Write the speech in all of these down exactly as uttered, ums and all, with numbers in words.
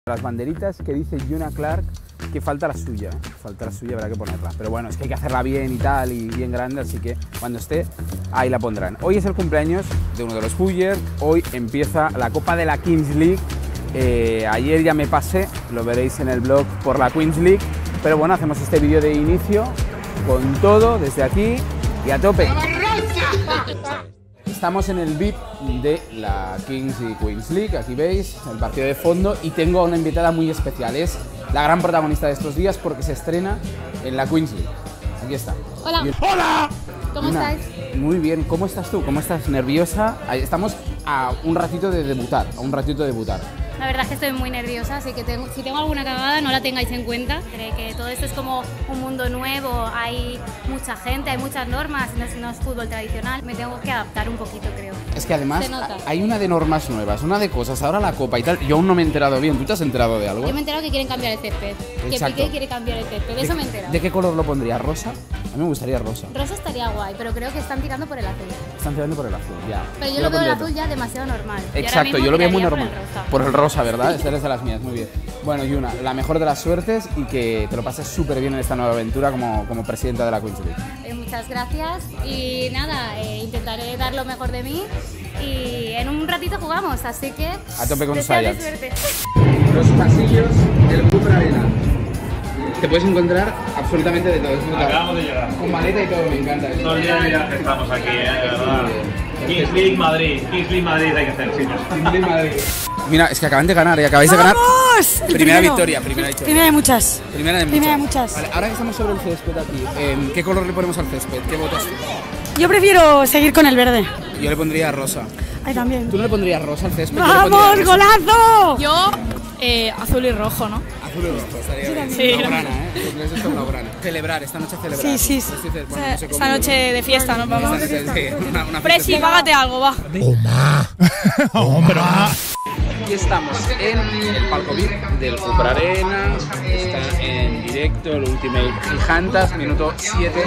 Las banderitas que dice Juna Clark, que falta la suya, falta la suya, habrá que ponerla. Pero bueno, es que hay que hacerla bien y tal, y bien grande, así que cuando esté, ahí la pondrán. Hoy es el cumpleaños de uno de los Fullers, hoy empieza la Copa de la Kings League. Eh, ayer ya me pasé, lo veréis en el blog, por la Queens League, pero bueno, hacemos este vídeo de inicio con todo, desde aquí y a tope. Estamos en el V I P de la Kings y Queens League, aquí veis el partido de fondo, y tengo a una invitada muy especial, es la gran protagonista de estos días porque se estrena en la Queens League. Aquí está. Hola. Bien. ¡Hola! ¿Cómo Una, estáis? Muy bien, ¿cómo estás tú? ¿Cómo estás? ¿Nerviosa? Estamos a un ratito de debutar, a un ratito de debutar. La verdad es que estoy muy nerviosa, así que tengo, si tengo alguna cagada no la tengáis en cuenta. Creo que todo esto es como un mundo nuevo, hay mucha gente, hay muchas normas, no es, no es fútbol tradicional, me tengo que adaptar un poquito, creo. Es que además hay una de normas nuevas, una de cosas, ahora la copa y tal, yo aún no me he enterado bien, ¿tú te has enterado de algo? Yo me he enterado que quieren cambiar el césped, Exacto. que Piqué quiere cambiar el césped, de eso me he enterado. ¿De qué color lo pondría? ¿Rosa? A mí me gustaría rosa. Rosa estaría guay, pero creo que están tirando por el azul. Están tirando por el azul, ya. Pero yo, yo lo veo el azul ya demasiado normal. Exacto, yo lo veo muy normal. Por el rosa, por el rosa ¿verdad? Esta eres de las mías, muy bien. Bueno, Yuna, la mejor de las suertes y que te lo pases súper bien en esta nueva aventura como, como presidenta de la Queens League. Eh, muchas gracias y nada, eh, intentaré dar lo mejor de mí y en un ratito jugamos, así que a tope con deseadme suerte. Los pasillos del Cupra Arena. Te puedes encontrar absolutamente de todo. Acabamos de llegar. Con maleta y todo, me encanta. Todo el día de viaje estamos aquí, eh, de verdad. Kings League Madrid, Kings League Madrid hay que hacer, chicos. Kings League Madrid. Mira, es que acaban de ganar y acabáis de ganar. ¡Vamos! Primera victoria, primera victoria. Primera de muchas. Primera de muchas. Primera de muchas. Vale, ahora que estamos sobre el césped aquí, eh, ¿qué color le ponemos al césped? ¿Qué votas tú? Yo prefiero seguir con el verde. Yo le pondría rosa. Ay, también. ¿Tú no le pondrías rosa al césped? ¡Vamos, golazo! Yo, eh, azul y rojo, ¿no? Azul y rojo, estaría Sí, bien. sí. Una brana, ¿eh? Los es una brana. Celebrar, esta noche celebrar. Sí, sí, sí. Bueno, no sé cómo- Esta noche de fiesta, ¿no? Vamos. Esta noche, sí, una, una Presi, fiesta. págate algo, va. Aquí estamos en el palco V I P del Cupra Arena. Está en directo el Ultimate Gigantas, minuto siete.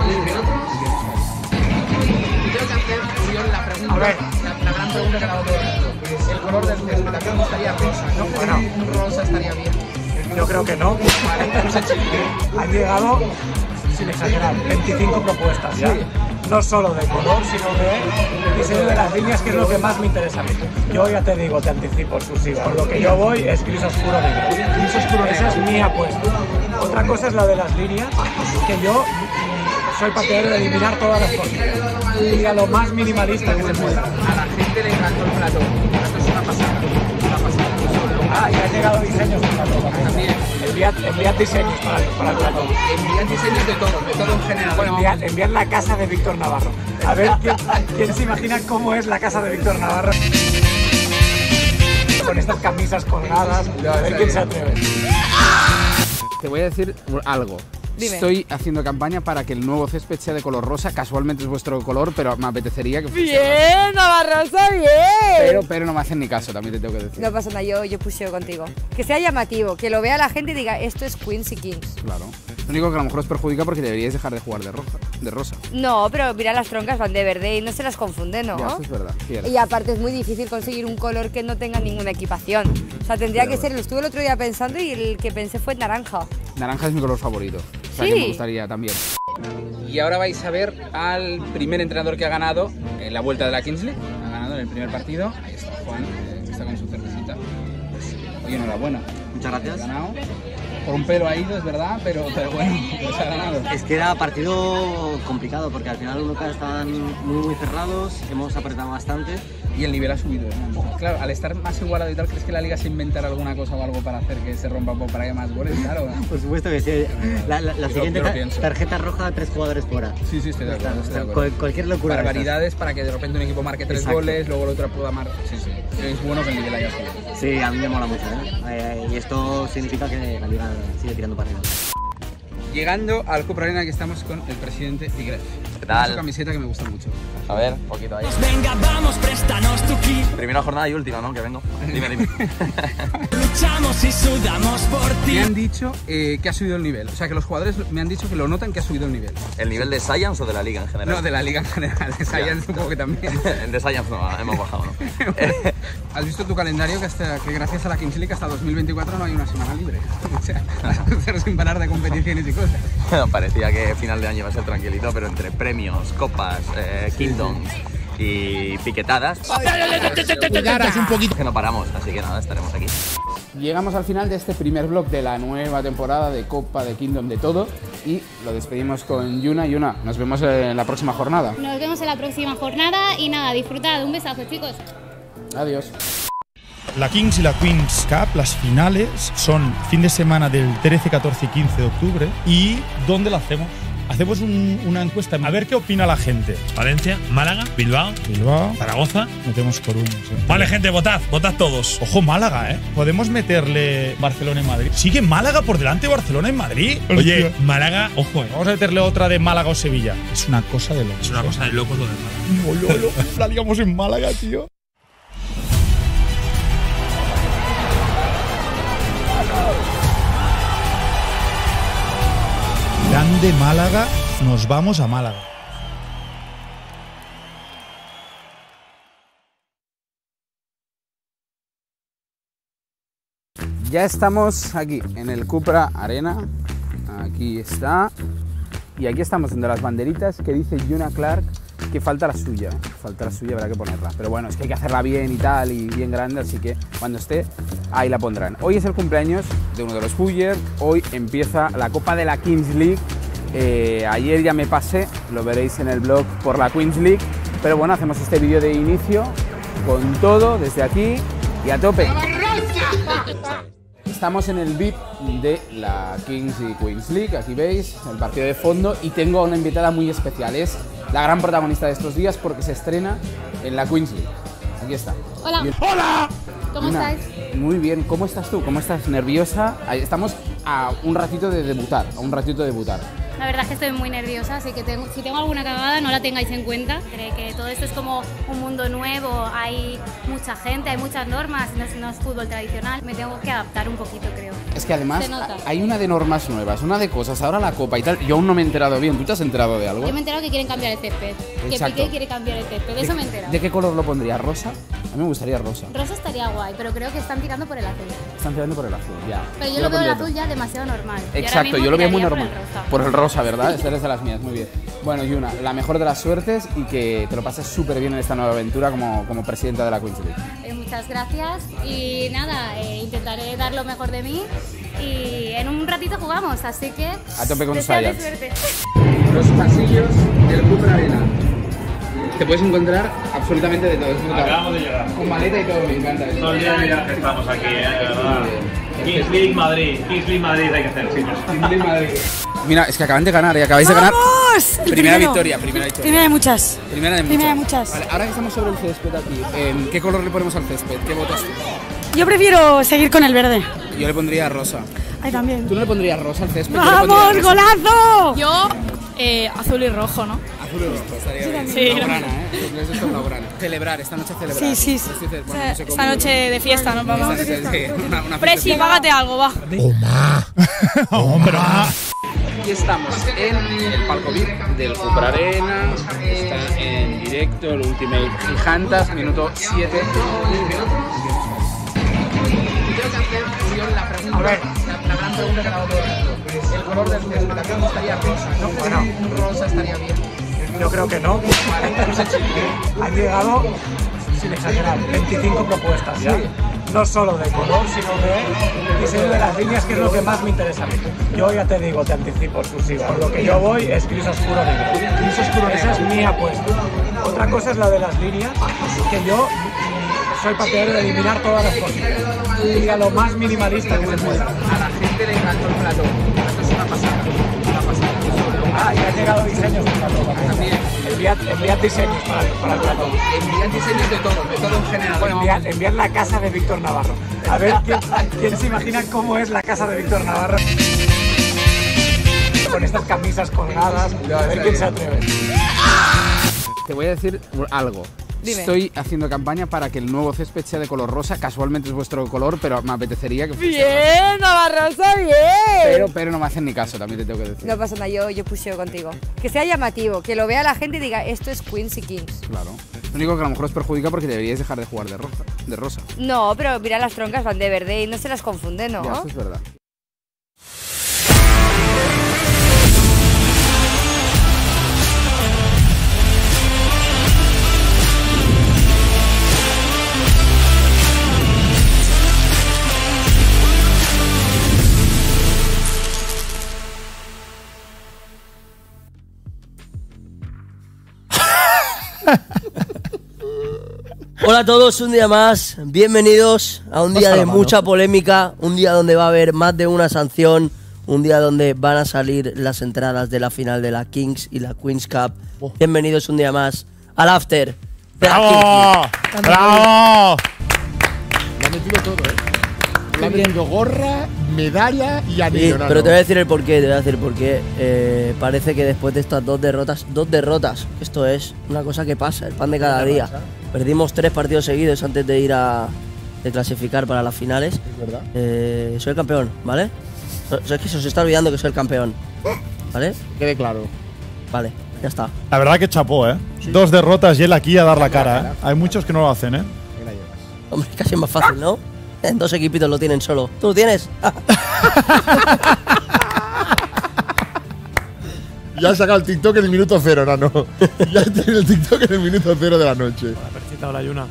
A ver, la, la gran pregunta que la hago todo el mundo. El color del césped, ¿a qué me gustaría rosa? ¿No? Bueno, rosa estaría bien. Yo creo que no. Han llegado, sin exagerar, veinticinco propuestas ya. No solo de color, sino de diseño de las líneas, que es lo que más me interesa a mí. Yo ya te digo, te anticipo, Susi, por lo que yo voy es gris oscuro negro. Gris oscuro negro. Esa es mi apuesta. Otra cosa es la de las líneas, que yo soy partidario de eliminar todas las cosas. Y a lo más minimalista que se pueda. A la gente le encantó el plató. El plató es una pasada. Una pasada. Ah, y han llegado diseños de plató también. Enviad, enviad diseños para, para el plató. Envían diseños de todo, de todo en general. Bueno, enviad, enviad la casa de Víctor Navarro. A ver quién, quién se imagina cómo es la casa de Víctor Navarro. Con estas camisas colgadas, a ver quién se atreve. Te voy a decir algo. Dime. Estoy haciendo campaña para que el nuevo césped sea de color rosa. Casualmente es vuestro color, pero me apetecería que fuese Bien, Navarrosa, bien. Pero, pero no me hacen ni caso, también te tengo que decir. No pasa nada, yo, yo puseo contigo. Que sea llamativo, que lo vea la gente y diga, esto es Queens y Kings. Claro. Lo único que a lo mejor os perjudica porque deberíais dejar de jugar de roja, de rosa. No, pero mira, las troncas van de verde y no se las confunde, ¿no? Ya, eso es verdad. Cierto. Y aparte es muy difícil conseguir un color que no tenga ninguna equipación. O sea, tendría que ser, lo estuve el otro día pensando y el que pensé fue naranja. Naranja es mi color favorito. O sea Sí. que me gustaría también. Y ahora vais a ver al primer entrenador que ha ganado en la vuelta de la Kings League. Ha ganado en el primer partido. Ahí está Juan, eh, que está con su cervecita. Pues, oye, enhorabuena. Muchas gracias. Ha ganado. Por un pelo ha ido, es verdad, pero, pero bueno, pues ha ganado. Es que era partido complicado porque al final los locales estaban muy muy cerrados, hemos apretado bastante. Y el nivel ha subido, ¿no? Claro, al estar más igualado y tal, ¿crees que la liga se inventará alguna cosa o algo para hacer que se rompa un poco, para que haya más goles? Claro. Por supuesto que sí. La, la, la Yo- siguiente yo lo ta- pienso. tarjeta roja, tres jugadores fuera. Sí, sí, estoy de acuerdo. Estoy de acuerdo. Cual- cualquier locura. de estas. Barbaridades para que de repente un equipo marque tres Exacto. goles, luego el otro pueda marcar. Sí, sí. Es bueno que el nivel haya subido. Sí, a mí me mola mucho, ¿eh? Eh, Y esto significa que la liga sigue tirando para arriba. Llegando al Cupra Arena, que estamos con el presidente Igref. ¿Qué tal? Esa camiseta que me gusta mucho. A ver, un poquito ahí. Venga, vamos, préstanos tu kit. Primera jornada y última, ¿no? Que vengo. Dime, dime. Luchamos y sudamos por ti. Me han dicho eh, que ha subido el nivel. O sea, que los jugadores me han dicho que lo notan que ha subido el nivel. ¿El nivel de Science o de la liga en general? No, de la liga en general. De Science supongo que también. El de Science no, hemos bajado, ¿no? ¿Has visto tu calendario que, hasta, que gracias a la Kings League hasta dos mil veinticuatro no hay una semana libre? O sea, vas a hacer sin parar de competiciones y cosas. Bueno, parecía que final de año iba a ser tranquilito, pero entre premios, copas, eh, kingdoms y piquetadas, un poquito. que no paramos, así que nada, estaremos aquí. Llegamos al final de este primer vlog de la nueva temporada de Copa, de Kingdom, de todo, y lo despedimos con Yuna. Yuna, nos vemos en la próxima jornada. Nos vemos en la próxima jornada y nada, disfrutad. Un besazo, chicos. Adiós. La Kings y la Queens Cup, las finales, son fin de semana del trece, catorce y quince de octubre. ¿Y dónde la hacemos? Hacemos un, una encuesta, a ver qué opina la gente. Valencia, Málaga, Bilbao, Bilbao, Zaragoza. Metemos por uno. Sí. Vale, gente, votad, votad todos. Ojo, Málaga, ¿eh? Podemos meterle Barcelona y Madrid. ¿Sigue Málaga por delante de Barcelona y Madrid? Oye, Málaga, ojo, eh. Vamos a meterle otra de Málaga o Sevilla. Es una cosa de locos. Es una cosa de locos lo de Málaga. No, no, no. La liamos en Málaga, tío. Grande Málaga, nos vamos a Málaga. Ya estamos aquí en el Cupra Arena. Aquí está. Y aquí estamos donde las banderitas que dice Yuna Clark que falta la suya. Falta la suya, habrá que ponerla. Pero bueno, es que hay que hacerla bien y tal, y bien grande, así que cuando esté, ahí la pondrán. Hoy es el cumpleaños de uno de los Fuller. Hoy empieza la Copa de la Kings League. Eh, ayer ya me pasé, lo veréis en el blog, por la Queens League. Pero bueno, hacemos este vídeo de inicio con todo, desde aquí y a tope. Estamos en el V I P de la Kings y Queens League, aquí veis el partido de fondo, y tengo a una invitada muy especial, es la gran protagonista de estos días porque se estrena en la Queens League. Aquí está. Hola. Bien. Hola. ¿Cómo Yuna, estáis? Muy bien, ¿cómo estás tú? ¿Cómo estás? ¿Nerviosa? Ahí estamos a un ratito de debutar, a un ratito de debutar. La verdad es que estoy muy nerviosa, así que tengo, si tengo alguna cagada no la tengáis en cuenta. Creo que todo esto es como un mundo nuevo, hay mucha gente, hay muchas normas, no es, no es fútbol tradicional, me tengo que adaptar un poquito, creo. Es que además Se nota. hay una de normas nuevas, una de cosas, ahora la Copa y tal, yo aún no me he enterado bien, ¿tú te has enterado de algo? Yo me he enterado que quieren cambiar el césped, que Exacto. Piqué quiere cambiar el césped, de eso me he enterado. ¿De qué color lo pondría? ¿Rosa? A mí me gustaría rosa. Rosa estaría guay, pero creo que están tirando por el azul. Están tirando por el azul, ya. Pero yo lo lo veo el pondría azul ya demasiado normal. Y ahora Exacto, mismo yo lo veo muy tiraría normal. Por el rosa. Por el rosa, ¿verdad? Esta eres de las mías, muy bien. Bueno, Yuna, la mejor de las suertes y que te lo pases súper bien en esta nueva aventura como, como presidenta de la Queens League. Eh, muchas gracias y nada, eh, intentaré dar lo mejor de mí y en un ratito jugamos, así que A tope con deseadle Science. suerte. Los pasillos del Cupra Arena. Te puedes encontrar absolutamente de todo. Es brutal. Acabamos de llegar. Con maleta y todo, me encanta eso. Todo el día de viaje estamos aquí, eh, de verdad. Kings League Madrid, Kings League Madrid hay que hacer, chicos. Kings League Madrid. Mira, es que acaban de ganar y acabáis de ganar. ¡Vamos! Primera Primero. victoria, primera victoria. Primera de muchas. Primera de muchas. Primera de muchas. Vale, ahora que estamos sobre el césped aquí, eh, ¿qué color le ponemos al césped? ¿Qué votas tú? Yo prefiero seguir con el verde. Yo le pondría rosa. Ahí también. ¿Tú no le pondrías rosa al césped? Yo le ¡Vamos, pondría rosa. golazo! Yo, eh, azul y rojo, ¿no? Azul y rojo, estaría bien. Sí. Blaugrana, ¿eh? Los ingleses son blaugrana. Celebrar, esta noche celebrar. Sí, sí, sí. Este- bueno, Esta, no sé cómo. esta noche de fiesta nos vamos. Esta noche, sí, una- una Presi, fiesta. págate algo, va. Hombre. Aquí estamos en el palco V I P del Cupra Arena. Está en directo el Ultimate Gigantas, minuto siete. A ver, la, la gran pregunta que le hago todo el mundo. El color del césped, ¿a qué me gustaría rosa? ¿No crees Bueno. que un rosa estaría bien? Yo creo que no. Han llegado, sin exagerar, veinticinco propuestas ya. No solo de color, sino de diseño de las líneas, que es lo que más me interesa a mí. Yo ya te digo, te anticipo, exclusiva. Por lo que yo voy es gris oscuro negro. Gris oscuro negro. Esa es mi apuesta. Otra cosa es la de las líneas, que yo soy partidario de eliminar todas las posibles. Y a lo más minimalista que se pueda. A la gente le encantó el plato. El plato es una pasada. Una pasada. Ah, y han llegado diseños de plato también. Enviad, enviad diseños para, para el plato. Envían diseños de todo, de todo en general. Bueno, Enviad, enviad la casa de Víctor Navarro. A ver quién, quién se imagina cómo es la casa de Víctor Navarro. con estas camisas colgadas. A ver quién se atreve. Te voy a decir algo. Dime. Estoy haciendo campaña para que el nuevo césped sea de color rosa. Casualmente es vuestro color, pero me apetecería que fuese Bien, Navarrosa, bien. Pero, pero no me hacen ni caso, también te tengo que decir. No pasa nada, yo, yo pusheo contigo. Que sea llamativo, que lo vea la gente y diga, esto es Queens y Kings. Claro. Lo único que a lo mejor os perjudica porque deberíais dejar de jugar de rosa. De rosa. No, pero mira, las troncas van de verde y no se las confunde, ¿no? Ya, eso es verdad. Hola a todos, un día más, bienvenidos a un día de mucha polémica, un día donde va a haber más de una sanción, un día donde van a salir las entradas de la final de la Kings y la Queens Cup. Bienvenidos un día más al After. ¡Bravo! ¡Bravo! Lo ha metido todo, ¿eh? Le ha metido gorra, medalla y Sí, anillo. pero te voy a decir el porqué, te voy a decir el porqué. Eh, parece que después de estas dos derrotas, dos derrotas, esto es una cosa que pasa, el pan de cada día. Perdimos tres partidos seguidos antes de ir a de clasificar para las finales. Es verdad. Eh, soy el campeón, ¿vale? So- Es que se os está olvidando que soy el campeón, ¿vale? Quede claro. Vale, ya está. La verdad que chapó, ¿eh? Dos derrotas y él aquí a dar la cara, ¿eh? Hay muchos que no lo hacen, ¿eh? Hombre, casi es más fácil, ¿no? En dos equipitos lo tienen solo. ¿Tú lo tienes? Ya has sacado el TikTok en el minuto cero, Nano. Ya tienes el TikTok en el minuto cero de la noche. Hola, Percita, hola, Yuna.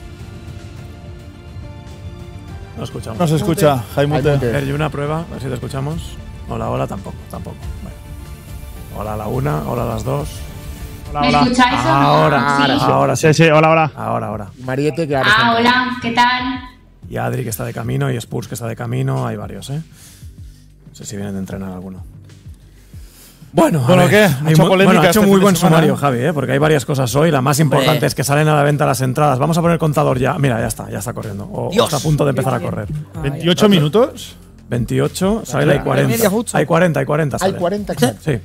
No escuchamos. No se escucha, Jaimute. A ver, Yuna, prueba, a ver si te escuchamos. Hola, hola, tampoco, tampoco. Bueno. Hola a la una, hola a las dos. Hola, ¿Me hola. escucháis o no? Ahora, Sí. ahora, sí. ahora Sí, sí, hola, hola. Ahora, ahora. Mariette, que ahora Ah, está. hola, ¿qué tal? Y Adri, que está de camino, y Spurs, que está de camino. Hay varios, ¿eh? No sé si vienen de entrenar alguno. Bueno, a Bueno, ver, ¿qué? hay Mucha mu- polémica bueno, ha hecho este muy fin de buen semana, sumario, ¿eh? Javi, ¿eh? Porque hay varias cosas hoy. La más importante Hombre. es que salen a la venta las entradas. Vamos a poner el contador ya. Mira, ya está, ya está corriendo. O, o Dios. está a punto de empezar a correr. ¿veintiocho minutos? veintiocho, sale hay cuarenta. Hay cuarenta, hay cuarenta. Hay sale. cuarenta, exacto. Sí,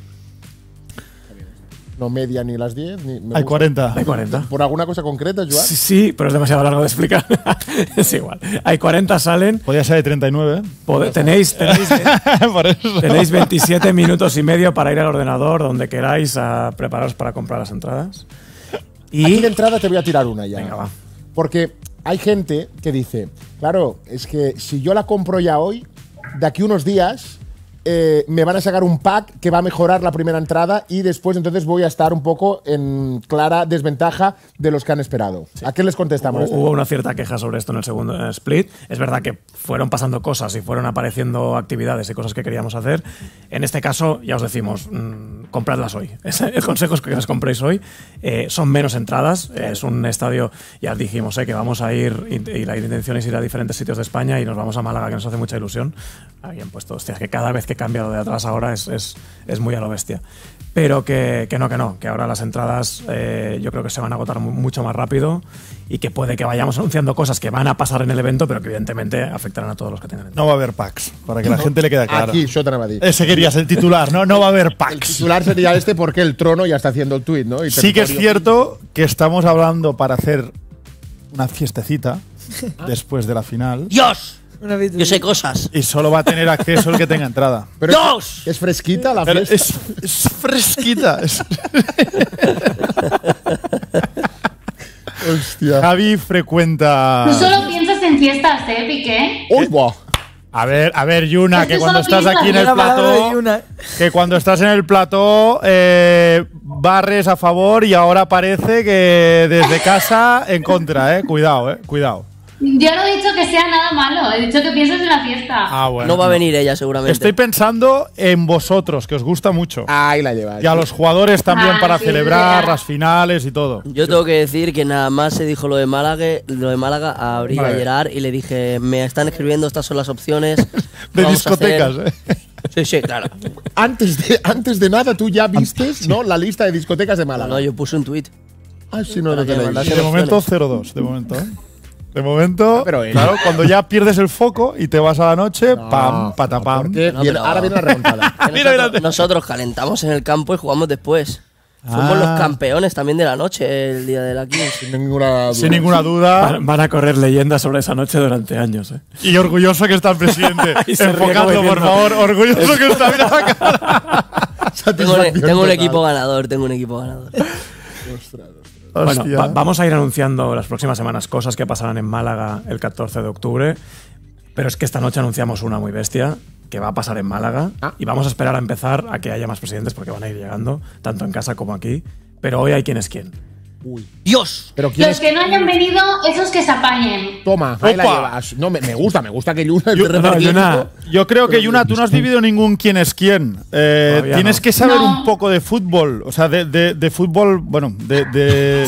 No media ni las diez. Ni, me Hay gusta. cuarenta. hay cuarenta. ¿Por alguna cosa concreta, Joan? Sí, sí, pero es demasiado largo de explicar. Es igual. Hay cuarenta, salen. Podía ser de treinta y nueve. Pode- tenéis, tenéis, Por eso. tenéis veintisiete minutos y medio para ir al ordenador donde queráis a prepararos para comprar las entradas. Y Aquí de entrada te voy a tirar una ya. Venga, va. Porque hay gente que dice, claro, es que si yo la compro ya hoy, de aquí unos días eh, me van a sacar un pack que va a mejorar la primera entrada y después entonces voy a estar un poco en clara desventaja de los que han esperado. ¿A qué les contestamos? Hubo, hubo una cierta queja sobre esto en el segundo eh, split. Es verdad que fueron pasando cosas y fueron apareciendo actividades y cosas que queríamos hacer. En este caso, ya os decimos, mmm, compradlas hoy. El consejo es que las compréis hoy. Eh, son menos entradas. Eh, es un estadio, ya os dijimos, eh, que vamos a ir y, y la intención es ir a diferentes sitios de España y nos vamos a Málaga, que nos hace mucha ilusión. Habían puesto, hostia, que cada vez que cambia lo de atrás ahora es, es, es muy a lo bestia. Pero que, que no, que no, que ahora las entradas eh, yo creo que se van a agotar mu- mucho más rápido y que puede que vayamos anunciando cosas que van a pasar en el evento, pero que evidentemente afectarán a todos los que tengan entradas. No va a haber packs, para que la gente le quede claro. Aquí, yo te lo dicho. Ese querías el titular, ¿no? No va a haber El packs. titular sería este porque el trono ya está haciendo el tuit, ¿no? Y Sí que es territorio- cierto que estamos hablando para hacer una fiestecita después de la final. ¡Dios! Yo sé cosas. Y solo va a tener acceso el que tenga entrada. Pero ¡Dios! es, es fresquita la Pero fiesta. es, es fresquita. es- Hostia. Javi frecuenta. Tú solo piensas en fiestas, ¿eh, Piqué? ¡Uy, buah! A ver, a ver, Yuna, Es que que cuando solo estás aquí en el piensas en plató, que cuando estás en el plató eh, barres a favor y ahora parece que desde casa en contra, eh. Cuidado, eh, cuidado. Yo no he dicho que sea nada malo, he dicho que piensas en la fiesta. Ah, bueno. No va a venir ella, seguramente. Estoy pensando en vosotros, que os gusta mucho. Ahí la llevas. Y a los jugadores también Ah, para sí, celebrar ya. las finales y todo. Yo tengo que decir que nada más se dijo lo de Málaga, lo de Málaga a Abril Vale. Gerard y le dije, me están escribiendo, estas son las opciones. De vamos a discotecas, hacer". eh. Sí, sí, claro. Antes de, antes de nada, tú ya vistes, ¿no? La lista de discotecas de No, Málaga. no, yo puse un tuit. Ah, sí, no, no Para te que leí. mandase Y de momento opciones. cero dos, de momento. ¿eh? De momento, Pero él- claro, cuando ya pierdes el foco y te vas a la noche, No, pam, patapam. porque No, viene- pero- ahora viene la remontada. Que Mira, nosotros, mira. nosotros calentamos en el campo y jugamos después. Fuimos Ah. los campeones también de la noche el día de la Kings. Sin ninguna duda. Sin ninguna duda. Van, van a correr leyendas sobre esa noche durante años. ¿eh? Y orgulloso que está el presidente. Y se ríe como Enfocando, por diciendo- favor. Orgulloso que está. Mira la cara. Tengo, un- tengo un total. equipo ganador, tengo un equipo ganador. Bueno, Hostia. va- vamos a ir anunciando las próximas semanas cosas que pasarán en Málaga el catorce de octubre. Pero es que esta noche anunciamos una muy bestia que va a pasar en Málaga. Ah. Y vamos a esperar a empezar a que haya más presidentes porque van a ir llegando, tanto en casa como aquí. Pero hoy hay quién es quién. Uy. ¡Dios! Pero quién Los es. que no hayan venido, esos que se apañen. Toma, ahí la Opa. llevas. No, me, me gusta, me gusta que Yuna Yo- esté no, repartiendo. Yuna, yo creo que Yuna, tú no has vivido ningún quién es quién. Eh, Todavía tienes no. que saber No. un poco de fútbol. O sea, de, de- de fútbol, bueno, de. de-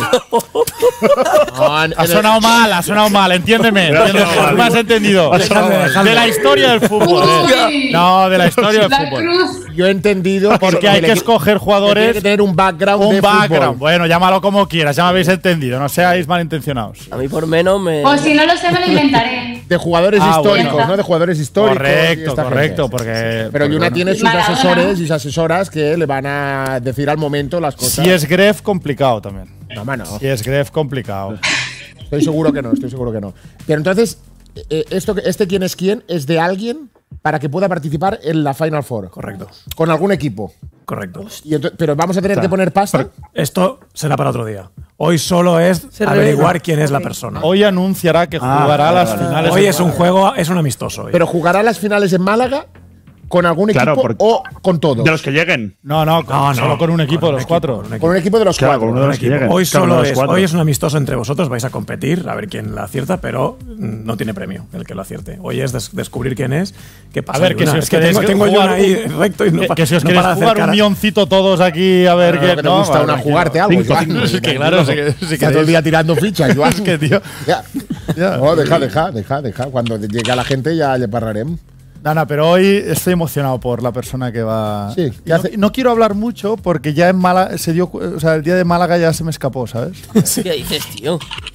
No, en- ha en el- sonado mal, ha sonado mal, entiéndeme. entiéndeme, me has entendido. Dejadme, dejadme. De la historia del fútbol. eh. Uy. No, de la historia del La fútbol. cruz. Yo he entendido Porque hay el que equi- escoger que jugadores. tiene que tener un background Un de background. fútbol. Bueno, llámalo como quieras, ya me habéis entendido. No seáis malintencionados. A mí por menos me… O si no lo sé, me lo inventaré. De jugadores Ah, históricos, bueno. ¿no? De jugadores históricos. y Correcto, esta correcto, gente. porque. Pero porque, Yuna bueno, tiene sus Maradona. asesores y sus asesoras que le van a decir al momento las cosas. Si es Gref, complicado también. No, mano. Si es Gref, complicado. Estoy seguro que no, estoy seguro que no. Pero entonces, eh, esto, que- este quién es quién es de alguien para que pueda participar en la Final Four. Correcto, Con algún equipo. correcto. Y ento- pero vamos a tener Claro. que poner pasta. Esto será para otro día. Hoy solo es Se averiguar revela. quién es la persona. Hoy anunciará que Ah, jugará vale, las vale. finales. Hoy de es un Málaga. juego, es un amistoso. hoy. Pero jugará las finales en Málaga con algún Claro, equipo porque- o con todos. De los que lleguen. No, no, con- No, no, solo con un equipo con de un los equipo, cuatro. con un Con un equipo de los Claro, cuatro. con uno de los que lleguen. Hoy Claro, solo uno de los es, cuatro. hoy es un amistoso entre vosotros, vais a competir a ver quién la acierta, pero mm, no tiene premio el que lo acierte. Hoy es des- descubrir quién es. ¿Qué pasa? A ver, que Yuna? si es os que queréis tengo, tengo yo jugar ahí un- recto y no que, pa- que si os no queréis para de hacer jugar un cara. milloncito todos aquí a ver Claro, qué. que te no, gusta vale, una tranquilo. jugarte algo, Cinco, Joan. cinco. Sí, que claro, sí que- sí que- Está todo el día tirando fichas, Joan. Es que, tío. Ya. Ya. No, deja, deja, deja, deja. Cuando llegue la gente ya le pararemos. No, no, pero hoy estoy emocionado por la persona que va. Sí, Y ¿qué no, hace? no quiero hablar mucho porque ya en Málaga se dio, cu- o sea, el día de Málaga ya se me escapó, ¿sabes? ¿Qué dices, tío?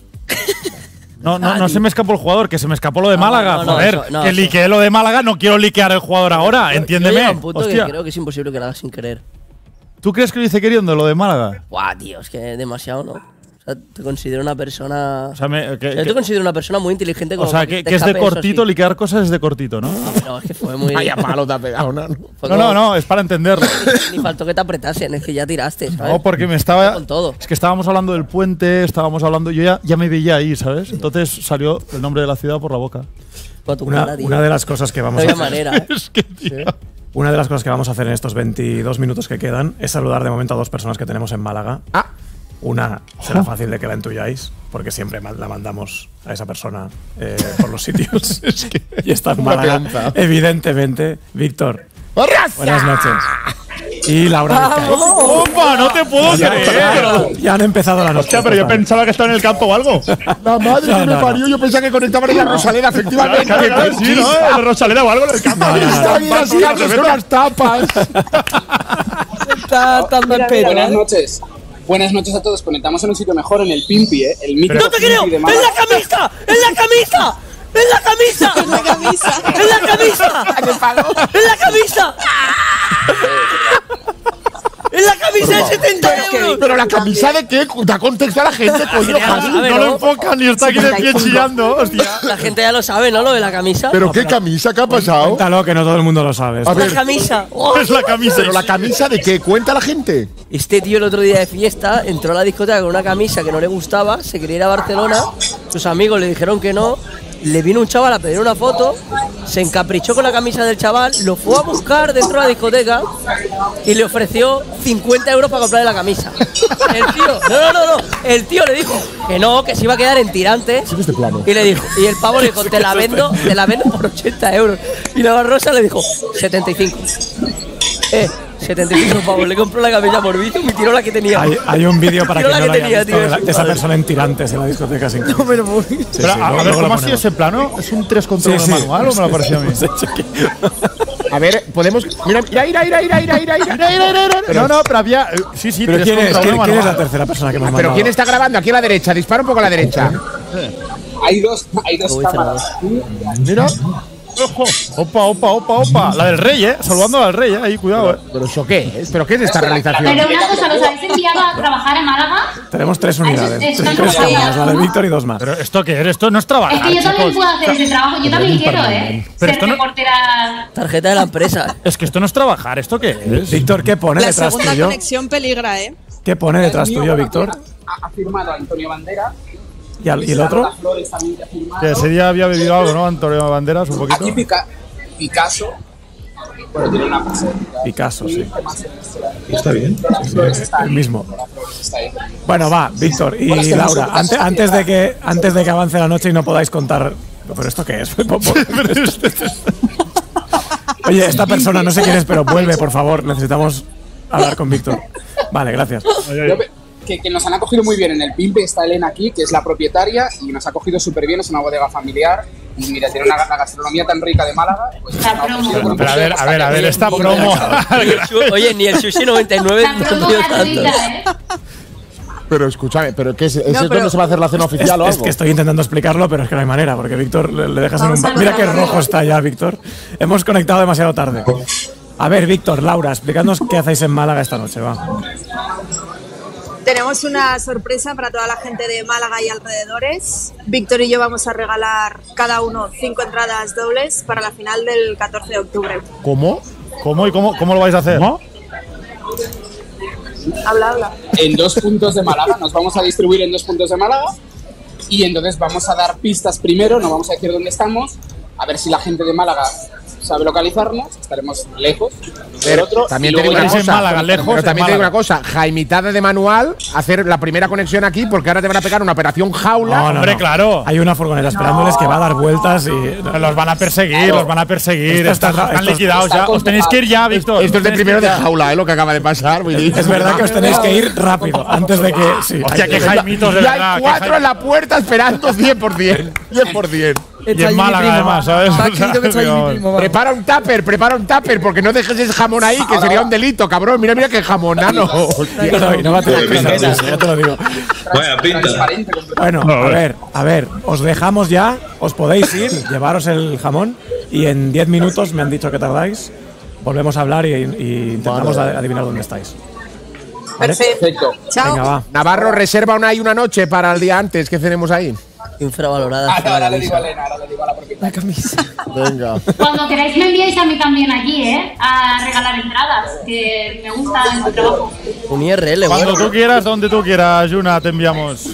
No, no, no se me escapó el jugador, que se me escapó lo de No, Málaga. no, no, Joder, eso- no, que eso- liqueé lo de Málaga, no quiero liquear el jugador ahora, Yo entiéndeme. llego a un punto que Hostia. creo que es imposible que lo hagas sin querer. ¿Tú crees que lo hice queriendo lo de Málaga? Buah, tío, es que demasiado, ¿no? O sea, te considero una persona… O sea, me- que- Yo que- te considero una persona muy inteligente. o como sea, para que, te que es de escape eso cortito, así. liquear cosas es de cortito, ¿no? No, es que fue muy… Vaya palo te ha pegado, ¿no? fue No, como- no, no, es para entenderlo. Ni faltó que te apretasen, es que ya tiraste, ¿sabes? No, porque me estaba. Con todo. Es que estábamos hablando del puente, estábamos hablando. Yo ya, ya me veía ahí, ¿sabes? Entonces salió el nombre de la ciudad por la boca. Con tu Una, cara, tío. una de las cosas que No vamos a había hacer. manera, ¿eh? Es que, tío. Una de las cosas que vamos a hacer en estos veintidós minutos que quedan es saludar de momento a dos personas que tenemos en Málaga. Ah. Una será fácil de que la intuyáis, porque siempre ma- la mandamos a esa persona eh, por los sitios. Es que- y está en Una Málaga, peonza. evidentemente. Víctor, ¡Raza! buenas noches. Y Laura Vizcay. ¡Opa! ¡No te puedo Ya, creer! ya han empezado la noche. Hostia, pero yo pensaba que estaba en el campo o algo. La madre No, que me no, parió, yo pensaba que conectaban en la Rosaleda, efectivamente. Claro, claro, sí, ¿no? En la Rosaleda o algo en el campo. Está bien así, abriendo las tapas. Está tan mal pedo, Buenas ¿eh? noches. Buenas noches a todos. Conectamos en un sitio mejor, en el Pimpi, ¿eh? El mítico ¡No te creo! Pimpi de ¡En Málaga. la camisa! ¡En la camisa! ¡En la camisa! ¡En la camisa! ¡En la camisa! ¡En la camisa! ¡En la camisa de setenta euros! Pero la camisa de qué? Da contexto a la gente, coño. Ya Javi. lo sabe, No lo ¿no? enfocan ni está aquí de pie chillando, hostia. La gente ya lo sabe, ¿no? Lo de la camisa. ¿Pero qué camisa? ¿Qué ha pasado? Cuéntalo, que no todo el mundo lo sabe. A La ver, camisa. ¡Oh! Es la camisa. ¿pero la camisa de qué? ¿Cuenta la gente? Este tío el otro día de fiesta entró a la discoteca con una camisa que no le gustaba, se quería ir a Barcelona, sus amigos le dijeron que no, le vino un chaval a pedir una foto, se encaprichó con la camisa del chaval, lo fue a buscar dentro de la discoteca y le ofreció cincuenta euros para comprarle la camisa. El tío, no, no, no, no, el tío le dijo que no, que se iba a quedar en tirantes. Sí que este plano. Y le dijo, y el pavo le dijo, te la vendo, te la vendo por ochenta euros. Y la Barrosa le dijo, setenta y cinco. Eh, setenta y cinco pavos, le compró la camisa por vicio y me tiró la que tenía. Hay, hay un vídeo para Tiró que la no que lo haya tenía, visto tío, de, la- es de esa padre. persona en tirantes en la discoteca sin No, pero muy… Sí, Pero, sí, a, a luego- ver, luego ¿cómo lo ha sido ponemos. ese plano? ¿Es un tres contra Sí, uno sí. manual o me lo ha parecido a mí? A ver, podemos. Mira, mira, mira, mira, mira, mira, mira, mira. Pero, No, no, pero había. eh, Sí, sí, ¿Pero tres quién es? contra ¿Quién, uno quién es la manual. tercera persona que me ha pero mandado? ¿quién está grabando? Aquí a la derecha. Dispara un poco a la derecha. hay dos, hay dos cámaras. Mira. Ojo, opa, opa, opa, opa. La del rey, eh. Saludando al rey, eh. Ahí, cuidado, eh. ¿Pero eso qué es? ¿Pero qué es esta realización? Pero una cosa, ¿los habéis enviado a trabajar en Málaga? Tenemos tres unidades. es- Tres, es- tres es- cámaras, la de Víctor y dos más. Pero esto qué es, esto no es trabajar. Es que yo también chicos. puedo hacer ese trabajo, yo también quiero, ¿eh? Pero Ser esto no- reportera. Tarjeta de la empresa. Es que esto no es trabajar, ¿esto qué es? Víctor, ¿qué pone La detrás segunda tuyo? conexión peligra, ¿eh? ¿Qué pone detrás mío, tuyo, bueno, Víctor? Ha, ha firmado Antonio Bandera. ¿Y, al- y el otro? Las Flores también que ha firmado. Que ese día había bebido algo, ¿no? Antonio Banderas, un poquito. Aquí Pica- Picasso. Bueno, tiene una pose. Picasso, sí. Está bien. Las Flores está El ahí. mismo. Las Flores está ahí. Bueno, va, Víctor y Bueno, es que Laura, nosotros- antes, antes, de que, antes de que avance la noche y no podáis contar. ¿Pero esto qué es? Oye, esta persona, no sé quién es, pero vuelve, por favor. Necesitamos hablar con Víctor. Vale, gracias. Yo ve- Que, que nos han acogido muy bien en el Pimpe, está Elena aquí, que es la propietaria, y nos ha acogido súper bien, es una bodega familiar. Y mira, tiene una, la gastronomía tan rica de Málaga. Pues nos ha acogido con un Pero a precio ver, a ver, a ver, bastante esta bien. promo. Oye, ni el Sushi noventa y nueve no pidió tanto. Pero escúchame, ¿pero qué es? ¿Es No, esto pero- donde se va a hacer la cena Es, oficial o es algo? que estoy intentando explicarlo, pero es que no hay manera, porque Víctor le, le dejas en un. Vamos a ba- Mira qué contarlo. rojo está ya, Víctor. Hemos conectado demasiado tarde. A ver, Víctor, Laura, explicadnos qué hacéis en Málaga esta noche, va. Tenemos una sorpresa para toda la gente de Málaga y alrededores. Víctor y yo vamos a regalar cada uno cinco entradas dobles para la final del catorce de octubre. ¿Cómo? ¿Cómo y cómo, cómo lo vais a hacer? Habla, habla. En dos puntos de Málaga, nos vamos a distribuir en dos puntos de Málaga. Y entonces vamos a dar pistas primero, no vamos a decir dónde estamos, a ver si la gente de Málaga sabe localizarnos, estaremos lejos. Pero otro, también y te digo luego una ya- cosa, Málaga, lejos, pero en también te digo Málaga. una cosa, jaimitada de manual, hacer la primera conexión aquí porque ahora te van a pegar una operación jaula. No, no, Hombre, no. claro. Hay una furgoneta esperándoles que va a dar vueltas y. Los van a perseguir, los van a perseguir. Esto Están, está- están esto- liquidados está ya. Os tenéis que ir ya, Víctor. Esto es de Tenéis primero que de ir ya. jaula, ¿eh? Lo que acaba de pasar. Es verdad que os tenéis que ir rápido, antes de que. Sí, Hostia, hay qué que- jaimitos, de Ya verdad. hay qué cuatro jaim- en la puerta esperando cien por cien. cien por cien. Y en Málaga, además, ¿sabes? Digamos. Prepara un tupper, prepara un tupper, porque no dejes ese jamón ahí, que sería un delito, cabrón. Mira, mira qué jamón, nano. Hostia. No, no, no va a tener prisa, ya te lo digo. Vaya pinta. transparente, completamente. Bueno, a ver, a ver, os dejamos ya, os podéis ir, llevaros el jamón y en diez minutos me han dicho que tardáis. Volvemos a hablar y, y intentamos Vale. ad- adivinar dónde estáis. Perfecto. Chao. Venga, va. Navarro, reserva una y una noche para el día antes que cenemos ahí. Infravalorada. Ahora, ahora le digo a camisa. Elena, ahora le digo a la propietaria. Venga. Cuando queráis me enviáis a mí también aquí, ¿eh? A regalar entradas, que me gusta en tu trabajo. Un I R L, Cuando bueno. tú quieras, donde tú quieras, Yuna, te enviamos.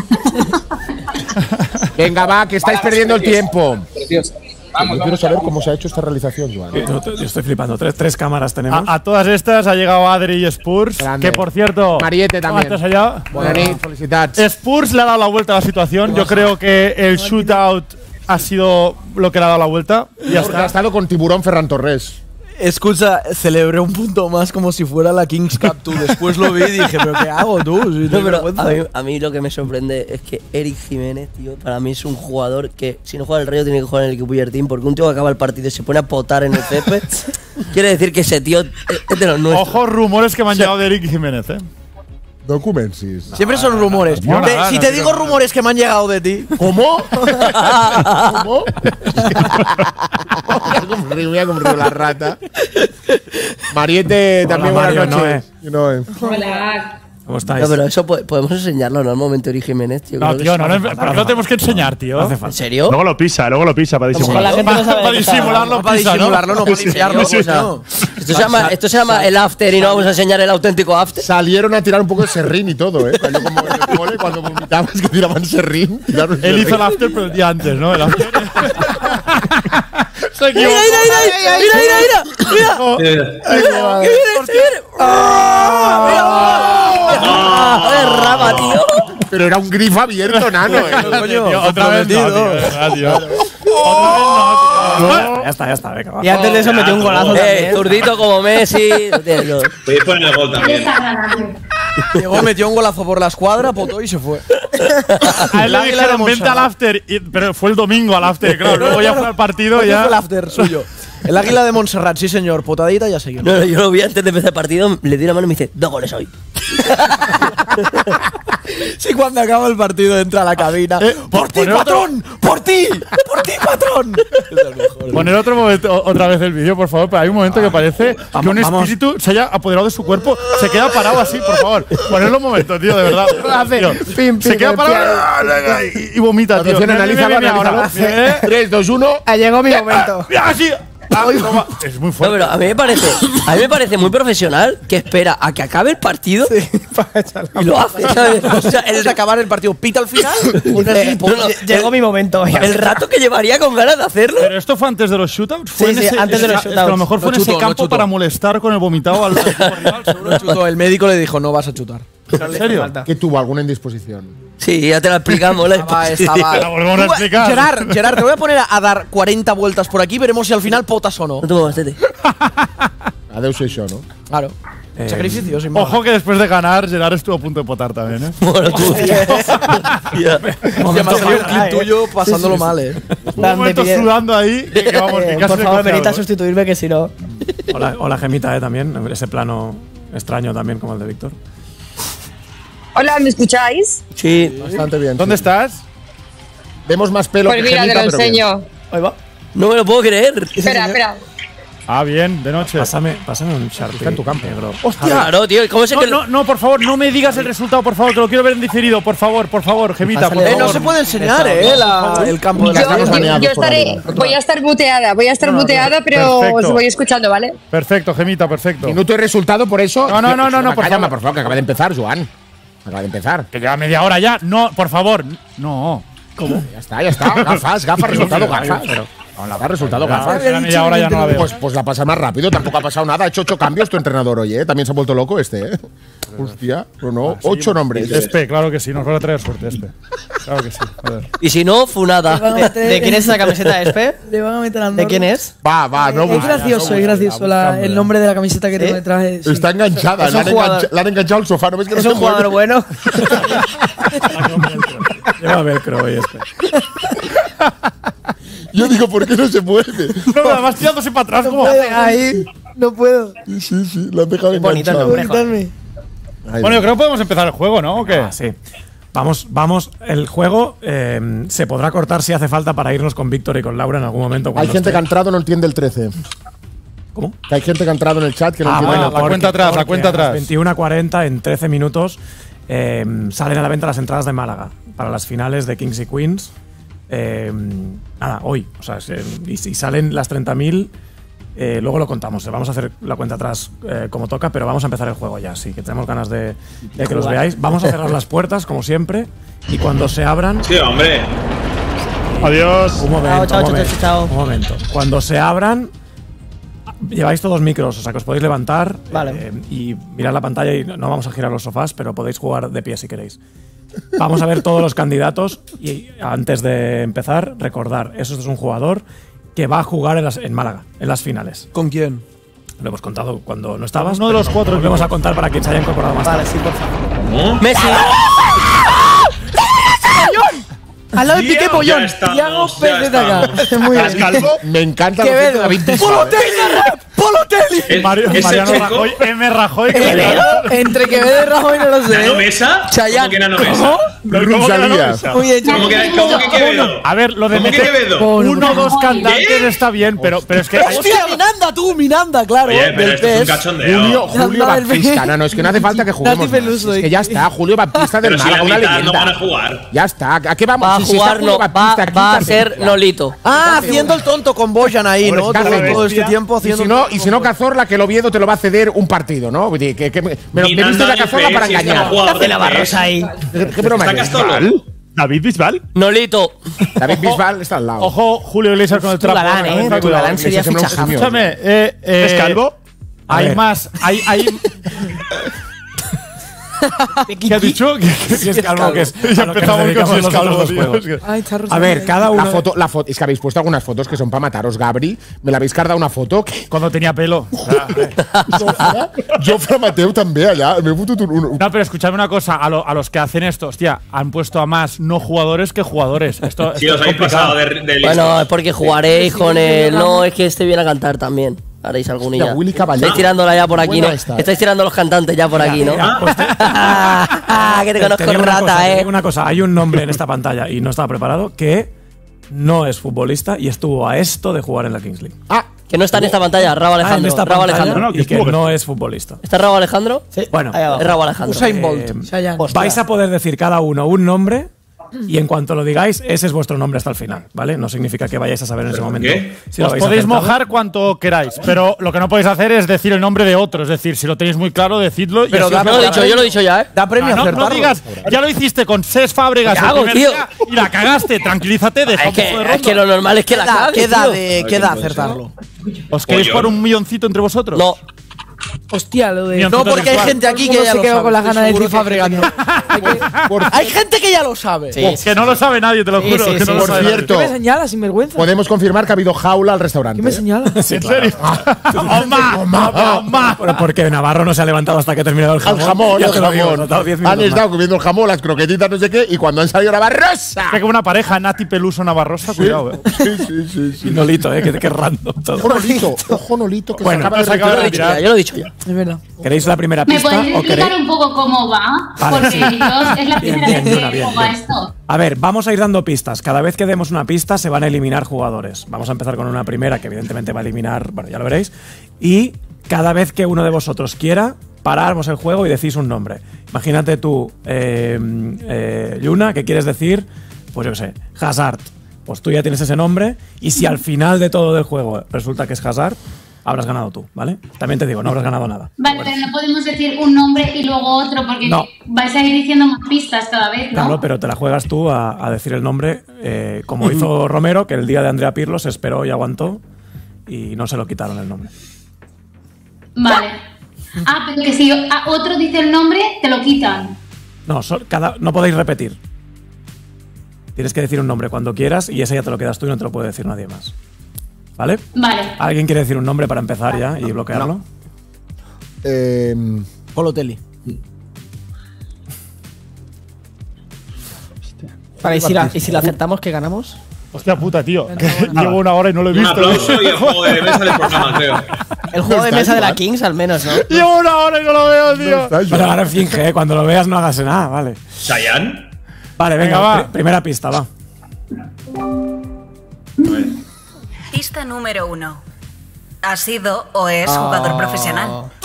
Venga, va, que estáis perdiendo el tiempo. Precioso. Vamos, Yo quiero vamos, saber vamos. cómo se ha hecho esta realización, Joan. Yo, yo estoy flipando, tres, tres cámaras tenemos. A, a todas estas ha llegado Adri y Spurs. Grande. Que por cierto. Mariette también. ¿cómo estás allá? Bona nit, felicitats. Spurs le ha dado la vuelta a la situación. Yo creo que el shootout ha sido lo que le ha dado la vuelta. Y ya Porque ha está. estado con Tiburón Ferran Torres. Escucha, celebré un punto más como si fuera la Kings Cup, tú. Después lo vi y dije, ¿pero qué hago, tú? Si No, no pero a mí, a mí lo que me sorprende es que Eric Jiménez, tío, para mí es un jugador que si no juega en el Rayo tiene que jugar en el equipo Yertín, porque un tío que acaba el partido y se pone a potar en el césped, quiere decir que ese tío es es de los nuestros. Ojo, rumores que me han llegado de Eric Jiménez, ¿eh? Documentis. Siempre son rumores. No, Te- nada, si no, te no, digo no. rumores que me han llegado de ti. ¿Cómo? ¿Cómo? Voy a cumplir, voy a cumplir la rata. Mariette, también buenas Mario, noches. Noé. Hola. ¿Cómo estáis? No, pero eso po- podemos enseñarlo, ¿no? Al momento Eric Jiménez, tío. No, creo que tío, es- no, no, ¿pero qué lo tenemos que enseñar, tío? No hace ¿En falta. serio? Luego lo pisa, luego lo pisa para Ojalá la disimular. gente no sabe Para de qué está disimularlo, hablando. Para pisa, ¿no? disimularlo, no para pillarlo. Sí, o sea, no. Esto se, llama, esto se llama el after y no vamos a enseñar el auténtico after. Salieron a tirar un poco de serrín y todo, ¿eh? Yo como en el cole, cuando vomitabas que tiraban serrín. tiraron Él hizo el serrín. after, pero el día antes, ¿no? El after. Se Mira, equivocó. mira, mira, mira, mira, mira, mira. Eh, ¿Qué viene? ¿Qué viene? ¡Ah! ¡Es rama, tío! Pero era un grifo abierto, nano, ¿eh? Coño, Tío, otra vez no, tío, de verdad, tío. Otra vez no, tío. Ya está, ya está, venga, va. Y antes de eso metió un golazo Eh, también. zurdito como Messi. no tiene todo. Podéis poner el gol Qué también. desagradable. Llegó, metió un golazo por la escuadra, potó y se fue. A él El le águila de dijeron, vente al Montserrat. after, y- pero fue el domingo al after, claro. Luego ya fue al partido, Ese ya. fue el after suyo. El águila de Montserrat, sí señor, potadita y ya seguimos. No, no, yo lo vi antes de empezar el partido, le di la mano y me dice, dos goles hoy. Sí, cuando acaba el partido entra a la cabina. Eh, ¡Por ti, poner otro- patrón! ¡Por ti! ¡Por ti, patrón! Poner otro momento, o- otra vez el vídeo, por favor, pero hay un momento que parece que Vamos, un vamos. espíritu se haya apoderado de su cuerpo. Se queda parado así, por favor. Ponerlo un momento, tío, de verdad. Tío, pim, se pim, queda el parado y, y vomita, tío. Atención, Mira, mira, analízalo, mira, ahora. analízalo. ¿Eh? tres, dos, uno. Llegó mi momento. Mira, así. Ah, toma. Es muy No, fuerte. pero a mí me parece, a mí me parece muy profesional que espera a que acabe el partido y lo hace, ¿sabes? O sea, El el, de acabar el partido, pita al final. eh, no, no, Llegó el- mi momento. el rato que llevaría con ganas de hacerlo. Pero esto fue antes de los shootouts. Fue Sí, en sí, ese, antes de los es que A lo shootouts. mejor fue No en ese chutó, no campo chutó. para molestar con el vomitado al equipo rival. seguro. Chutó, el médico le dijo, no vas a chutar. ¿En serio? ¿Qué tuvo? ¿Alguna indisposición? Sí, ya te lo explicamos. la Estaba, exposición. estaba. La volvemos a Tú, explicar. Gerard, Gerard, te voy a poner a, a dar cuarenta vueltas por aquí, veremos si al final potas o no. No te muevas, tete. Adeu soy yo, ¿no? Claro. Eh, Sacrificio, sin más. Ojo que después de ganar, Gerard estuvo a punto de potar también, ¿eh? Bueno, tú. Ya me ha salido un clip tuyo pasándolo mal, eh. Un momento pide- sudando ahí. Que, que vamos, que Eh, casi por le favor, coge venid a algo, ¿eh? sustituirme que si no. Hola, hola Gemita, eh, también. Ese plano extraño también, como el de Víctor. Hola, ¿me escucháis? Sí. Bastante bien. ¿Dónde sí. estás? Pues Vemos más pelo Pues que mira, te Gemita, lo pero bien. enseño. Ahí va. No me lo puedo creer. Espera, espera. Ah, bien, de noche. Pásame, pásame un Sharpie Está en tu campo. negro. Claro, tío. ¿Cómo se No, que no, no, por favor, no me digas el resultado, por favor, que lo quiero ver en diferido, por favor, por favor, Gemita, por Pásale. Eh, favor. no se puede enseñar, eh, la- el campo de la Yo, estamos yo- baneados yo por estaré, arriba. voy a estar muteada, voy a estar No, no, muteada, pero perfecto. os voy escuchando, ¿vale? Perfecto, Gemita, perfecto. Minuto y resultado, por eso. No, no, no, no, no, por Cállame, favor. por favor, que acaba de empezar, Joan. Acaba de empezar. Que lleva media hora ya. No, por favor. No. ¿Cómo? Ya está, ya está. Gafas, gafas, resultado, gafas. Pero- No, la resultado, Ya, gafas. ya media hora ya no la veo. Pues, pues la pasa más rápido, tampoco ha pasado nada. Ha hecho ocho cambios tu entrenador hoy, ¿eh? También se ha vuelto loco este, ¿eh? Hostia, no, no. Ocho nombres. Espe, claro que sí, nos va a traer suerte, Espe. Claro que sí. Joder. Y si no, funada. ¿De quién es esa camiseta, Espe? Le van a meter a ¿De quién es? Va, va, no Es busques. gracioso, es gracioso la- el nombre de la camiseta que tengo detrás. es- Está enganchada, Es la un han, jugador- engancha- la han enganchado al sofá. ¿No ves que no ¿Es se un jugador mueve? bueno? Lleva velcro y este. Yo digo, ¿por qué no se mueve? No, además tirándose para atrás como. Ahí, no puedo. Sí, sí, lo han dejado Bonito el enganchado. nombre. Quitarme. Ahí Bueno, va. yo creo que podemos empezar el juego, ¿no? ¿O qué? Ah, sí. Vamos, vamos. El juego eh, se podrá cortar si hace falta para irnos con Víctor y con Laura en algún momento. Hay cuando gente esté- que ha entrado no entiende el trece. ¿Cómo? Que hay gente que ha entrado en el chat que no Ah, entiende bueno, el la porque- cuenta atrás, la porque cuenta a las atrás. veintiuna cuarenta, en trece minutos, eh, salen a la venta las entradas de Málaga para las finales de Kings y Queens. Eh, nada, hoy. O sea, se- y si salen las treinta mil, eh, luego lo contamos. Vamos a hacer la cuenta atrás eh, como toca, pero vamos a empezar el juego ya. Así que tenemos ganas de, de que los veáis. Vamos a cerrar las puertas, como siempre, y cuando se abran. Sí, hombre. Adiós. Un momento, Chao, chao, un chao, momento, chao. un momento. Cuando se abran, lleváis todos micros, o sea que os podéis levantar Vale. eh, y mirar la pantalla y no no vamos a girar los sofás, pero podéis jugar de pie si queréis. Vamos a ver todos los candidatos y antes de empezar, recordar, eso es un jugador que va a jugar en, las- en Málaga, en las finales. ¿Con quién? Lo hemos contado cuando no estabas. Uno de los pero cuatro Lo vamos equipos. a contar para quien se haya incorporado más Vale, tarde. sí, por favor. ¿Cómo? Messi. Al lado de Piqué Tío, Pollón. ya estamos, Tiago ya Pérez de acá. estamos. Muy ¿Estás bien. calvo? Me encanta lo que Quevedo. dice David Bisbal. ¡Polotelli! Es- Mario, ese Mariano chico- Rajoy, M. Rajoy. Entre Quevedo y Rajoy no lo sé. ¿Nano Mesa? ¿Cómo que Nano Mesa? Rosalía. Muy bien, ¿Cómo que, cómo que Quevedo? A ver, lo de ¿Cómo que meter Quevedo? uno o dos cantantes ¿Qué? está bien, pero, pero es que. ¡Hostia, Minanda, tú, Minanda, claro! Oye, pero del esto es un P E S. cachondeo. Julio, Julio Anda, del Baptista. B. No, no, es que no hace falta que juguemos. Nati más. Peluso, Es que ya está, Julio Baptista del Pero si Málaga, la una mitad no van a leyenda. jugar. Ya está. ¿A qué vamos? Va a Si está jugar, Julio no, va, Baptista aquí, va a ¿qué ser hace? Nolito. Ah, haciendo el tonto con Boyan ahí, ¿no? Hombre, Todo, claro, todo este bestia. tiempo Y haciendo. si no, y si no Cazorla, que el Oviedo te lo va a ceder un partido, ¿no? Oye, que, que me, me, Ni me viste Nando la ni Cazorla Pérez, para si está engañar. jugador ¿Qué hace la del P E S. Barrosa ahí? ¿Qué, qué broma Está es? Castolo. David Bisbal. Nolito. David Bisbal está al lado. Ojo, Julio Iglesias con el trapo. Galán, ¿eh? Cuidado. Galán sería Ese sembra un fichajazo. simio. Escúchame, eh, eh, ¿es calvo? A Hay ver. más. Hay. hay ¿Qué ha dicho? Si es calvo, que es. Ya a lo que empezamos nos con dedicamos si es nosotros calvo, los tío, juegos. es que- Ay, está A Rosalía. ver, cada uno. La foto, la foto, es que habéis puesto algunas fotos que son para mataros, Gabri. Me la habéis cargado una foto que Cuando tenía pelo. Jofre Mateu també allà. M'he fotut un, un, No, pero escuchadme una cosa. A, lo- a los que hacen esto, hostia, han puesto a más no jugadores que jugadores. Esto, Sí, esto os es habéis complicado. pasado de, de listos. Bueno, es porque jugaré con él. No, es que este viene a cantar también. Haréis algunilla. Hostia, Willy Caballero. Estáis tirándola ya por aquí, Buena ¿no? esta, ¿eh? Estáis tirando los cantantes ya por aquí, ¿no? Ah, que te conozco, digo una rata, cosa, te eh. digo una cosa, hay un nombre en esta pantalla y no estaba preparado que no es futbolista y estuvo a esto de jugar en la Kings League. Ah, que no está en esta pantalla, Rabo Ah, en Alejandro. esta Rabo pantalla, Alejandro. no, no, y que no es futbolista. ¿Está Rabo Alejandro? Sí. Bueno, Ahí abajo. Es Rabo Alejandro. Usain Bolt. Eh, Chayanne. vais a poder decir cada uno un nombre y en cuanto lo digáis, ese es vuestro nombre hasta el final, ¿vale? No significa que vayáis a saber en ese momento. qué? Si lo Os habéis podéis acertado. mojar cuanto queráis, pero lo que no podéis hacer es decir el nombre de otro. Es decir, si lo tenéis muy claro, decidlo. Pero así da- os Yo lo he dicho, yo lo he dicho ya, ¿eh? Da premio Ah, no, acertarlo. no digas, ya lo hiciste con Cés Fábregas ¿Qué el hago, primer tío? día y la cagaste. Tranquilízate, deja Es un poco de que, ronda. es que lo normal es que la Queda, cague, queda tío. de, queda acertarlo. ¿Os queréis Pollón. por un milloncito entre vosotros? No. Hostia, lo de. Bien. No, porque hay Todo gente aquí el que mundo ya se lo quedó sabe. con las estoy ganas de seguro decir Fabregas. que- Hay gente que ya lo sabe. Sí. Que no lo sabe nadie, te lo Sí, juro. sí, que sí. no lo Por sabe nadie. cierto, ¿Qué me señala, sin vergüenza? podemos confirmar que ha habido jaula al restaurante. ¿Qué me ¿eh? señala? ¿En serio? ¡Oma! ¡Oma! ¡Oma! Bueno, porque Navarro no se ha levantado hasta que ha terminado el Al jamón. jamón, Ya al te lo digo, jamón. nos ha dado diez Han minutos estado más. comiendo el jamón, las croquetitas, no sé qué, y cuando han salido a la Barrosa. Es que una pareja, Nati Peluso Navarrosa, cuidado, eh. Sí, sí, sí, sí. Y Nolito, eh, que, que random todo. Ojo Nolito, ojo Nolito, que Bueno, se acaba no de se acaba de retirar. Ya, yo lo he dicho ya. Es verdad. ¿Queréis la primera ¿Me pista podéis o explicar queréis? un poco cómo va? Vale, Porque sí. yo es la Bien, primera bien, vez Yuna, que bien, juego a bien. esto. A ver, vamos a ir dando pistas. Cada vez que demos una pista se van a eliminar jugadores. Vamos a empezar con una primera que evidentemente va a eliminar, bueno, ya lo veréis. Y cada vez que uno de vosotros quiera, paramos el juego y decís un nombre. Imagínate tú, eh, eh, Yuna, que quieres decir, pues yo qué sé, Hazard. Pues tú ya tienes ese nombre y si al final de todo el juego resulta que es Hazard, habrás ganado tú, ¿vale? También te digo, no habrás ganado nada. Vale, pero no podemos decir un nombre y luego otro porque No. vais a ir diciendo más pistas cada vez, ¿no? Claro, pero te la juegas tú a, a decir el nombre, eh, como hizo Romero, que el día de Andrea Pirlo se esperó y aguantó y no se lo quitaron el nombre. Vale. Ah, pero que si ah, otro dice el nombre, te lo quitan. No, so- cada, no podéis repetir. Tienes que decir un nombre cuando quieras y ese ya te lo quedas tú y no te lo puede decir nadie más. ¿Vale? Vale. ¿Alguien quiere decir un nombre para empezar ya y bloquearlo? Eh, Polotelli. Vale, ¿y si, la, ¿y si la acertamos, qué ganamos? Hostia puta, tío. Llevo una hora y no lo he Un visto. aplauso y el juego de mesa del programa, creo. El juego de mesa de la Kings, al menos, ¿no? Llevo una hora y no lo veo, tío. Pero ahora finge, ¿eh? Cuando lo veas no hagas nada, vale. ¿Chayanne? Vale, venga, Venga, va. pri- primera pista, va. Pista número uno. ¿Ha sido o es jugador profesional?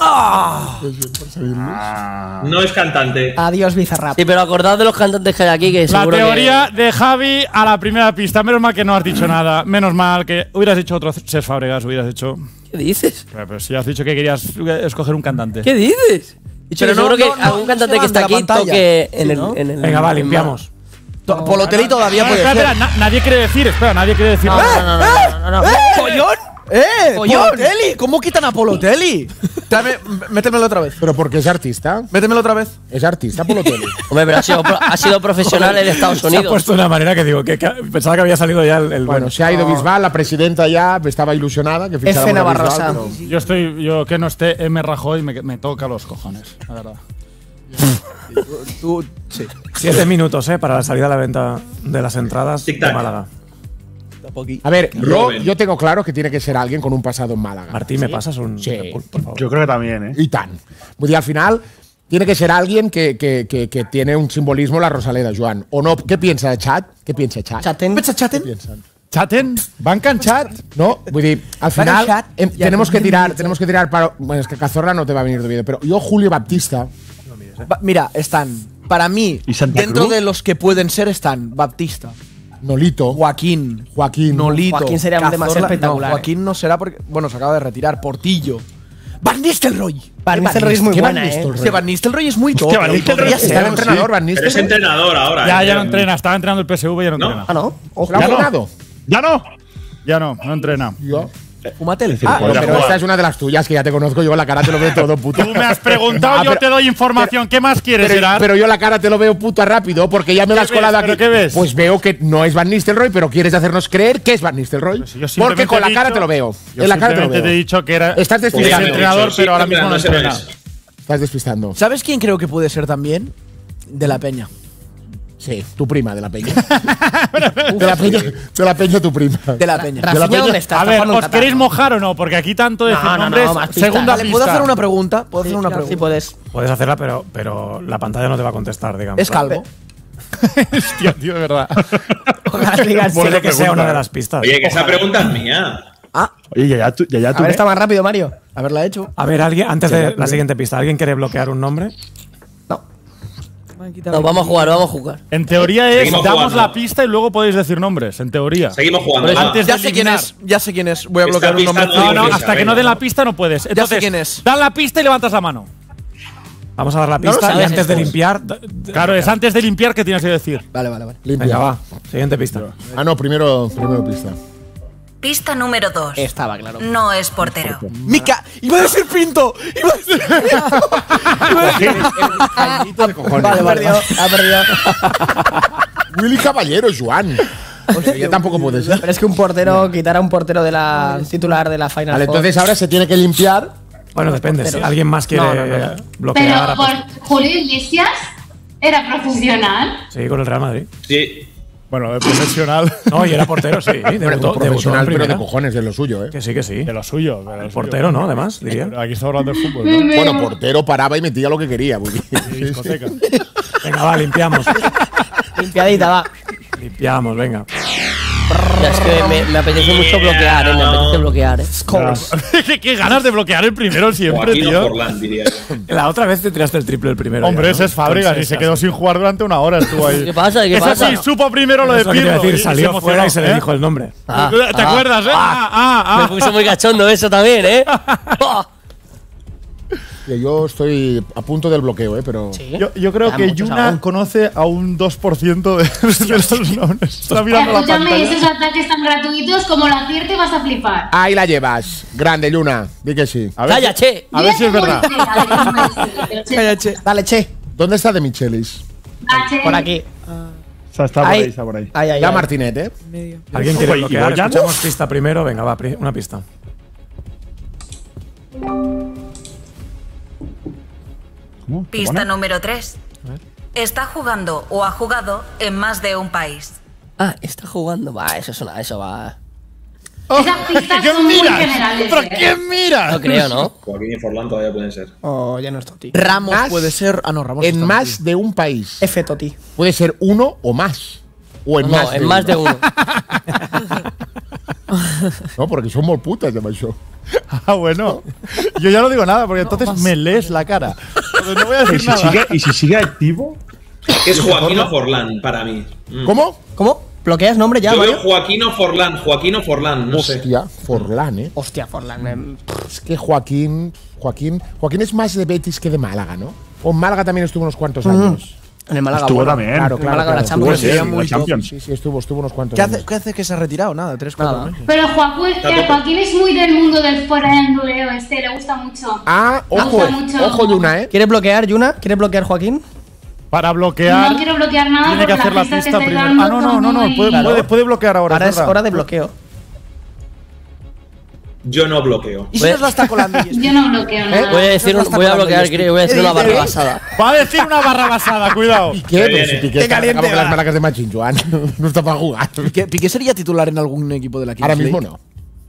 No es cantante. Adiós, Bizarrap. Sí, pero acordad de los cantantes que hay aquí que La seguro teoría de Javi a la primera pista. Menos mal que no has dicho nada. Menos mal que hubieras hecho otro Cés Fábregas, hubieras hecho. que… ¿Qué dices? Pero, pero si has dicho que querías escoger un cantante. ¿Qué dices? Dicho Pero que no- seguro que no- no- algún no cantante se que está van de aquí la pantalla. toque Sí, en, el, ¿no? en el… Venga, va, en- limpiamos. To- Polotelli todavía No, puede espera, ser. espera, na- nadie quiere decir, espera, nadie quiere decir. No, nada. no, no, no, no, no, no. ¡Eh! ¡Pollón! ¡Eh! ¡Pollón! ¡Polotelli! ¿Cómo quitan a Polotelli? Tráeme- métemelo otra vez. pero porque es artista. Métemelo otra vez. Es artista, Polotelli. Hombre, pero ha sido, pro- ha sido profesional en Estados Se ha Unidos. puesto de una manera que digo, que, que pensaba que había salido ya el, el Bueno, se ha ido Bisbal, la presidenta ya estaba ilusionada que ficháramos F. a Bisbal, Navarrosa. pero- Yo estoy, yo que no esté M. Rajoy me, me toca los cojones, la verdad. Tú, sí. Siete minutos, ¿eh? Para la salida a la venta de las entradas de Tic-tac. Málaga. A ver, yo, Robin. yo tengo claro que tiene que ser alguien con un pasado en Málaga. Martín, ¿me pasas un Sí. Red Bull, por favor? Yo creo que también, ¿eh? Y tan. Vull dir, al final, tiene que ser alguien que, que, que, que tiene un simbolismo la Rosaleda, Joan. ¿O no? ¿Qué piensa de Chat? ¿Qué piensa Chat? Chaten. ¿Pensa chaten? ¿Chaten? ¿Bancan Chat? No, vull dir, al final Chat. em, Ya, tenemos que ya, tirar, ya. tenemos que tirar para… Bueno, es que Cazorla no te va a venir de vídeo, pero yo Julio Baptista… Va- mira, están. Para mí, ¿Y Santa dentro Cruz? de los que pueden ser están Baptista, Nolito. Joaquín, Joaquín. Nolito. Joaquín sería Cazorla- demasiado espectacular, No, Joaquín no será porque. Bueno, se acaba de retirar. Portillo. Van Nistelrooy. Van Nistelrooy es muy ¿Qué Van buena, ¿eh? Nistelrooy? Es que Van Nistelrooy es muy Hostia, top. Van ¿eh? Nistelrooy Podría es ser. ¿Está el sí. entrenador, Van Pero es Nistelrooy? entrenador ahora. Ya, eh. ya no entrena, estaba entrenando el P S V y ya no, ¿No? entrena. Ah, no. Ojo. ¿Lo ha Ya no. entrenado? ¿Ya no? Ya no, no entrena. Yo. Fumatel. Ah, podría pero jugar. esta es una de las tuyas que ya te conozco. Yo la cara te lo veo todo puto. Tú me has preguntado, Ah, yo pero- te doy información. ¿Qué más quieres, Pero, Gerard? pero yo la cara te lo veo puta rápido porque ya me la has ¿Qué colado ves? aquí. ¿Pero qué ves? Pues veo que no es Van Nistelrooy, pero quieres hacernos creer que es Van Nistelrooy. Pues yo Porque simplemente con la he cara dicho- te lo veo. Yo En la cara te lo simplemente veo. te he dicho que era Estás es despistando. entrenador, Sí, pero ahora entrena, mismo no no sé lo entrena. es. Estás despistando. ¿Sabes quién creo que puede ser también? De la Peña. Sí, tu prima de la peña. de, la peña de la peña, tu prima. De la peña. De la peña. ¿Dónde está? A Está ver, jugando un ¿os Qatar. queréis mojar o no? Porque aquí tanto decir No, no, nombres. no, más pistas. Segunda Vale, pista. ¿puedo hacer una pregunta? ¿Puedo Sí, hacer una claro, pregunta? sí puedes. Puedes hacerla, pero, pero la pantalla no te va a contestar, digamos. Es calvo. Hostia, tío, de verdad. Ojalá digas sí. Puede que sea una de las pistas. Oye, que esa pregunta es mía. Ah, Oye, ya, ya, tú, ya, ya A tú. ver, ¿qué? está más rápido, Mario. haberla hecho. A ver, alguien, antes de la siguiente pista, ¿alguien quiere bloquear un nombre? No, vamos a jugar, vamos a jugar. En teoría es, Seguimos damos jugando. la pista y luego podéis decir nombres, en teoría. Seguimos jugando. Pero va. antes Ya de sé quién eliminar. es, ya sé quién es. Voy a Esta bloquear un pista nombre. no No, no, Venga, hasta que venga. no den la pista no puedes. sé Entonces, quién es. dan la pista y levantas la mano. Vamos a dar la No lo pista y sabes, antes de esto. limpiar. d- d- Claro, es antes de limpiar que tienes que decir. Vale, vale, vale. Limpia. Venga, va. Siguiente pista. Ah, no, primero, primero pista. Pista número dos. Estaba claro. No es portero. ¡Mica! ¡Iba a decir Pinto! ¡Iba a decir Cañito de cojones. Vale, ha perdido. Ha perdido. Willy Caballero, Juan. O sea, ya tampoco puede ser. Pero es que un portero, quitar a un portero de la titular de la Final Vale, Four. entonces ahora se tiene que limpiar. Bueno, depende. Si porteros. alguien más quiere No, no, no. bloquear. Pero por Julio Iglesias era profesional. Sí, con el Real Madrid. Sí. Bueno, de profesional. No, y era portero, sí. Bueno, Debutó, debutó en profesional, pero de primera. cojones, de lo suyo, ¿eh? Que sí, que sí. De lo suyo. de lo suyo. Portero, ¿no? Además, diría. Pero aquí estamos hablando de fútbol, ¿no? Bueno, portero paraba y metía lo que quería. Muy bien. Discoteca. Venga, va, limpiamos. Limpiadita, va. Limpiamos, venga. Ya, es que me, me apetece mucho bloquear, eh. Me apetece bloquear, eh. ¿Qué, qué ganas de bloquear el primero siempre, Joaquín tío. Forlán, diría yo. La otra vez te tiraste el triple el primero. Hombre, ya, ese ¿no? es Fábregas y Entonces, se quedó sin jugar durante una hora. Estuvo ahí. ¿Qué pasa? ¿Qué Ese pasa? sí supo primero lo de Eso que te iba a Pirlo. decir, y salió se fuera y se le emocionó, dijo el nombre. Ah, ¿Te ah, acuerdas, eh? Ah, ah, Me ah. puso muy cachondo eso también, eh. Ah. Que yo estoy a punto del bloqueo, ¿eh? Pero. Yo, yo creo Quedan que muchos Yuna aún. conoce a un dos por ciento de, de los nombres. Está mirando la Escúchame, pantalla. esos ataques tan gratuitos, como lo acierte vas a flipar. Ahí la llevas. Grande, Luna. Di que sí. A ver, Calla, che. a ver si es verdad. Calla, che. Dale, che. ¿Dónde está de Michelis? Por aquí. O sea, está por Ahí. ahí, está por ahí. Ahí, ahí. Ya ahí. Martinet, ¿eh? ¿Alguien quiere Oye, ¿y bloquear? Boyan? Escuchamos pista primero. Venga, va, pri- una pista. ¿Cómo? ¿Qué Pista pone? número tres. Está jugando o ha jugado en más de un país. Ah, está jugando. Va, eso es una. Eso va. Esas pistas ¿Qué son muy miras? generales. ¿Pero ¿eh? qué miras? No creo, ¿no? Joaquín y Forlán todavía pueden ser. Oh, ya no es Toti. Ramos Más puede ser. Ah, no, Ramos. En está más de un país. F Toti. Puede ser uno o más. O en No, más de en más uno. de uno. No, porque son muy putas de macho. Ah, bueno. Yo ya no digo nada porque entonces me lees la cara. Entonces no voy a ¿Y decir si, nada. sigue, ¿Y si sigue activo? Es Joaquín o Forlán para mí. Mm. ¿Cómo? ¿Cómo? ¿Bloqueas nombre ya, Yo veo Mario? Joaquín o Forlán, Joaquín o Forlán, no sé. Hostia, Forlán, ¿eh? Hostia, Forlán. eh. Es que Joaquín. Joaquín. Joaquín es más de Betis que de Málaga, ¿no? O en Málaga también estuvo unos cuantos años. En el Málaga. Estuvo bueno. también. Claro, En claro. Málaga claro. la Champions. Estuvo, sí, Sería en la muy top. Champions. Sí, sí, estuvo, estuvo unos cuantos ¿Qué hace, años. ¿Qué hace que se ha retirado? Nada, tres, cuatro Nada. meses. Pero Joaquín, eh, Joaquín es muy del mundo del forenduleo este, le gusta mucho. Ah, Me ojo, gusta mucho. ojo, Yuna, ¿eh? ¿Quieres bloquear, Yuna? ¿Quieres bloquear, Joaquín? Para bloquear. No quiero bloquear nada Tiene que porque hacer la las pistas pista que estoy primero. Ah, dando no, no, son no, no. muy- Puede, Claro. puede, puede bloquear ahora. Ahora es verdad. hora de bloqueo. Yo no bloqueo. ¿Y si nos la está colando? Yo no bloqueo nada. Voy a decir, un- voy a bloquear, creo, voy a decir una barra basada. Va a decir una barra basada, cuidado. ¿Qué? Pero viene. si Piqué Qué está caliente acabado con va. las maracas de Machín, Joan. No está para jugar. ¿Piqué, Piqué sería titular en algún equipo de la Kings Ahora League? mismo no.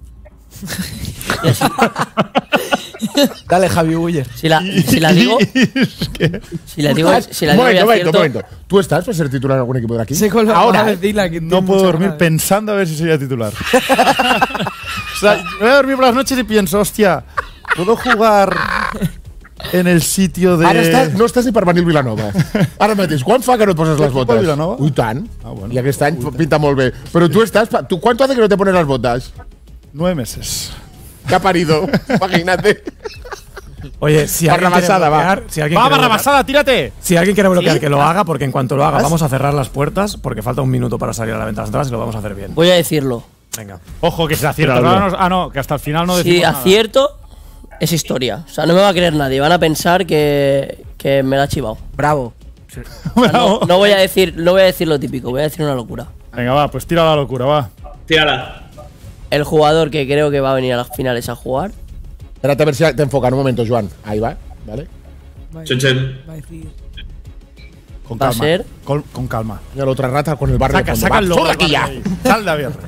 Dale, Javi Buller. Si la, si la digo. Si la digo, si la un digo momento, ya un momento, un acierto. momento. ¿Tú estás para ser titular en algún equipo de aquí? Sí, con lo Ahora. va a ¿eh? decir la que No tiene puedo mucha dormir ganas. pensando a ver si sería titular. O sea, voy a dormir por las noches y pienso, hostia, ¿puedo jugar en el sitio de. Ara estàs, no estàs ni per venir al Vilanova. Ara mateix, quan fa que no et poses les Equipo botes? Vilanova? Ui, tant. Ah, bueno. I aquest any pinta molt bé. Però tu estàs… pa- ¿Tú cuánto hace que no te pones las botas? Nueve meses. ¿Qué ha parido? Imagínate. Oye, si Barra alguien quiere basada, va. bloquear, si alguien Va, quiere barra bloquear- basada, tírate. Si alguien quiere bloquear, ¿Sí? que lo haga, porque en cuanto lo haga, vamos a cerrar las puertas, porque falta un minuto para salir a la venta de las entradas y lo vamos a hacer bien. Voy a decirlo. Venga. Ojo, que se acierta. Tíralo. Ahora nos- Ah, no, que hasta el final no Si decimos nada. acierto, es historia. O sea, no me va a creer nadie. Van a pensar que, que me la ha chivado. Bravo. O sea, no, no voy a decir, no voy a decir lo típico, voy a decir una locura. Venga, va, pues tira la locura, va. Tírala. El jugador que creo que va a venir a las finales a jugar. Espérate a ver si te enfocan un momento, Joan. Ahí va, ¿vale? Chen, chen. Con Va a calma. ser- Con, con calma. Y la otra rata con el barrio Saca, de fondo. saca el Va, logo. ¡sal de aquí ya! Sal de abierre.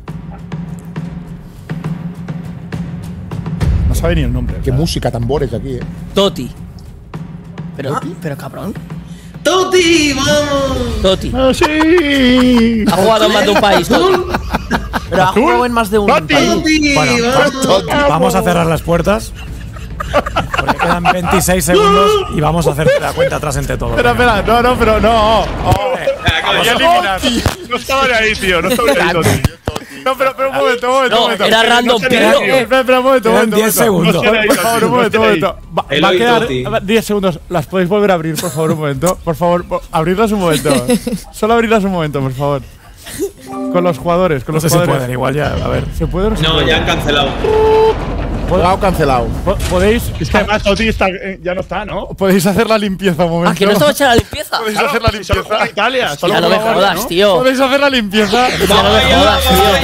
No sabe ni el nombre. Qué música, tambores aquí, eh. Toti. Pero, pero cabrón. ¡Toti! ¡Vamos! Toti. ¡Ah, sí! Ha jugado en más de un país, Toti. Pero ha jugado en más de un país. Bueno, vamos a cerrar las puertas. Porque quedan veintiséis segundos y vamos a hacer la cuenta atrás entre todos. Espera, espera. No, no, pero no. Oh, Vamos a eliminar. No estaba ni ahí, tío. No estaba ni ahí, Toti. No, pero, pero un momento, un momento. No, un momento. era random, No, pero- espera, espera, espera, un momento, un Quedan momento. diez un momento. segundos. Por favor, un momento, un momento. Va, va a Eloy quedar Toti. diez segundos. ¿Las podéis volver a abrir, por favor, un momento? Por favor, po- abrirlas un momento. Solo abrirlas un momento, por favor. Con los jugadores, con No los sé si jugadores. pueden, igual ya, a ver. ¿Se puede o no se No, puede? ya han cancelado. Jugado cancelado. Po- ¿Podéis, Es que además Toti está, eh, ya no está, ¿no? podéis hacer la limpieza un momento? Ah, que no estaba hecha la limpieza. ¿Podéis Claro, hacer la si solo limpieza? juega Italia. Solo Ya no me juega jodas, ¿no? tío. ¿Podéis hacer la limpieza? Ya no me jodas,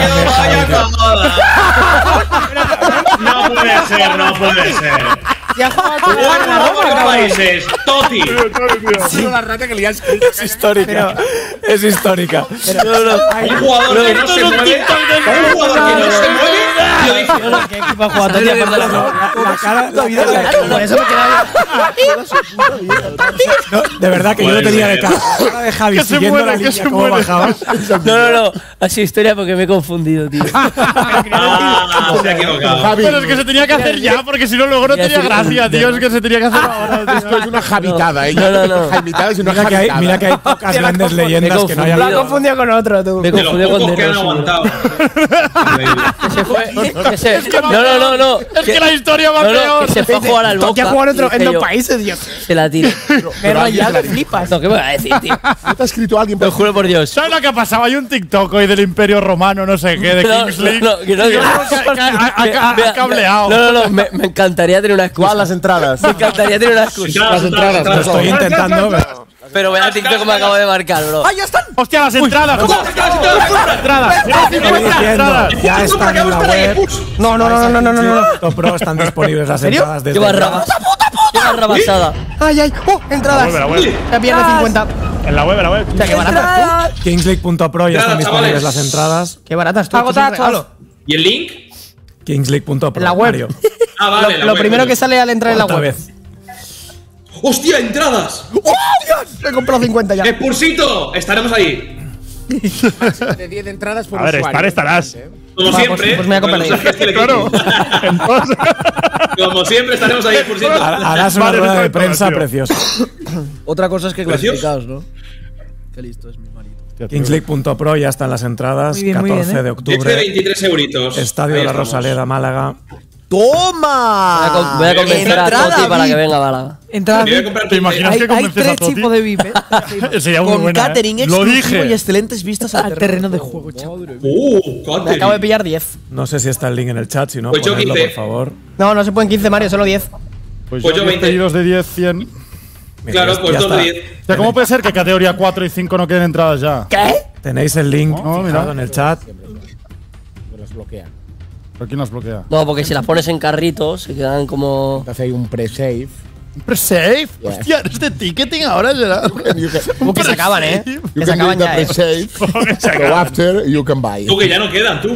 tío. No puede ser, no puede ser. Ya ha jugado Cuatro países. Toti. Solo la rata que le has Es histórica. Es histórica. Un jugador que no se mueve. Un jugador que no se mueve. Yo dije, ¿Qué equipo ha jugado Toti aparte de la La cara. Por eso me quedaba. No, de verdad que yo no Puede tenía de ser. cara. Cara de Javi Que se siguiendo muere, la que línea se cómo muere. bajaba. No, no, no. Ha sido historia porque me he confundido, tío. ah, se ha equivocado. Javi, Pero es que se tenía que hacer ya, porque si no, luego no Ya, tenía sí. gracia, tío. Es que se tenía que hacer ahora. esto es una javitada, ¿eh? No, no, no. Javitada es una Mira que hay, javitada. mira que hay pocas grandes Me leyendas que no hayan Lo ha confundido. confundido con otro, tú. Me he De los confundido con pocos que han Deroso. aguantado. Que se fue. Que se, no, no, no, no. Es que la historia va no, no, peor. que se fue a jugar al Boca. Toti ha jugado en, otro- y en dije dos yo, países, Dios. Se la tiro. Me he rayado, flipas. No, ¿qué me va a decir, tío? ¿No te ha escrito alguien? Te lo juro por Dios. ¿Sabes lo que ha pasado? Hay un TikTok hoy del Imperio Romano, no sé qué, de No, Kings no, League. no, que no, que no. Ha- ha- ha- ha- Mira, ha cableado. No, no, no. Me, me encantaría tener una excusa. Las entradas. Me entraría tener una excusa. Las entradas, Lo estoy intentando, pero. Pero vea el TikTok que me acabo de marcar, bro. ¡Ah, ya están! ¡Hostia, las entradas! ¡Las entradas! Estoy diciendo, ya están en la web. No, no, no, no, no, no, no. Top Pro están disponibles las serio? entradas Qué desde barra. Qué barra basada. ¡Ay, ay! ¡Oh! Entradas. La web, la web. Ya pierde cincuenta. En la web, en la web. Hostia, qué baratas, tú. Kingsleague punto pro ya están Nada, disponibles chavales. las entradas. Qué baratas, tú. Esto es un Agotadas. regalo. ¿Y el link? Kingsleague punto pro. En la web. Mario. Ah, vale. Lo, la lo web, primero coño. que sale al entrar en la Otra web. vez. ¡Hostia, entradas! ¡Oh, Dios! Me he comprado cincuenta ya. ¡Expursito! Estaremos ahí. De diez entradas por A ver, usuario. estar estarás. Como Va, siempre. pues- pues me voy a con comprar los mensajes que le Claro. quiten. Entonces. Como siempre estaremos ahí, Expursito. Harás una Vale, rueda de perfecto, prensa tío. preciosa. Otra cosa es que ¿Precios? clasificados, ¿no? Qué listo es mi marido. Kingsleague punto pro ya están las entradas. Muy bien, muy catorce bien, ¿eh? de Este octubre. veintitrés euritos. Estadio Ahí de la estamos. Rosaleda, Málaga. ¡Toma! Voy a, con- voy a convencer a Entrada Toti para V I P. que venga a Málaga. Entrada Me voy a V I P. comprar ¿Te imaginas Hay, que hay convences a tres Toti? tipos de V I P. ¿eh? Sería muy Con buena. ¿eh? catering Lo exclusivo dije. y excelentes vistas al Al terreno de juego, chaval. Uh, Me catering. acabo de pillar diez. No sé si está el link en el chat, si no, Pues yo ponedlo, quince. por favor. No, no se pueden quince, Mario, solo diez. Pues, Pues yo yo diez veinte. pedidos de diez, cien. Claro, Ya pues dos está. de diez. O sea, ¿cómo puede ser que categoría cuatro y cinco no queden entradas ya? ¿Qué? Tenéis el link No, mira. fijado en el chat. Me los bloquean. ¿Pero quién nos bloquea? No, porque si las pones en carrito se quedan como. Entonces hay un pre-save. ¿Pre-save? Yeah. Hostia, ¿eres de ticketing ahora, Gerard? Como que se acaban, ¿eh? You Que se can acaban do the ya, ¿eh? pre-save. So after you can buy. Tú que ya no quedan, tú.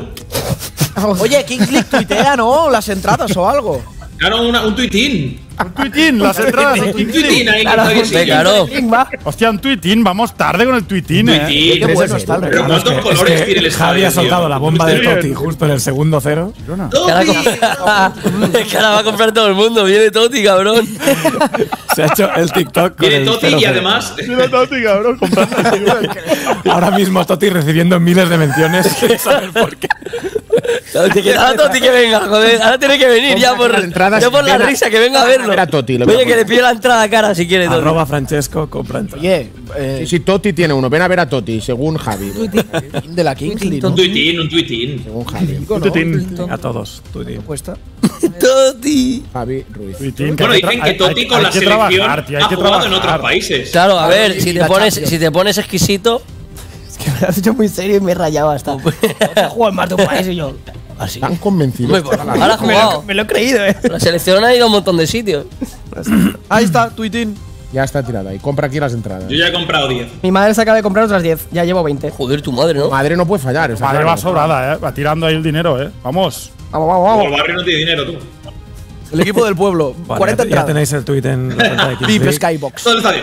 Oye, Kings League tuitea, ¿no? Las entradas o algo. Claro, una- un tuitín. Un tuitín, las entradas. Un Un tuitín ahí. Claro, que está ahí, sí. claro. Link va. Hostia, un tuitín. Vamos tarde con el tuitín, eh. Tuitín. Qué bueno está el Pero regalo. ¿cuántos Es que- colores es que tiene el Javi estadio, ha soltado tío? la bomba de Estoy Toti bien. justo en el segundo cero. Que ahora, com- es que ahora va a comprar todo el mundo. Viene Toti, cabrón. Se ha hecho el TikTok con Viene el Toti cero y cero. además. Mira, Toti, cabrón, comprando. Ahora mismo Toti recibiendo miles de menciones sin saber por qué. Te quedaba Toti que venga, joder. Ahora tiene que venir ya por, las entradas, ya por la ven a- risa, que venga a verlo. ver a Toti, lo que Oye, que pone. le pide la entrada cara si quiere Toti. Arroba Francesco, compra entrada. Oye, eh, Sí, sí, Toti tiene uno. Ven a ver a Toti, según Javi. de la Kings League, ¿no? Un tuitín, un tuitín. Según Javi. Un tuitín. A todos, Toti. Cuesta. Toti. Javi Ruiz. Tuitín, Bueno, hay que dicen tra- que hay- Toti hay- con hay la que selección trabajar, tío, hay ha que jugado en trabajar. otros países. Claro, a ver, si y te la pones, Champions. si te pones exquisito. Es que me lo has hecho muy serio y me he rayado hasta. He jugado en más de un país y yo. Así. Tan convencido. Hombre, pues, ahora ha Me lo, jugado. me lo he creído, ¿eh? La selección ha ido a un montón de sitios. Ahí está, tuitín. Ya está tirada ahí. Compra aquí las entradas. Yo ya he comprado diez. Mi madre se acaba de comprar otras diez. Ya llevo veinte. Joder, tu madre, ¿no? Madre no puede fallar. Madre claro. va sobrada, ¿eh? Va tirando ahí el dinero, ¿eh? Vamos. Vamos, vamos, vamos. El barrio no tiene dinero, tú. El equipo del pueblo. Vale, cuarenta ya, entradas. ya tenéis el tweet en la cuenta de Kings Deep League. Skybox. Todo el estadio.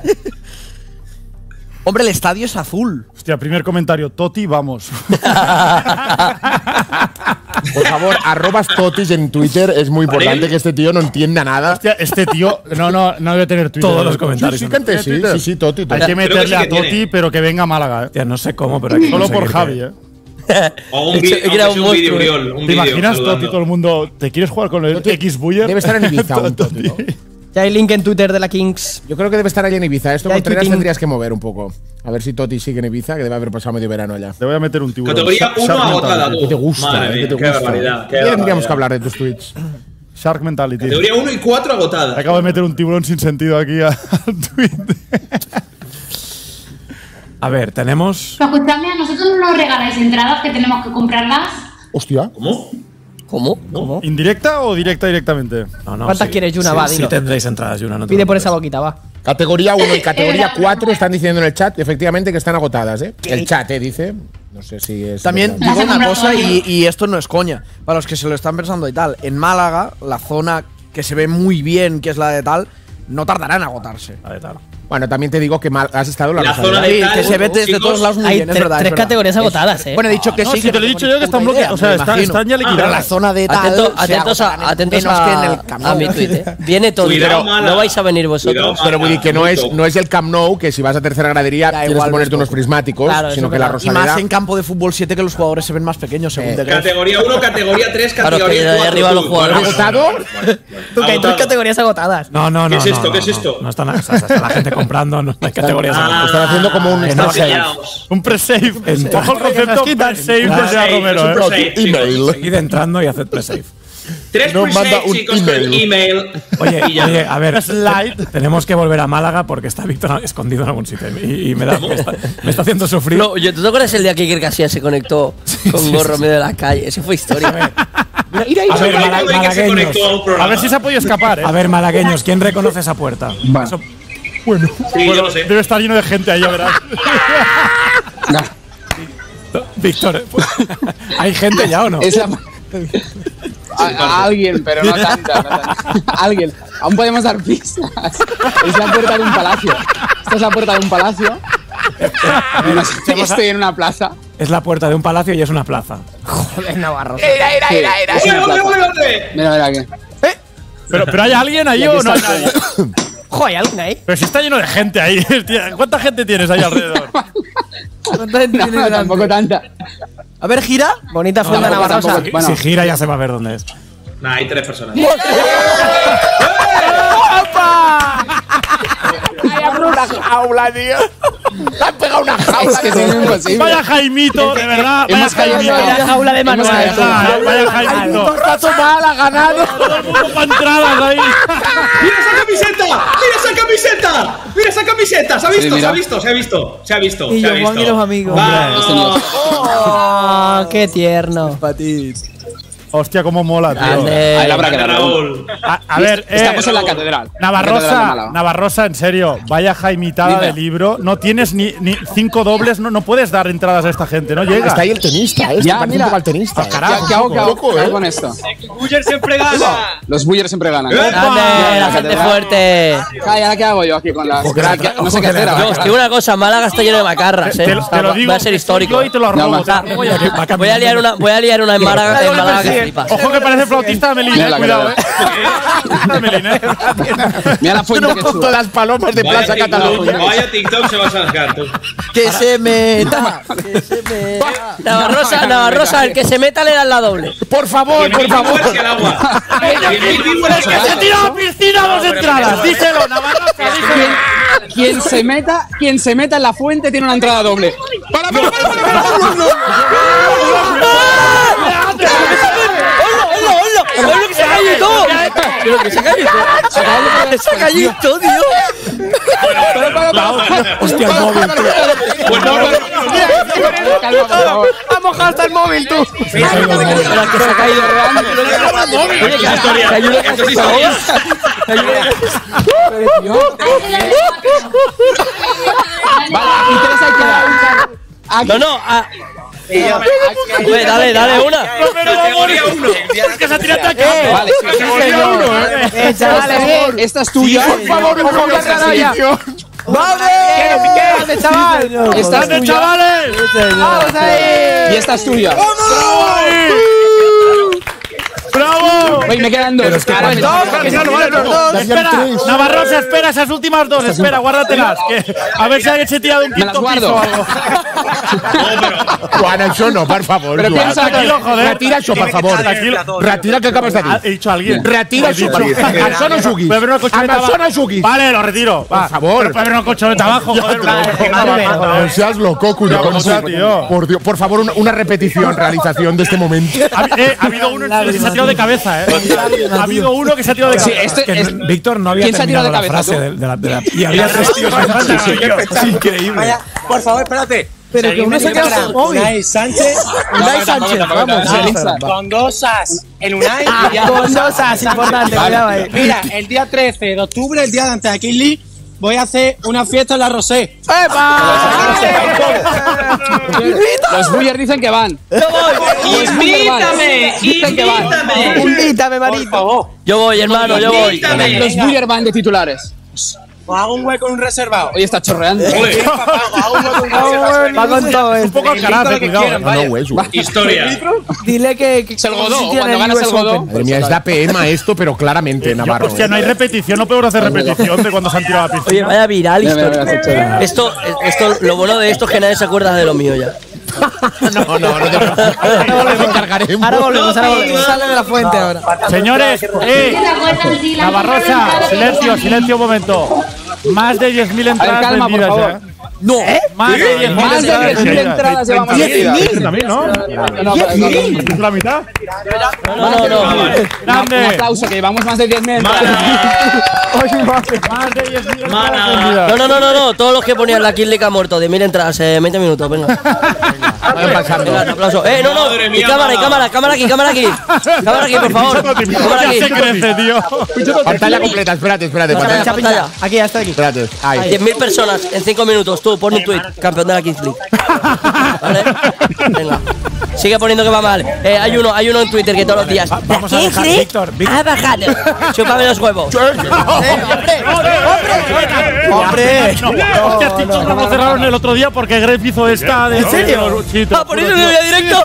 Hombre, el estadio es azul. Hostia, primer comentario. Toti, vamos. Por favor, arrobas totis en Twitter. Es muy importante que este tío no entienda nada. Hostia, este tío. No, no, no debe tener Twitter. Todos los comentarios. Sí, sí, cante, sí, sí, sí, Toti. Hay que meterle a Toti, pero que venga a Málaga, ¿eh? Hostia, no sé cómo, pero hay que Solo por conseguir Javi, ¿eh? O un vídeo viol. ¿Te imaginas, Toti, todo el mundo? ¿Te quieres jugar con el X-Buyer? Debe estar en Ibiza un Toti, ¿no? Ya hay link en Twitter de la Kings. Yo creo que debe estar allí en Ibiza. Esto Ya hay Contreras tweeting. tendrías que mover un poco. A ver si Toti sigue en Ibiza, que debe haber pasado medio verano allá. Te voy a meter un tiburón. Categoría Shark- uno Shark agotada, Mentality. tú. ¿Qué te gusta? Madre ¿Qué mía, te qué gusta? barbaridad, qué Ya tendríamos barbaridad. que hablar de tus tweets. Shark Mentality. Categoría uno y cuatro agotadas. Acabo de meter un tiburón sin sentido aquí a- al tweet. A ver, tenemos. Pero escuchadme, a nosotros no nos regaláis entradas que tenemos que comprarlas. Hostia. ¿Cómo? ¿Cómo? ¿Cómo? ¿Indirecta o directa directamente? No, no, ¿Cuántas sí, quieres, Yuna? sí, Va, sí dilo. tendréis entradas, Yuna. No te Pide por preocupes. esa boquita, va. Categoría uno y categoría cuatro están diciendo en el chat, efectivamente, que están agotadas, ¿eh? El chat, ¿eh? Dice. No sé si es. También verdad. digo una cosa y, y esto no es coña. Para los que se lo están pensando y tal. En Málaga, la zona que se ve muy bien, que es la de tal, no tardará en agotarse. La de tal. Bueno, también te digo que mal- has estado en la, La Rosaleda. zona de Sí, tal, que se ve desde chicos, todos lados muy Hay bien, es tre- verdad. es tres verdad. categorías agotadas, ¿eh? Bueno, he dicho que No, sí. si que te lo he no dicho tengo yo que ni están puta idea, bloqueados. O sea, me están, imagino. están ya Pero liquidadas. la zona de tal. Atento- se atentos a, agotarán atentos menos a, que en el Camp a mi Nou. tweet. ¿eh? Viene todo. Cuidado, No Málaga. vais a venir vosotros. Cuidado, Pero Willy, que no es, no es el Camp Nou, que si vas a tercera gradería Da tienes igual, que ponerte ves unos poco. prismáticos, Claro, sino eso que es la verdad. Y más Rosaleda. en campo de fútbol siete que los jugadores se ven más pequeños, según Eh, te crees. Categoría uno, categoría tres, Claro, que categoría de cuatro. arriba los tú. jugadores. Bueno, ¿Agotado? Tú, que hay tres agotado. categorías agotadas. No, no, no. ¿Qué es no, esto? no, ¿Qué es no. esto? No están, o sea, está la gente comprando, no hay categorías. Ah, Están haciendo como un no, pre-save. callaos. Un pre-save. En- Ojo el concepto pre-save de Pre-save, Sea Romero, es un ¿eh? pre-save, chicos. Seguid entrando y haced pre-save. Tres Nos manda pre-save, un chicos, con email. email. Oye, Y ya. oye, a ver, Slide. te- tenemos que volver a Málaga porque está Víctor escondido en algún sitio y, y me, da, me, está, me está haciendo sufrir. No, oye, ¿tú te acuerdas el día que Iker Casillas se conectó con sí, gorro sí. en medio de la calle? Ese fue historia. A ver, A ver, mala- que se malagueños. conectó a un programa. A ver si se ha podido escapar, ¿eh? a ver, malagueños, ¿quién reconoce esa puerta? Eso- Bueno, Sí, yo bueno, lo sé. debe estar lleno de gente ahí, ya verás. Víctor, ¿hay gente ya o no? Es la- a, a alguien, pero no tanta, no tanta. Alguien. Aún podemos dar pistas. Es la puerta de un palacio. Esta es la puerta de un palacio. No sé, vamos a- estoy en una plaza. Es la puerta de un palacio y es una plaza. Joder, Navarro. Mira, mira, mira, mira. Es una ¡Ole, plaza. ole, ole! Mira, mira aquí. Pero, pero ¿hay alguien ahí Y aquí o no hay está el nadie? Joder, ¿hay alguien ahí? Pero si está lleno de gente ahí. Tía, ¿cuánta gente tienes ahí alrededor? ¿Cuánta gente No, tiene no, delante? tampoco tanta. A ver, gira. Bonita funda tampoco, navarrosa. tampoco. Bueno. Si gira ya se va a ver dónde es. Nah, hay tres personas. Una jaula, tío. Te han pegado una jaula. Es que es imposible. Vaya Jaimito, de verdad. Vaya Hemos caído Jaimito. en La jaula de Hemos Manuel. caído. Ah, Vaya Jaimito. Está tomada, ha ganado. Todo el mundo para entradas ahí. ¡Mira esa camiseta! ¡Mira esa camiseta! ¡Mira esa camiseta! ¿Se ha visto? Sí, ¿Se mira. ha visto? ¿Se ha visto? ¿Se ha visto? Y ¿Se ha yo, Juan visto? y los amigos. ¡Vamos! Oh, qué tierno. Patit. Hostia, cómo mola, tío. Grande. Ahí la habrá que Grande, dar. Raúl. A, a ver, eh, Estamos en la catedral. Catedral de Navarrosa, Málaga. Navarrosa, en serio, vaya jaimitada Dime. de libro. No tienes ni, ni cinco dobles, no, no puedes dar entradas a esta gente, no llega. Está ahí el tenista, este, Ya, parece mira. un poco al tenista. Ah, carajo, ¿Qué, qué hago, qué hago, loco, qué hago eh. con esto? Buller siempre gana. Los Bullers siempre ganan. ¡Epa! Grande, la gente catedral. fuerte. Ay, ¿ahora qué hago yo aquí con las.? Ojo que ¿Qué- la- qué- no ojo sé qué que la- hacer yo ahora. No, os digo una cosa, Málaga está lleno de macarras, Te, eh. te lo- O sea, te lo va- digo, va a ser soy histórico. yo y te lo No, robo. va- te lo robo ya. Va Voy a liar una, voy a liar una en Málaga, en Málaga que flipas. Ojo que parece flautista de Melina, Mira eh, la cuidado, eh. cara. Flautista de Melina, eh. Mira la fuente No que con sube. todas las palomas de Vaya Plaza TikTok, Cataluña. vaya TikTok se va a sacar, tú. Que se meta. Que se meta. Navarrosa, Navarrosa, el que se meta le dan la doble. Por favor, por favor. Que el agua. El que se tira a la piscina, dos entradas. Díselo, Navarrosa, díselo. Quien, quien se meta, quien se meta en la fuente tiene una entrada doble. ¡Para, para, para, para, para! ¡Hola, hola! ¡Hola, que se ha caído todo! ¡Pero que se ha caído todo! ¡Se ha caído todo, tío! Para, para, para. Hostia, el móvil. Pues no, no, no, no. Calma, por favor. ¡Ha mojado hasta el móvil, tú! Pero que se ha caído. Esto es historia. Esto es historia. Vale, aquí tres hay que dar un... No, no, a... Hombre, dale, dale una. Categoría uno. Es que se ha tirado a Eh, vale, categoría uno, eh. Eh, chavales, esta es tuya. Por favor, no pongas la edición. ¡Vale! ¡Grande, chaval! Esta es tuya. chavales! ¡Vamos ahí! Y esta es tuya. ¡Bravo! Oye, me quedan dos. Pero es que Ahora me dos, toca. al final no vale dos. Espera, Navarrosa, espera esas últimas dos. Espera, guárdatelas. Que a ver si alguien se tira de un Me las quinto guardo. piso o algo. Juan, eso no, por favor. Pero Joan. piensa- Tranquilo, joder. Retira eso, por favor. Tranquilo. Retira que acabas de Ah, decir. He dicho a alguien. Retira eso. Amazono Sugi. Puede haber una colchoneta Amazono abajo. Sugi. Vale, lo retiro. Va. Por favor. Pero puede haber una colchoneta abajo, joder. No seas loco, culo. No, sea, tío. Por Dios, por favor, una, una repetición, realización de este momento. Ha, eh, ha habido uno que se ha tirado de cabeza, ¿eh? Ha habido uno que se ha tirado de Sí, cabeza. este- Es que es- no- Víctor no había ¿Quién se ha tirado terminado de la cabeza, frase tú? de, de la, de la- y había tres tíos en Sí, Es increíble. Vaya, por favor, espérate. Pero que uno se queda sin móvil. Unai Sánchez. Unai Sánchez, vamos. Con dos as. El Unai. y ya. Con dos as, importante, cuidado ahí. Mira, el día trece de octubre, el día de antes de Kings League, voy a hacer una fiesta en la Rosé. Los Bullers dicen que van. Yo voy. Los Bullers van. Invítame, Dicen que van. invítame. Invítame, marito. Yo voy, hermano, yo voy. Invítame. Los Bullers van de titulares. Os hago un hueco en un reservado. Hoy está chorreando. Sí, papá, os hago un hueco en un reservado. Va con todo Un esto. poco al carácter, cuidado. No, no, güey. Historia. Dile que. que Es el que Godó, sitio en cuando el ganas U S el Godó. Open. Madre mía, es la P M esto, pero claramente, Yo, Navarro. hostia, no hay repetición, no puedo hacer repetición de cuando se han tirado a la Oye, piscina. vaya viral Mira, mira, historia. mira, mira. Esto, esto, lo bueno de esto es que nadie se acuerda de lo mío ya. No, no, no te preocupes. Ahora me encargaremos. Ahora volvemos, ahora volvemos. Sale de la fuente ahora. Señores, eh, Navarrosa, silencio, silencio un momento. Más de diez mil entradas calma, por vendidas favor. ya. No, más de diez mil Más de diez mil entradas llevamos vendidas. treinta mil, ¿no? No, no, pero- ¿Es la mitad? No, no, no. Un Grande. aplauso, que llevamos más de diez mil. Más de diez mil entradas vendidas. No, no, no, no, no. Todos los que ponían la Kings League ha muerto. de mil entradas, eh, veinte minutos, venga. Venga, un aplauso. Eh, no, no. Madre Y mía, cámara, y Málaga. cámara, cámara aquí, cámara aquí. Cámara aquí, por favor. Cámara Ya aquí. se crece, tío. Pantalla completa, espérate, espérate. Pantalla, Pantalla. pantalla. Aquí, ya está aquí. Espérate. Ahí. diez mil personas en cinco minutos. Tú, pon un tweet. Campeón de la Kings League. ¿Vale? Venga. Sigue poniendo que va mal. Eh, hay uno, hay uno en Twitter que todos los días. Vamos a La dejar, Kings League Víctor, Víctor. ha bajado. Chúpame los huevos. ¡Hombre! No, hostia, TikTok no lo cerraron el otro día porque Gref hizo esta de. ¿En serio? Sí, te lo Ah, por juro, eso tío. le voy a directo.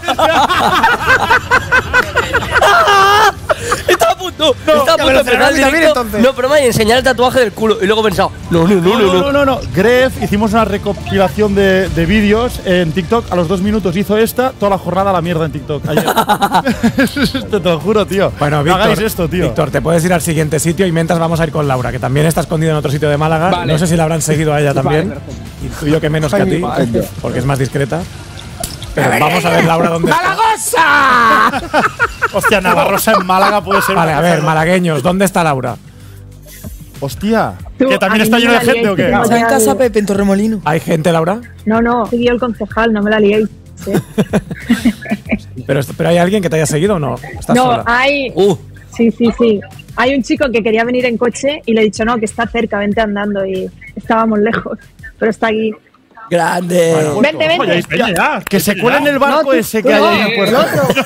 Está a punto, está a me punto lo de empezar cerraron el también, directo. entonces. No, pero me enseñar el tatuaje del culo y luego he pensado, no, no, no, No, no, no, no. Gref, hicimos una recopilación de, de vídeos en TikTok. A los dos minutos hizo esta, toda la jornada a la mierda en TikTok. Ayer. te, te lo juro, tío. Bueno, no Víctor, hagáis esto, tío. Víctor, te puedes ir al siguiente sitio y mientras vamos a ir con Laura, que también está escondida en otro sitio de Málaga. Vale. No sé si la habrán seguido a ella también. Vale, perfecto. Intuyo que menos que a ti, porque es más discreta. Pero vamos a ver, Laura, dónde está. ¡Malagosa! Hostia, Navarrosa en Málaga puede ser. Vale, una a ver, cosa- malagueños, ¿dónde está Laura? Hostia, Tú, que también a mí está me lleno de la gente liáis, o qué. tío. Está en casa Pepe en Torremolino. ¿Hay gente, Laura? No, no, soy yo el concejal, no me la liéis. ¿eh? Pero, pero ¿hay alguien que te haya seguido o no? ¿Estás No, sola? hay. Uh, Sí, sí, sí. Hay un chico que quería venir en coche y le he dicho, no, que está cerca, vente andando. Y estábamos lejos, pero está aquí. grande. Bueno, Vente, vente. Oye, hay peña ya, que se cuele en el barco No, tú- ese tú que hay no, ahí en el puerto.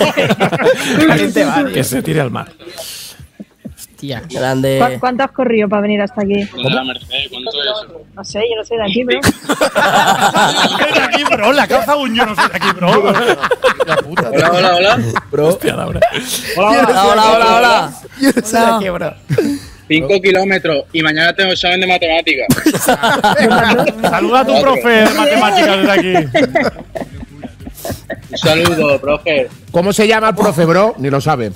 Que se tire al mar. Tía. ¿Cu- Grande. ¿Cuánto has corrido para venir hasta aquí? La Mercedes, ¿cuánto es eso? No sé, yo no soy de aquí, bro. De aquí, bro, la calza un yo no soy de aquí, bro. La puta. Hola, hola, hola. Bro. Hostia, Laura. Hola, Hola, hola, hola, hola. Yo no soy de aquí, bro. cinco kilómetros y mañana tengo examen de matemáticas. Saluda a tu profe de matemáticas desde aquí. Un saludo, profe. ¿Cómo se llama el profe, bro? Ni lo sabe.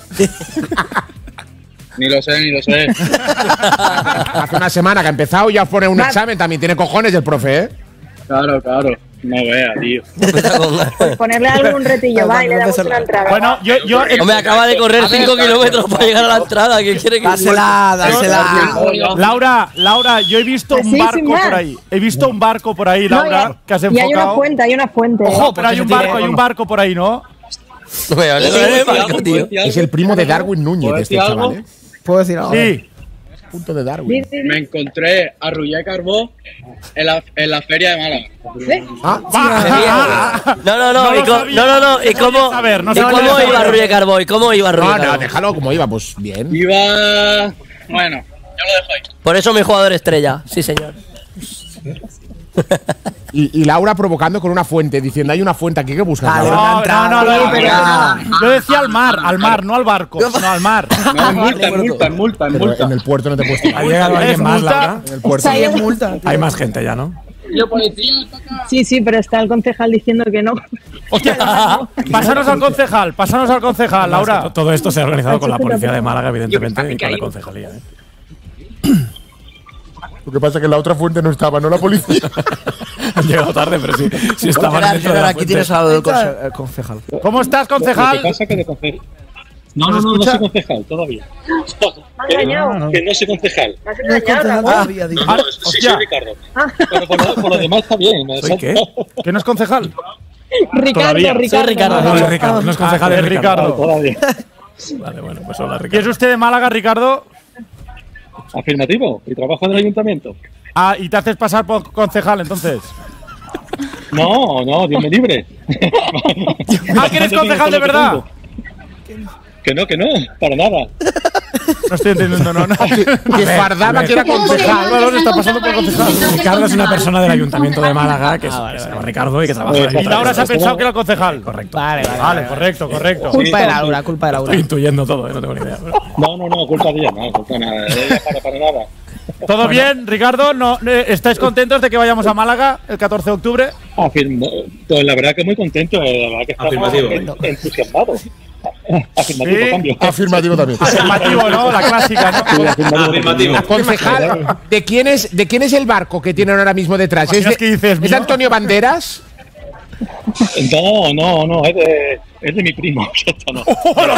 Ni lo sé, ni lo sé. Hace una semana que ha empezado y ya pone un examen. También tiene cojones el profe, ¿eh? Claro, claro. No vea, tío. Ponerle algún retillo, va, y le damos una entrada. Bueno, yo, yo Hombre, acaba de correr cinco kilómetros para llegar a la entrada. ¿Qué quiere que Dásela, dásela. Laura, Laura, yo he visto un Así, sin barco más. por ahí. He visto un barco por ahí, No, Laura, y- que has y hay una enfocado. fuente, hay una fuente. Ojo, pero hay un barco, hay un barco por ahí, ¿no? No me hables con el barco, tío. Es el primo de Darwin Núñez, ¿Puedo este decir algo? chaval, ¿eh? ¿Puedo decir algo? Sí. Punto de Darwin. Me encontré a Roger Carbó en la, en la feria de Málaga. ¿Eh? Ah, no, no, no, No y lo co- sabía. no, no, no, ¿y No cómo, sabía saber, no ¿y sabía cómo saber. iba Roger Carboy? ¿Cómo iba Roger No, no, Carboy? déjalo como iba, pues bien. Iba. Bueno, yo lo dejo ahí. Por eso mi jugador estrella, sí señor. Y, y Laura provocando con una fuente, diciendo, hay una fuente aquí que buscas. Vale, Laura. una entrada, No, no, no, pero- no. Yo decía al mar, al mar, no al barco. No, al mar. No, multa, multa, multa, Pero multa. en el puerto no te puedes ¿Ha llegado alguien más, Laura? En el puerto. Sí, es multa. Hay más gente ya, ¿no? Yo, policía. Sí, sí, pero está el concejal diciendo que no. Pásanos al concejal, pásanos al concejal, Laura. To- Todo esto se ha organizado con la policía de Málaga, evidentemente, y con la concejalía. ¿eh? Lo que pasa es que la otra fuente no estaba, no la policía. Han llegado tarde, pero sí, sí estaban dentro de la Aquí fuente. tienes al conse- al concejal. ¿Cómo estás, Lo que concejal? pasa es que de concejal. No, ¿Nos no, no, no escucha? soy concejal todavía. Me has engañado. Que no, que no soy concejal. Me has engañado. Ah, No, Ah, no, sí hostia. soy Ricardo. Pero por lo, por lo demás está bien. me ¿Soy salta. qué? ¿Que no es concejal? Ricardo, Todavía. Ricardo. Soy Ricardo. No, es Ricardo, no es concejal, Ah, es es Ricardo. Ricardo. Todavía. Vale, bueno, pues hola, ¿Y es Ricardo. usted de Málaga, Ricardo? Afirmativo. Y trabajo en el ayuntamiento. Ah, y te haces pasar por concejal, entonces. No, no, Dios me libre. Ah, que eres concejal de verdad. Que no, que no, para nada. No estoy entendiendo, no, no. Que fardaba que era concejal. Claro, se está pasando por concejal. Ricardo es una persona del ayuntamiento de Málaga que es- que se llama Ricardo y que trabaja en el Y Laura se ha ayuntamiento. pensado que era concejal. Correcto. Vale, vale. Vale, correcto, correcto. Culpa de Laura, culpa de Laura. Estoy intuyendo todo, ¿eh? No tengo ni idea. pero- No, no, no, culpa de ella, no, culpa de nada. De ella para, para nada. ¿Todo bien, Ricardo? ¿No, eh, ¿Estáis contentos de que vayamos a Málaga el catorce de octubre? Afirmo, pues la verdad que muy contento, eh, la verdad que estamos Afirmativo. en- entusiasmados. Afirmativo, Sí. cambio. Afirmativo también. Afirmativo, ¿no? La clásica, ¿no? Sí, afirmativo. Afirmativo. Concejal, ¿de quién, es, ¿de quién es el barco que tienen ahora mismo detrás? ¿Es ¿Imaginas de, que dices ¿es de mío? Antonio Banderas? No, no, no, es de, es de mi primo. Esto no.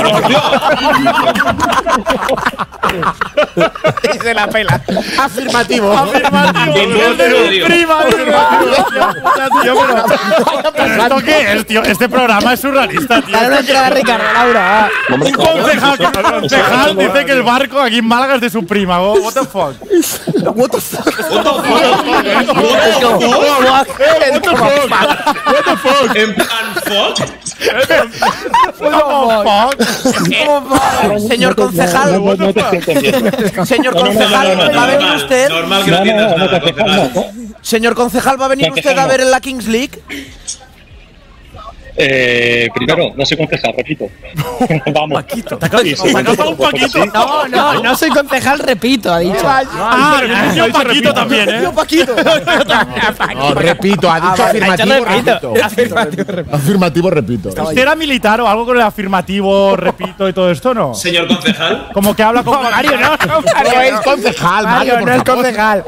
Y se la pela. Afirmativo. Afirmativo. Bien, Es de mi Rodrigo. prima, tío, pero- ¿Esto qué es, tío? Este programa es surrealista, tío. Dale una entrada a Ricardo, Laura. Un concejal, un concejal dice que el barco aquí en Málaga es de su prima. Oh, what the fuck? What the fuck? What the fuck? En plan, fuck. What the fuck? Señor concejal, No, no, no te sientes bien. señor No, no, no, concejal, no, no, no, ¿va a venir Normal, usted? normal que no No, no, entiendas no, no, nada, concejal, concejal. no. Señor concejal, ¿va a venir usted a ver en la Kings League? Eh, primero, no soy concejal, repito. Vamos. Paquito. Te acabas te acabas un Paquito. No, no, no soy concejal, repito, ha dicho. Ah, yo Paquito también, ¿eh? Paquito. No, repito, ha dicho afirmativo, repito. Afirmativo, repito. ¿Usted era militar o algo con el afirmativo, repito y todo esto, no? Señor concejal. Como que habla con Mario, ¿no? No es concejal, Mario, Mario, por no es favor. concejal.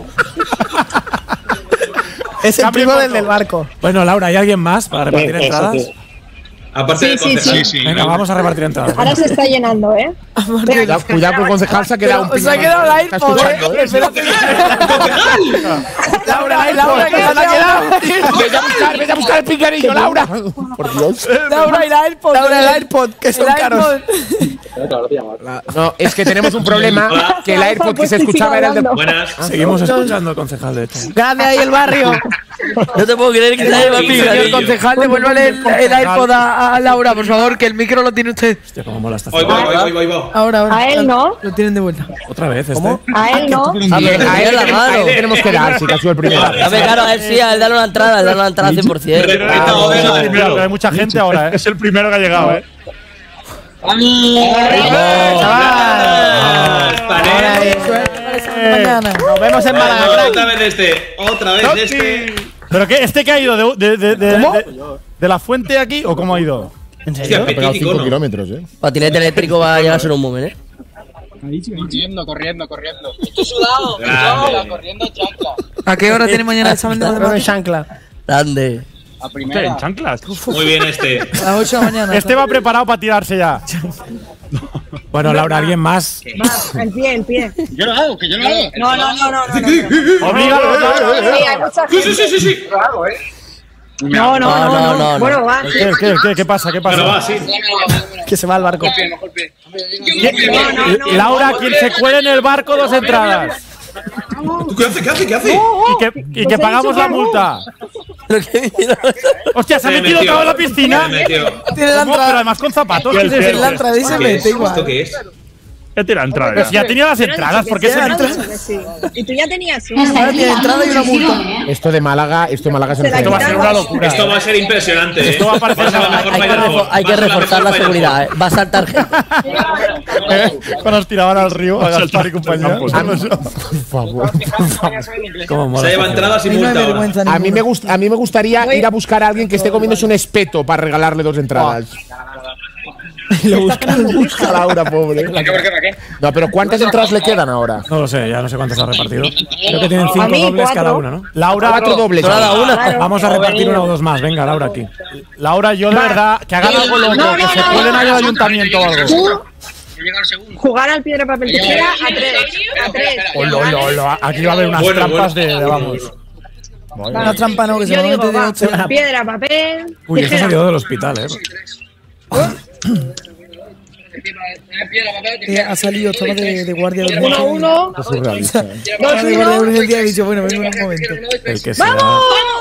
Es el primo del del barco. Bueno, Laura, ¿hay alguien más para repartir Eh, entradas? exacto. Aparte Sí, del sí, concejal. sí. Venga, vamos a repartir entradas. Ahora se está llenando, ¿eh? Cuidado, cuidado, que el concejal se ha quedado un Pero se ha pingüino. quedado el Está iPod, escuchando, ¿eh? Espérate. Laura, Laura, que se la ha quedado. Vete a buscar, vete a buscar el pinganillo, Laura. Por Dios. Laura y la AirPod. Laura, el AirPod, que son caros. No, es que tenemos un problema, que el AirPod que se escuchaba era el de... Buenas. Seguimos escuchando al concejal, de hecho. Grande ahí el barrio. No te puedo creer que te haya Señor picadillo. Concejal, devuélvale el, el iPod a, a Laura, por favor, que el micro lo tiene usted. Hostia, cómo mola esta Hoy zona. voy, hoy voy, hoy voy. Ahora, ahora. A él no. Lo tienen de vuelta. Otra vez, este. ¿Cómo? A él no. A ver, a él, la tenemos, a mano. él tenemos que dar, si que ha sido el primero. A ver, claro, a él sí, a él dale una entrada, él dale una entrada cien por ciento. Repito, Ah, venga, mira, pero hay mucha gente ahora, ¿eh? Es el primero que ha llegado, ¿eh? Mañana. Nos vemos en Málaga, Bueno, crack. otra vez este, otra vez este. ¿Pero qué? ¿Este que ha ido? ¿De, de, de, de, de, de la fuente aquí o cómo ha ido? ¿En Hostia, serio? Ha pegado petítico, cinco ¿no? kilómetros, eh. Patinete eléctrico va a llegar en un momento, ¿eh? Corriendo, corriendo, corriendo. Estoy sudado. Grande. Corriendo chancla. ¿A qué hora tiene mañana el examen de Con matemáticas? chancla. Grande. A ¿Qué? primera. ¿En chanclas? Muy bien este. A las ocho de la mañana. Este va preparado para tirarse ya. Bueno, Laura, ¿alguien más? Va, en pie, en pie. Yo lo hago, que yo lo hago. No, no, no, no, no. no, no. Oblígalo, Sí, hay mucha Sí, gente. sí, sí, sí, sí. Lo hago, eh. No, no, no, no, no. Bueno, va. ¿Qué, qué, qué, qué pasa? ¿Qué pasa? Bueno, va, sí. Que se va al barco. Laura, quien se cuele en el barco, dos entradas. ¿Tú qué hace? ¿Qué hace? ¿Qué hace? Y que, y que pagamos la multa. Hostia, se ha metido otra vez en la piscina. Tiene la ¿Cómo? entrada. Pero además con zapatos. ¿Qué es la entrada? Dice mete igual. ¿Esto qué es? ¿Qué tiene la entrada? Pues ya tenía las entradas, ¿por qué se Y tú ya tenías una. Ahora tiene entrada y una multa. Esto de Málaga, esto de Málaga se Esto va a ser una locura. Esto va a ser impresionante. ¿eh? Esto va a parecer ser la una- mejor Hay que, Final refo- Four. hay que Va a ser la reforzar la mejor Final seguridad, ¿eh? Va a saltar gente. ¿Eh? Cuando nos tiraban al río a Gaspar y compañía. Por favor. ¿Cómo Se lleva entradas y multa ahora. A mí, me gust- a mí me gustaría ir a buscar a alguien que esté comiéndose un espeto para regalarle dos entradas. Lo busca. Busca a Laura, pobre. No, pero ¿cuántas entradas le quedan ahora? No lo sé, ya no sé cuántas ha repartido. Creo que tienen cinco A mí, dobles cuatro. cada una, ¿no? Laura, Cuatro dobles. Cada una. Vamos a repartir una o dos más. Venga, Laura, aquí. Laura, yo de verdad, que hagan algo loco, No, no, que se no, cuelen no, ahí al no. ayuntamiento o algo. Tú, jugar al piedra, papel, tijera a tres. A tres. Olo, olo, olo, aquí va a haber unas Bueno, trampas bueno. de, de vamos. Una trampa no, que se Yo va a digo, meter de va, ocho. piedra, papel, Uy, esto ha tijera. salido del hospital, ¿eh? Eh, ha salido, estaba de, de guardia de Uno, uno. Es surrealista. ¿eh? Estaba de guardia de urgencia y he dicho, bueno, vengo en un momento. El que sea. ¡Vamos!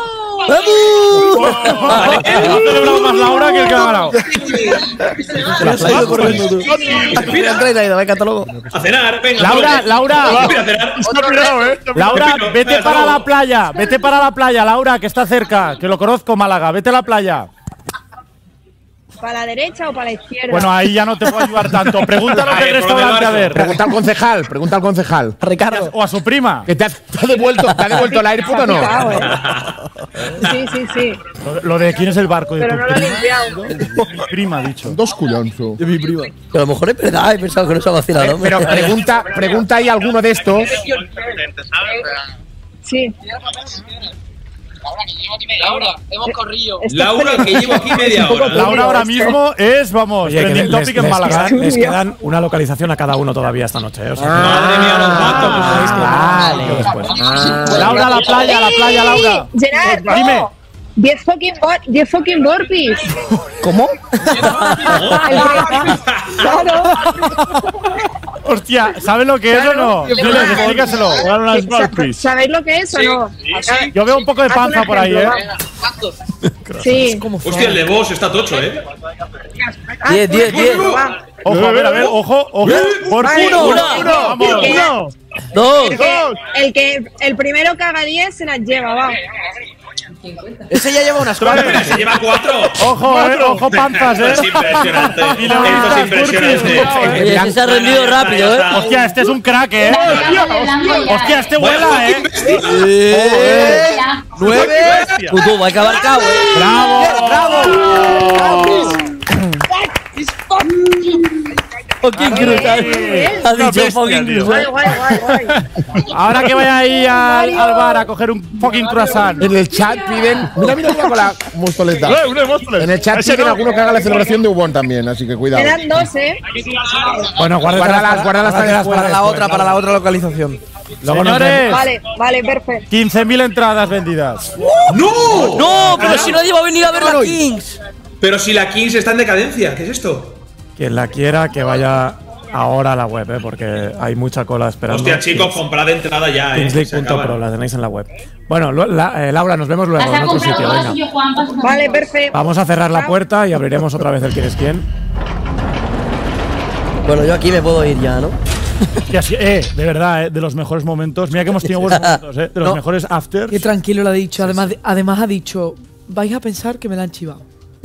Ha celebrado más Laura que el que ha ganado. Se ha ido corriendo, tú. Entra y venga, hasta luego. A cenar, venga. Laura, todos. Laura. Mira, a cenar. Cuidado, eh. Laura, Pepino, vete hasta para luego. la playa, vete para la playa, Laura, que está cerca, que lo conozco, Málaga, vete a la playa. ¿Para la derecha o para la izquierda? Bueno, ahí ya no te puedo ayudar tanto. Pregúntalo Ahí, del por lo del restaurante, a barco. ver. Pregunta al concejal, pregunta al concejal. Ricardo. O a su prima. ¿Que te ha, te ha devuelto, te ha devuelto el AirPod o no? Picado, eh. Sí, sí, sí. Lo, lo de quién es el barco. De Pero tu no lo he prima. limpiado. Mi prima, ha dicho. Dos culonzo. De mi prima. Pero a lo mejor es verdad, he pensado que no se ha vacilado. Eh, pero pregunta, pregunta ahí alguno de estos. Sí. Laura, hemos corrido. Laura, que llevo aquí media hora. Laura ahora mismo es, vamos, Oye, que trending les, topic en les Málaga. quedan, les quedan una localización a cada uno todavía esta noche, ¿eh? O sea, que- Madre mía, los gatos. Yo después. Laura, a la playa, a la playa, Laura. Gerard, Dime. no. diez fucking, bor diez fucking burpees. ¿Cómo? Claro. Hostia, ¿sabes lo que es o no? Claro. Diles, explícaselo. Hagan unas burpees. ¿Sabéis lo que es o no? Yo veo un poco de Haz un panza por ahí, ¿eh? ejemplo, Sí. Hostia, el de vos está tocho, ¿eh? diez, diez, diez. Ojo, a ver, a ver, ojo, ojo. Por Vale, uno, uno, uno, vamos, el que- uno. Dos. El que, el que el primero que haga diez se las lleva, va. Ese ya lleva unas Vale. cuantas. Se lleva cuatro. Ojo, eh, ojo, panzas, Esto es eh. impresionante. Y le Esto es burpees, impresionante. cuidado, eh. Oye, ese se ha rendido rápido, ¿eh? Hostia, este es un crack, eh. Hostia, este Vaya vuela, eh. fucking bestia. Eh, Nueve. Puto, va a acabar cabo, ¿eh? Bravo. Fucking cruzar. Ha dicho fucking Guay, cruzar. guay, guay, guay. Ahora que vaya ahí al, al bar a coger un fucking croissant. En el chat piden. Mira, mira, mira con la mostoleta. Eh, una Móstoles. En el chat Ese piden no. alguno que haga la celebración de Ubon también, así que cuidado. Quedan dos, ¿eh? Bueno, Guárdalas, guárdalas para después. Para la otra, para la otra localización. Luego nos Señores, Vale, vale, perfecto. quince mil entradas vendidas. ¡No! No, pero si nadie va a venir a ver la Kings. Pero si la Kings está en decadencia, ¿qué es esto? Quien la quiera, que vaya ahora a la web, ¿eh? Porque hay mucha cola esperando. Hostia, chicos, comprad entrada ya, eh. Se Kingsleague punto pro, acaban. la tenéis en la web. Bueno, lo- la- eh, Laura, nos vemos luego Las en ha otro comprado sitio. todas Venga. y yo Juan pasa Vale, perfecto. Vamos a cerrar la puerta y abriremos otra vez el quién es quién. Bueno, yo aquí me puedo ir ya, ¿no? Hostia, sí, eh, de verdad, eh, de los mejores momentos. Mira que hemos tenido buenos momentos, eh. De los No. mejores afters. Qué tranquilo lo ha dicho. Además, de- además ha dicho, vais a pensar que me la han chivado.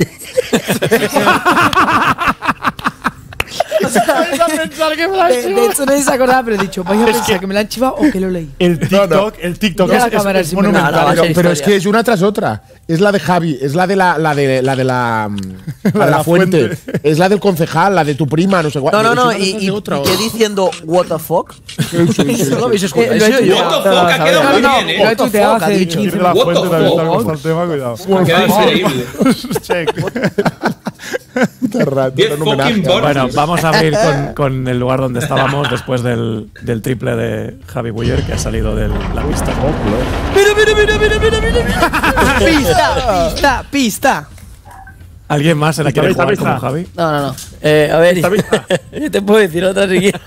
Vais a pensar que me la han De, de chivado. hecho, nadie se acordaba, pero he dicho, vais a Es pensar que- que me la han chivado o que lo leí. El TikTok, el TikTok Ya es, la es, cámara es sí me- monumental. Nada, va a Pero, ser pero es historia. que es una tras otra. Es la de Javi, es la de la, la de la de la, mm, la, de la la fuente. fuente. Es la del concejal, la de tu prima, no sé cuál. No, no, no, Es y, una y, de otra, y ¿o? que diciendo, what the fuck. Eso lo habéis escuchado. Eh, Lo he ¿en serio? tuiteado. What the fuck, ha quedado muy bien, Lo he eh. tuiteado What the hace fuck, ha dicho. quince Tiene la What the fuente también fuck? está con el tema, cuidado. Queda increíble. Check. Puta rata, Diez un homenaje. fucking bonos. Bueno, vamos a abrir con, con el lugar donde estábamos después del, del triple de Javi Buller, que ha salido de la pista. ¡Mira, mira, mira, mira, mira, mira! mira. ¡Pista, pista, pista! ¿Alguien más se la quiere Vista, jugar vista. como Javi? No, no, no. Eh, a ver, yo te puedo decir otra si quieres.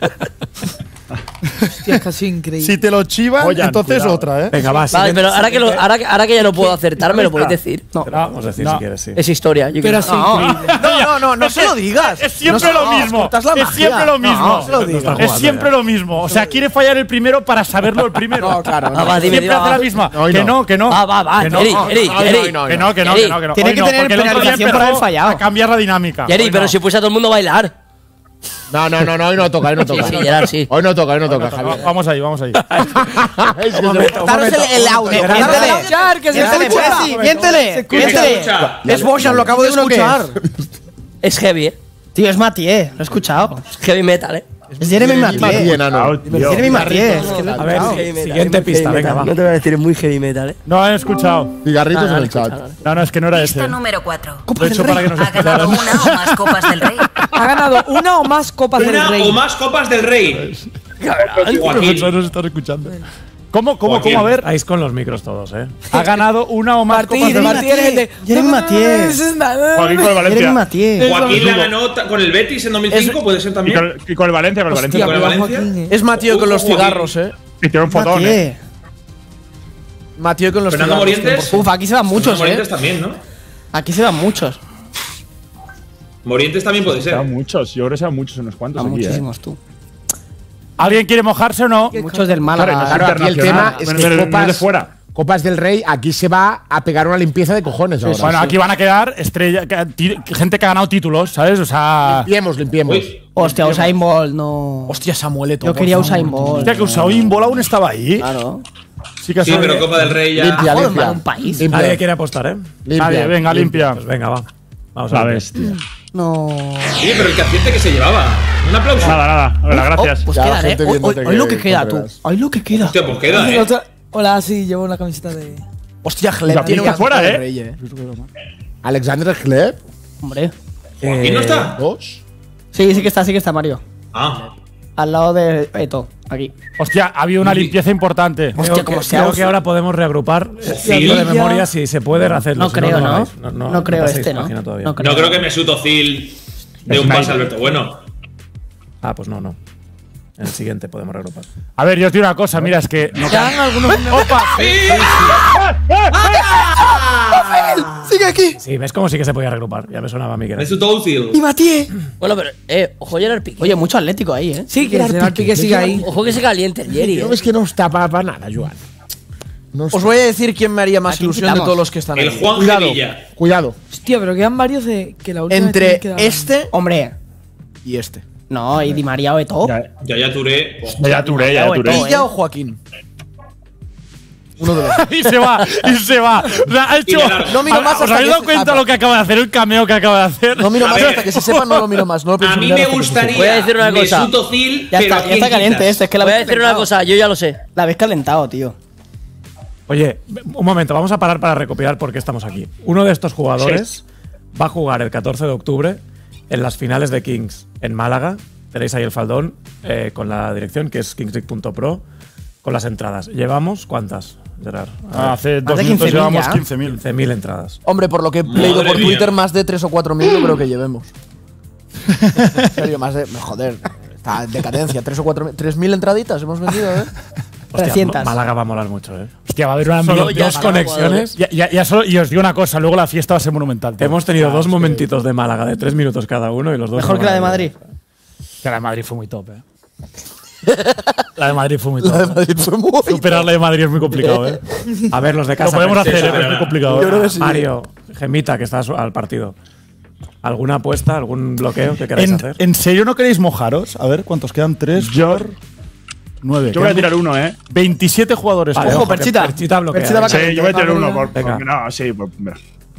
Hostia, casi increíble. Si te lo chivan, Oye, entonces cuidado. otra, ¿eh? Venga, va. Vale, siguiente- pero ahora que, lo- ahora, que- ahora que ya no puedo acertar, me lo podéis Vista. decir. Te lo vamos a decir No. si quieres, sí. Es historia. Yo Pero creo. así No. increíble. No, no, no, no se lo digas. Es siempre No, lo no, mismo. cortas la Es magia. siempre lo mismo. No, no se lo digas. Está Es jugando siempre ya. lo mismo. O sea, quiere fallar el primero para saberlo el primero. No, claro, no. Ah, va, dime, Siempre dime, hace va. la misma. No, hoy que no. no, que no. Va, va, va. Que no. Jerry, No, Jerry, no, Jerry. no, no, Que no, que no, Jerry. que no, que no. Tiene Hoy que no, tener porque el otro día penalización por empezó haber fallado. a cambiar la dinámica. Jerry, Hoy pero no. si puse a todo el mundo a bailar. No, no, no, no, hoy no toca, hoy no toca. Sí, sí, Gerard, sí. Hoy no toca, hoy no toca, Javier. Vamos ahí, vamos ahí. Es que se- Daros el, el audio. Miéntele. Que se escucha. Miéntele. Miéntele. escucha. Es Bojan, lo acabo de escuchar. Es heavy, ¿eh? Tío, es Mathieu, lo he escuchado. Es heavy metal, ¿eh? Es Jeremy Mati, Mathieu. enano. Jeremy Mathieu. Es que lo he A ver, escuchado. sí, siguiente pista, Heavy venga, metal. va. No te voy a decir, es muy heavy metal, ¿eh? No han escuchado. Cigarritos Ah, no, en no el he chat. escuchado, no. No, no, es que no era Pista ese. número cuatro. Lo he hecho para que nos ¿Ha ganado escucharan. una o más Copas del Rey? Ha ganado una o más Copas del Una Rey. o más Copas del Rey. Los Joaquín. profesores están escuchando. ¿Cómo, cómo, Joaquín. cómo? A ver, Estáis con los micros todos, ¿eh? ha ganado una o más copas Martín, del Martín, eres el de. Jeremy Mathieu. Joaquín con el Jeremy Valencia. Mathieu. Joaquín la ganó ta- con el Betis en dos mil cinco, puede ser Y también. con, y con el Valencia, con el Hostia, Valencia. ¿Con el cuidado, Valencia? Joaquín, eh. Es Mathieu con los cigarros, eh. Y tiene un fotón, eh. Mathieu. Mathieu con los Fernando cigarros. Morientes. Uf, aquí se van muchos, Fernando eh. Morientes también, ¿no? Aquí se van muchos. Morientes también puede ser. Sean muchos, yo creo que sean muchos unos cuantos Van aquí, eh. muchísimos, tú. ¿Alguien quiere mojarse o no? Muchos del Claro, y no Málaga. es Claro, aquí el internacional, tema es no que es de- no es Copas, de fuera. Copas del Rey, aquí se va a pegar una limpieza de cojones ahora. Bueno, aquí van a quedar estrella, que- ti- gente que ha ganado títulos, ¿sabes? O sea. Limpiemos, limpiemos. Uy, Hostia, Usain Bolt, no. Hostia, Samueleto. Yo quería Usain Bolt. Hostia, que Usain Bolt aún estaba ahí. Claro. Sí, que sí, sabe- pero Copa del Rey ya. Limpia, joder, limpia. man, un país. Limpia. Nadie quiere apostar, ¿eh? Limpia. Nadie, venga, limpia. Pues venga, va. Vamos a La ver. bestia. No. Sí, pero el que acierte que se llevaba. Un aplauso. Nada, nada. Venga, gracias. Oh, pues Ya, quedan, eh. gente Hoy, hoy, viéndote hoy lo que que queda, tú. compras. Hoy lo que queda. Hostia, pues queda, eh. Hola, sí, llevo una camiseta de. Hostia, La Gleb tiene pica una fuera, Copa del eh. Rey, eh. Alexander Gleb, Hombre. ¿Joaquín no está? dos. Sí, sí que está, sí que está, Mario. Ah. Al lado de Eto, aquí. Hostia, ha habido una limpieza importante. Hostia, Creo, como que, sea. creo que ahora podemos reagrupar eh, Sí. tiro de memoria si se puede rehacerlo. No si creo, lo ¿no? hagáis. No creo paséis este, ¿no? página todavía. No creo. No creo que Mesut Özil de un pase a Alberto Bueno. Ah, pues no, no. En el siguiente podemos reagrupar. A ver, yo os digo una cosa, mira, es que. No Quedan algunos. ¡Opa! ¡Sigue aquí! Sí, ves como sí que se podía reagrupar. Ya me sonaba a mí que era. Mesut Özil. ¡Y Mathieu! Bueno, pero, eh, ojo Gerard Piqué. Oye, mucho atlético ahí, eh. Sí, que Gerard Piqué sigue ahí. Ojo que se caliente el Jerry, No eh. ves que no está para, para nada, Joan. No Os voy a decir quién me haría más Aquí ilusión quitamos. de todos los que están El ahí. Juan Cuidado, Gevilla. cuidado. Hostia, pero quedan varios de que la última Entre vez quedaban. este Hombre. y este. No, y Di María o Eto. Ya, ya Touré. Ya, ya Touré, ya Bueno, Touré. eh. Villa o Joaquín. Uno de los dos. Y se va, y se va. O sea, ha hecho. Y de largo. No miro más ¿Os hasta habéis que dado se cuenta tapa. lo que acaba de hacer? El cameo que acaba de hacer. No miro A más ver. hasta que se sepa, no lo miro más. No lo pienso A mí mirar me hasta que se sepa. gustaría Voy a decir una cosa. Mesut Özil, Ya pero está, ¿a ya quién está caliente quitas? esto, es que la Voy a habéis decir una calentado. cosa, yo ya lo sé. La habéis calentado, tío. Oye, un momento, vamos a parar para recopilar por qué estamos aquí. Uno de estos jugadores va a jugar el catorce de octubre en las finales de Kings en Málaga. Tenéis ahí el faldón eh, con la dirección que es kingsleague punto pro con las entradas. ¿Llevamos cuántas, Gerard? A ver. Ah, hace Más dos de minutos quince mil llevamos ya. quince mil. quince mil entradas. Hombre, por lo que he leído Madre por mía. Twitter, más de tres o cuatro mil no creo que llevemos. En serio, más de. Joder, está en decadencia. tres o cuatro mil. tres mil entraditas hemos vendido, ¿eh? Hostia, trescientas. Málaga va a molar mucho, ¿eh? Hostia, va a haber una Solo ambiente- dos conexiones. Ya, ya, ya solo- y os digo una cosa, luego la fiesta va a ser monumental. tío. Hemos tenido Ah, dos es que- momentitos de Málaga de tres minutos cada uno y los dos. Mejor no que la de van a- Madrid. Que la de Madrid fue muy top, eh. La de Madrid fue muy top. La de Madrid fue muy. Superar la de Madrid es muy complicado, eh. A ver, los de Lo casa. podemos hacer, Mercedes, eh, pero es muy complicado. Yo creo que sí. Mario, Gemita, que estás al partido. ¿Alguna apuesta, algún bloqueo que queráis ¿En, hacer? ¿En serio no queréis mojaros? A ver, ¿cuántos quedan? Tres, Yo, nueve. yo voy a tirar uno, ¿eh? veintisiete jugadores. Vale, Ojo, ojo, que Perchita. Perchita bloquea. Perchita va a Sí, caer. yo voy a tirar uno. Por, Venga. porque no, sí, por, mira.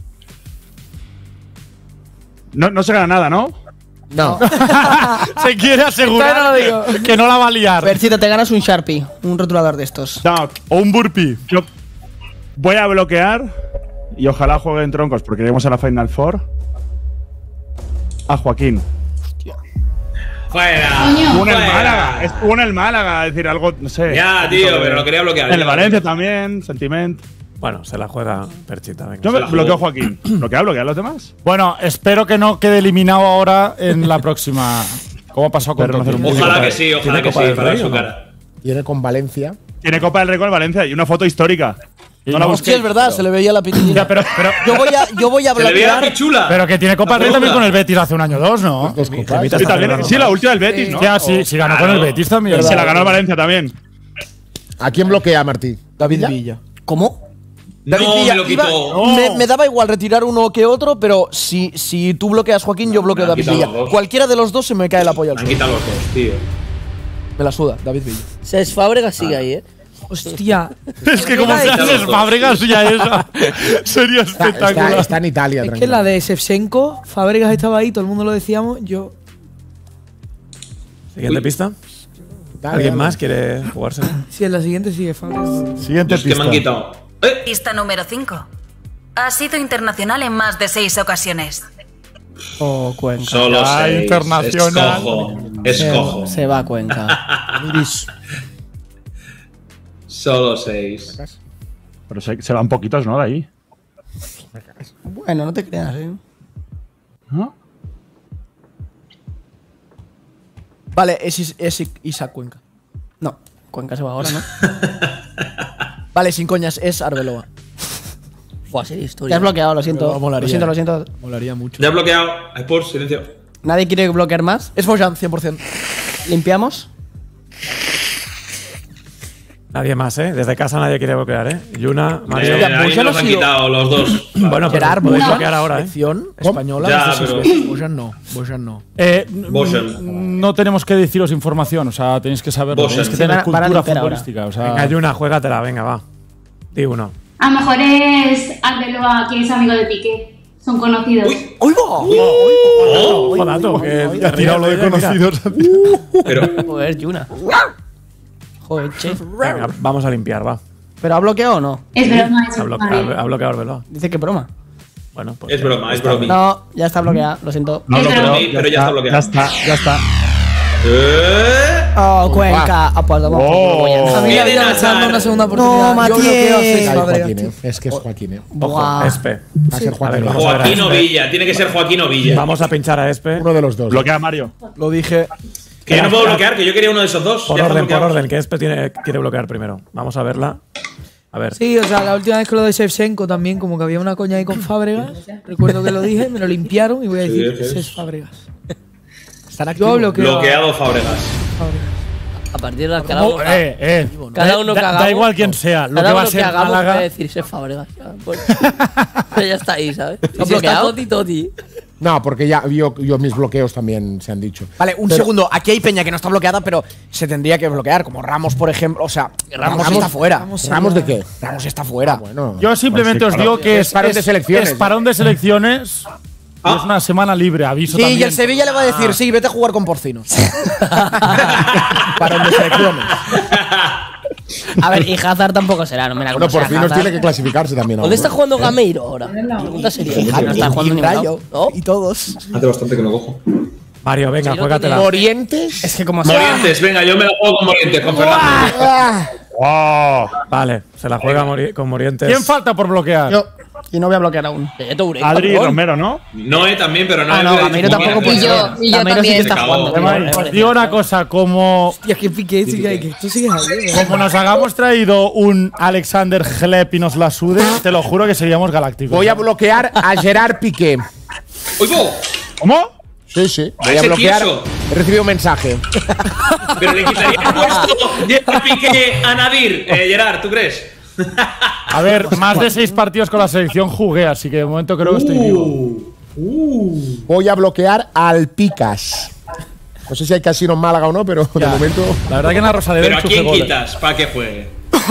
No, no se gana nada, ¿no? No. se quiere asegurar Todavía no lo digo. que no la va a liar. Perchita, te ganas un Sharpie, un rotulador de estos. No, O un burpee. yo voy a bloquear y ojalá jueguen troncos porque lleguemos a la Final Four. a Joaquín. Fuera. Estuvo en el fuera. Málaga. Estuvo en el Málaga. Es decir, algo, no sé. Ya, tío, pero lo quería bloquear. En el Valencia también, Sentiment. Bueno, se la juega Perchita. Venga. Yo me bloqueo a Joaquín. ¿Bloquea, bloquea a los demás? Bueno, espero que no quede eliminado ahora en la próxima. ¿Cómo ha pasado con Totti? Ojalá que sí, ojalá que sí, para ver su cara. Viene con Valencia. Tiene Copa del Rey con el Valencia y una foto histórica. No la busqué. Hostia, es verdad, se le veía la pichula. pero, pero, yo voy a, yo voy a bloquear. Pero que tiene Copa del Rey también con el Betis hace un año o dos, ¿no? Sí, también, sí, la última del Betis, ¿no? Ya, sí, sí ganó con el Betis también. Se la ganó el Valencia también. ¿A quién bloquea, Martí? David Villa. Villa. ¿Cómo? David No, Villa, me lo quitó. iba- No. me, me daba igual retirar uno que otro, pero si, si tú bloqueas Joaquín, yo bloqueo me a han David quitado Villa. los dos. Cualquiera de los dos se me cae el apoyo al Han suelo. quitado los dos, tío. Me la suda, David Villa. Cés Fábregas sigue ahí, ¿eh? Hostia. Es que como se hace Fábregas ya esa. Sería Está, espectacular. está- está en Italia, Es que tranquilo. la de Shevchenko, Fábregas estaba ahí, todo el mundo lo decíamos. Yo. Siguiente pista. Dale, ¿Alguien dale. más quiere jugarse? Sí, en la siguiente sigue Fábregas. Siguiente Es que me han quitado. Pista número cinco. Ha sido internacional en más de seis ocasiones. O Cuenca. Solo Ah, seis. internacional. Escojo. Se- Escojo. Se va a Cuenca. Solo seis. Pero se, se van poquitos, ¿no? De ahí. Bueno, no te creas, ¿eh? ¿No? Vale, es, Is- es I- Isaac Cuenca. No, Cuenca se va ahora, ¿no? Vale, sin coñas, es Arbeloa. Fue sería Te historia. has bloqueado, lo siento. Pero molaría, Lo siento, eh. lo siento. Molaría mucho. Ya he bloqueado. Spurs, silencio. ¿Nadie quiere bloquear más? Es Bojan, cien por cien. ¿Limpiamos? Nadie más, ¿eh? Desde casa nadie quiere bloquear, ¿eh? Yuna, Mario. Eh, ahí me los han quitado los dos. Bueno, pero Gerard, podéis Bojan, bloquear ahora, ¿eh? selección española Ya, desde seis pero- veces. Bojan no, Bojan no. Eh, Boschen. no tenemos que deciros información, o sea, tenéis que saberlo. Boschen. Tenéis que Sí, tener van a- van a cultura limpiar ahora. futbolística. O sea, Venga, Yuna, juégatela, venga, va. Di uno. A lo mejor es Arbeloa, que es amigo de Piqué. Son conocidos. Uy, ¡Uy, va! Ojo, dato, que ya ha tirado lo de mira. conocidos. pero. Joder, Yuna. Joder, che. Venga, vamos a limpiar, va. ¿Pero ha bloqueado o no? Es broma, es Ha bloqueado, broma. ha bloqueado Arbeloa. Dice que broma. Bueno, pues. Es broma, es está broma. bien. No, ya está bloqueada, lo siento. No Es lo broma. creo. Pero ya está bloqueado. Ya está, ya está. Eh. Oh, Cuenca. Ah, pues vamos. Oh. A mí me Viene había Nazar. echado una segunda oportunidad. No, Yo bloqueo a Cés Ay, Fábregas, Joaquín, tío. eh. Es que es Joaquín, eh. Ojo, Buah. Espe. Va a ser A Joaquín. ver, vamos a ver a Joaquín o Espe. Villa. Tiene que ser Joaquín o Villa. Vamos a pinchar a Espe. Uno de los dos. Bloquea a Mario. Lo dije. Que yo no puedo bloquear, que yo quería uno de esos dos. Por Ya está orden, por bloqueado. orden, que Espe tiene, quiere bloquear primero. Vamos a verla. A ver. Sí, o sea, la última vez que lo de Shevchenko también, como que había una coña ahí con Fábregas. Recuerdo que lo dije, me lo limpiaron y voy a decir Sí, sí. Cés Fábregas. Están Yo bloqueo. a Bloqueado Fábregas. Fábregas. A partir de cada uno. Oh, eh, eh. Cada uno da, que da hagamos. igual quién sea. Lo Cada que va a uno ser hagamos Málaga. puede decir Cés Fábregas. Ya, pues. Pero ya está ahí, ¿sabes? Y si está bloqueado? Toti, Toti. No, porque ya yo, yo mis bloqueos también se han dicho. Vale, un Pero- segundo. Aquí hay peña que no está bloqueada, pero se tendría que bloquear. Como Ramos, por ejemplo. O sea, Ramos, Ramos- está fuera. Ramos ¿Ramos de qué? Ramos está fuera. Bueno. Yo simplemente Pues sí, os digo claro. que Es es, parón de es- selecciones. es parón de selecciones. Y es una semana libre, aviso Sí, también. y el Sevilla le va a decir, sí, vete a jugar con porcinos. Parón de selecciones. A ver, y Hazard tampoco será, no me la Bueno, como por sea fin nos Hazard. tiene que clasificarse también. ¿Dónde está ahora. jugando Gameiro ahora? La pregunta sería. Ah, no está jugando en ningún lado. Rayo, ¿No? y todos. Hace bastante que lo cojo. Mario, venga, Sí, lo juégatela. Morientes. Es que como sea. Morientes, venga, yo me la juego con Morientes, con Fernando. Ah, Oh. Vale, se la juega Mori- con Morientes. ¿Quién falta por bloquear? Yo. Y no voy a bloquear aún. Eh, Toure, Adri cabrón. Romero, ¿no? Noé también, pero no Ah, no, Gameiro tampoco puede Y yo, ser. y yo Gameiro sí que también. está Se cagó. jugando. Además, tío. os digo una cosa, como, Hostia, que piqué, sí que hay que. Tú sigues ahí. ¿verdad? como nos hagamos traído un Alexander Hleb y nos la sude, te lo juro que seríamos galácticos. Voy a bloquear a Gerard Piqué. ¡Oigo! ¿Cómo? Sí, sí. Voy a ese bloquear. tieso. He recibido un mensaje. Pero le quitaría el puesto Gerard Piqué a Nadir. Eh, Gerard, ¿tú crees? A ver, más de seis partidos con la selección jugué, así que de momento creo que estoy vivo. Voy a bloquear al Picas. No sé si hay casino en Málaga o no, pero de Ya. momento. La verdad que en la Rosaleda ¿Pero a enchufe quién goles. quitas para que juegue?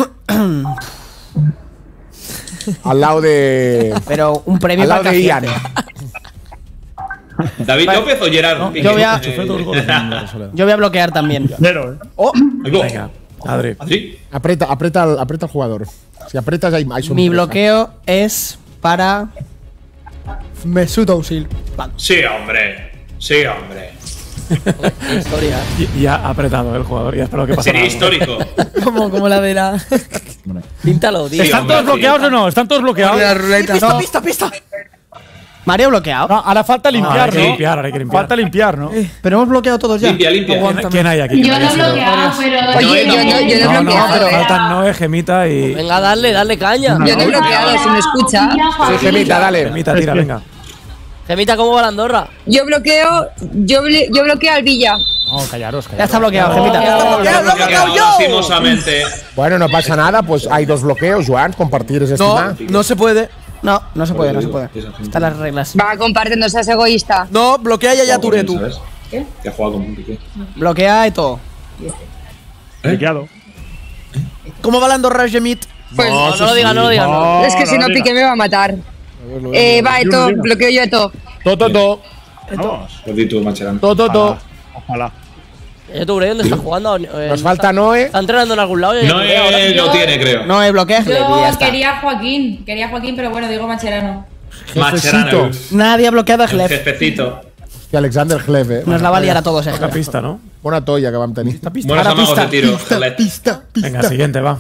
Al lado de. Pero un premio Al lado para de que Ian. acierte. ¿David López o Gerard Piqué? Yo voy a- Enchufé todos los goles en la Rosaleda. Yo voy a bloquear también. Cero, ¿eh? Oh, Oigo. Venga, Adri. ¿Sí? Aprieta, aprieta, al, aprieta al jugador. Si aprietas, hay, hay Mi sorpresa. bloqueo es para Mesut Özil. Sí, hombre. Sí, hombre. Historia. Y, y ha apretado el jugador y ha esperado que pasara. Sería algo. histórico. Como, como la de la. Píntalo, tío. ¿Están todos bloqueados o no? ¿Están todos bloqueados? Pista, No. pista, pista. Mario bloqueado. No, ahora falta limpiar, hay que ¿no? limpiar, ahora hay que limpiar. Falta limpiar, ¿no? Pero hemos bloqueado todos ya. Limpia, limpia. ¿Quién, quién hay aquí? Yo ¿Quién no he haya sido? bloqueado, pero. Oye, yo no, yo no he No, no, bloqueado. pero ¿eh? faltan Noé, Gemita y. Venga, dale, dale caña. Yo no he bloqueado, si me escucha. Sí, Gemita, dale. Gemita, tira, venga. Gemita, ¿cómo va la Andorra? Yo bloqueo, yo, blo- yo bloqueo al Villa. No, callaros, callaros. Ya está bloqueado, Gemita. Lastimosamente. Bueno, no pasa nada, pues hay dos bloqueos, Joan, compartir es No, estimar. no se puede. No, no se puede, no se puede. Están las reglas. Va, comparte, no seas egoísta. No, bloquea ya ya Ture tú. ¿Qué? Que ha jugado con Piqué. Bloquea y todo. Bloqueado. ¿Cómo va la Andorra, Gemit? Pues, No, no lo digas, no lo digas. no. es que si no, Piqué me va a matar. Eh, va, Eto, bloqueo yo Eto. To, to, to. Vamos. Lo di tú, Macherano. To, to, to. Ojalá. ¿Y tú, ¿dónde estás jugando? Eh, Nos falta Noé. ¿Está entrenando en algún lado? No eh, lo tiene, creo. No, bloquea y ya Yo está. quería a Joaquín, quería a Joaquín, pero bueno, digo Macherano. Macherano. Nadie ha bloqueado a El Gleb. jefecito. Que Alexander Gleb, eh. Nos la va a liar a todos, eh. La pista, ¿no? Bona tolla que vam tenir. Buenos amagos de tiro. Let. Venga, siguiente, va.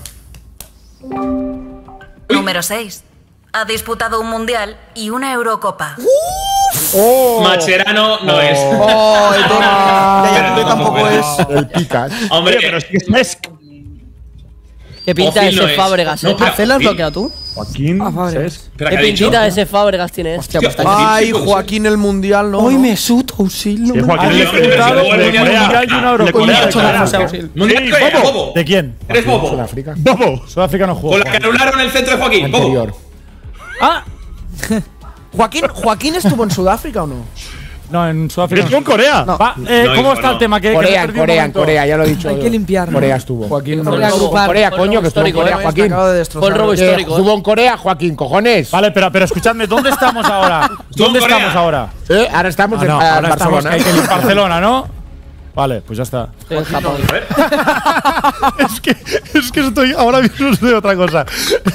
Número seis. Ha disputado un mundial y una Eurocopa. ¡Oh! Macherano no es. Oh, Eto. Ya, ya, Ture tampoco es. El Picas. Hombre, Pero sí que es Cesc. ¿Qué pinta Ozil no ese es. Fábregas? No, eh? pero- ¿Marcel lo has Ozil. bloqueado tú? Joaquín, Fábregas. Cesc. ¿Pero ¿Qué qué ha dicho? pintita ese Fábregas tiene? Hostia, pues está Ay, Sí, sí, Joaquín el mundial, no. Hoy no. Mesut Özil. no Sí, me- Joaquín Ah, le he sí, preguntado sí, sí, de sí, Corea sí, y una sí, Eurocopa. sí, Sí, Mundial Sí, de Corea, Bobo. Bobo. ¿De quién? Eres Bobo. Sudáfrica. Bobo. Sudáfrica no Con juega. la que anularon el centro de Joaquín. Bobo. Anterior. Ah, Joaquín, ¿Joaquín estuvo en Sudáfrica o no? No, en Sudáfrica. Estuvo en Corea. No. Va, eh, No, ¿Cómo hijo, está no. el tema? Que, que Corea, me en perdí un Corea, en momento. Corea, ya lo he dicho. Hay que limpiar. Corea estuvo. Joaquín no. Corea, Robo. Corea, Fue coño, robo que estuvo en histórico, Corea, eh. Joaquín. Acaba de Fue destrozar. el robo Que histórico. estuvo en Corea, Joaquín, cojones. Vale, pero, pero escuchadme, ¿dónde estamos ahora? ¿Dónde Corea. estamos ahora? Eh, ahora estamos Ah, en no, ah, ahora estamos Barcelona. que hay que ir a Barcelona, ¿no? Vale, pues ya está. Estoy en Japón. A ver. es, que, es que estoy ahora mismo de otra cosa.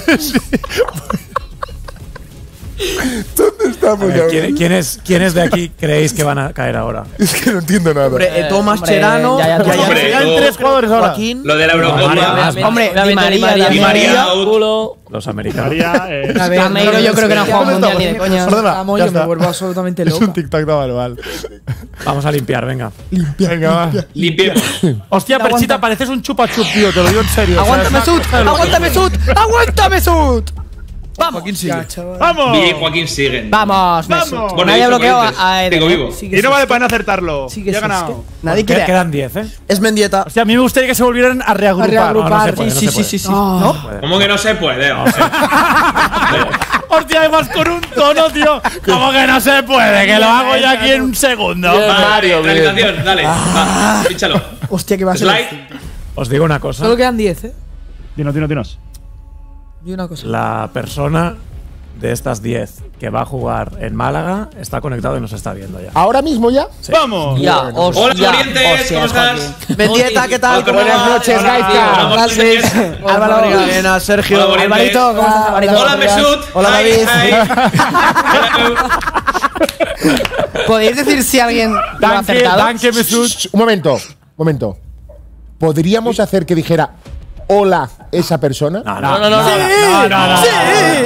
¿Dónde estamos A ver, ahora? ¿quién, quién es, ¿Quiénes de aquí creéis que van a caer ahora? Es que no entiendo nada. Hombre, Eto, Mascherano. ya, ya, ya, ya, Hombre, ya, Eto. hay tres jugadores ahora. Joaquín. Lo de la Eurocopa. Hombre, Obviamente, Di María, Di Di María, out. out. Culo. Los americanos. María, eh, A ver, Gameiro yo creo que no ha jugado un mundial ni de coña. Perdona, Vamos, ya yo me está. vuelvo absolutamente Es loco. un tic-tac, no vale, vale. Vamos a limpiar, venga. Venga, va. Limpiemos. Hostia, Perchita, pareces un chupa-chup, tío, te lo digo en serio. Aguanta O sea, es una Mesut, cosa de loco. aguanta Mesut, aguanta Mesut. Vamos. Joaquín sigue. ¡Vamos! Billy y Joaquín siguen. Vamos, Mesut. Vamos. Bueno, Nadie ha dicho bloqueado Corinthians. a Eden. Sigo ¿eh? vivo. Sí que Y no sí. vale para acertarlo. Sí que Ya he sí, ganado. Nadie Qued- quiere. Quedan diez, ¿eh? Es Mendieta. Hostia, a mí me gustaría que se volvieran a reagrupar. A reagrupar, No, no se puede, no Sí, se sí, puede. sí, sí. Ah. ¿No? ¿Cómo que no se puede? O sea, Hostia, además con un tono, tío. ¿Cómo que no se puede? Que lo hago yo aquí en un segundo. Mario, realización, dale. Va, píchalo. Hostia, que va a ser. Slide. Os digo una cosa. Solo quedan diez, ¿eh? Dinos, dinos, dinos. Y una cosa. La persona de estas diez que va a jugar en Málaga está conectado y nos está viendo ya. ¿Ahora mismo ya? ¡Vamos! Ya, Hola, hostia. Morientes, hostia, ¿cómo estás? Mendieta, ¿qué tal? Hola, ¿Cómo buenas va? noches, Hola, Gaizka. hola, Morientes. Álvaro. Buenas, Sergio. Hola, Morientes. Alvarito, ¿cómo estás, Alvarito? Hola, Mesut. Hola, Hi, David. hi. Hello. ¿Podéis decir si alguien lo ha Danke, acertado? danke, Mesut. Shh, Un momento, un momento. ¿Podríamos hacer que dijera hola esa persona? No, No, no, no. No, no, no. Sí,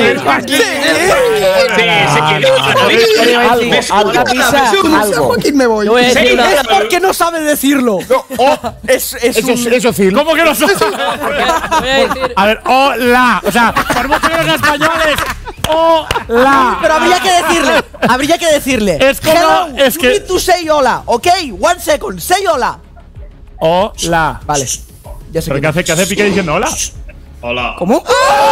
sí, que Algo, Mesut, algo. hola, Mesut. Algo. Joaquín me voy. Yo voy a decir Sí, una. Es porque no sabe decirlo. Es, es Eso, un- eso, Phil. ¿Cómo que no son? Voy a decir. A ver, hola. O sea, por mucho que los españoles. Hola. Pero habría que decirle, habría que decirle. Es como- Hello, es you que- need to say hola, ¿ok? One second, say hola. Hola. Vale. Ya sé ¿Pero que qué hace, qué hace Piqué diciendo hola? Hola. ¿Cómo?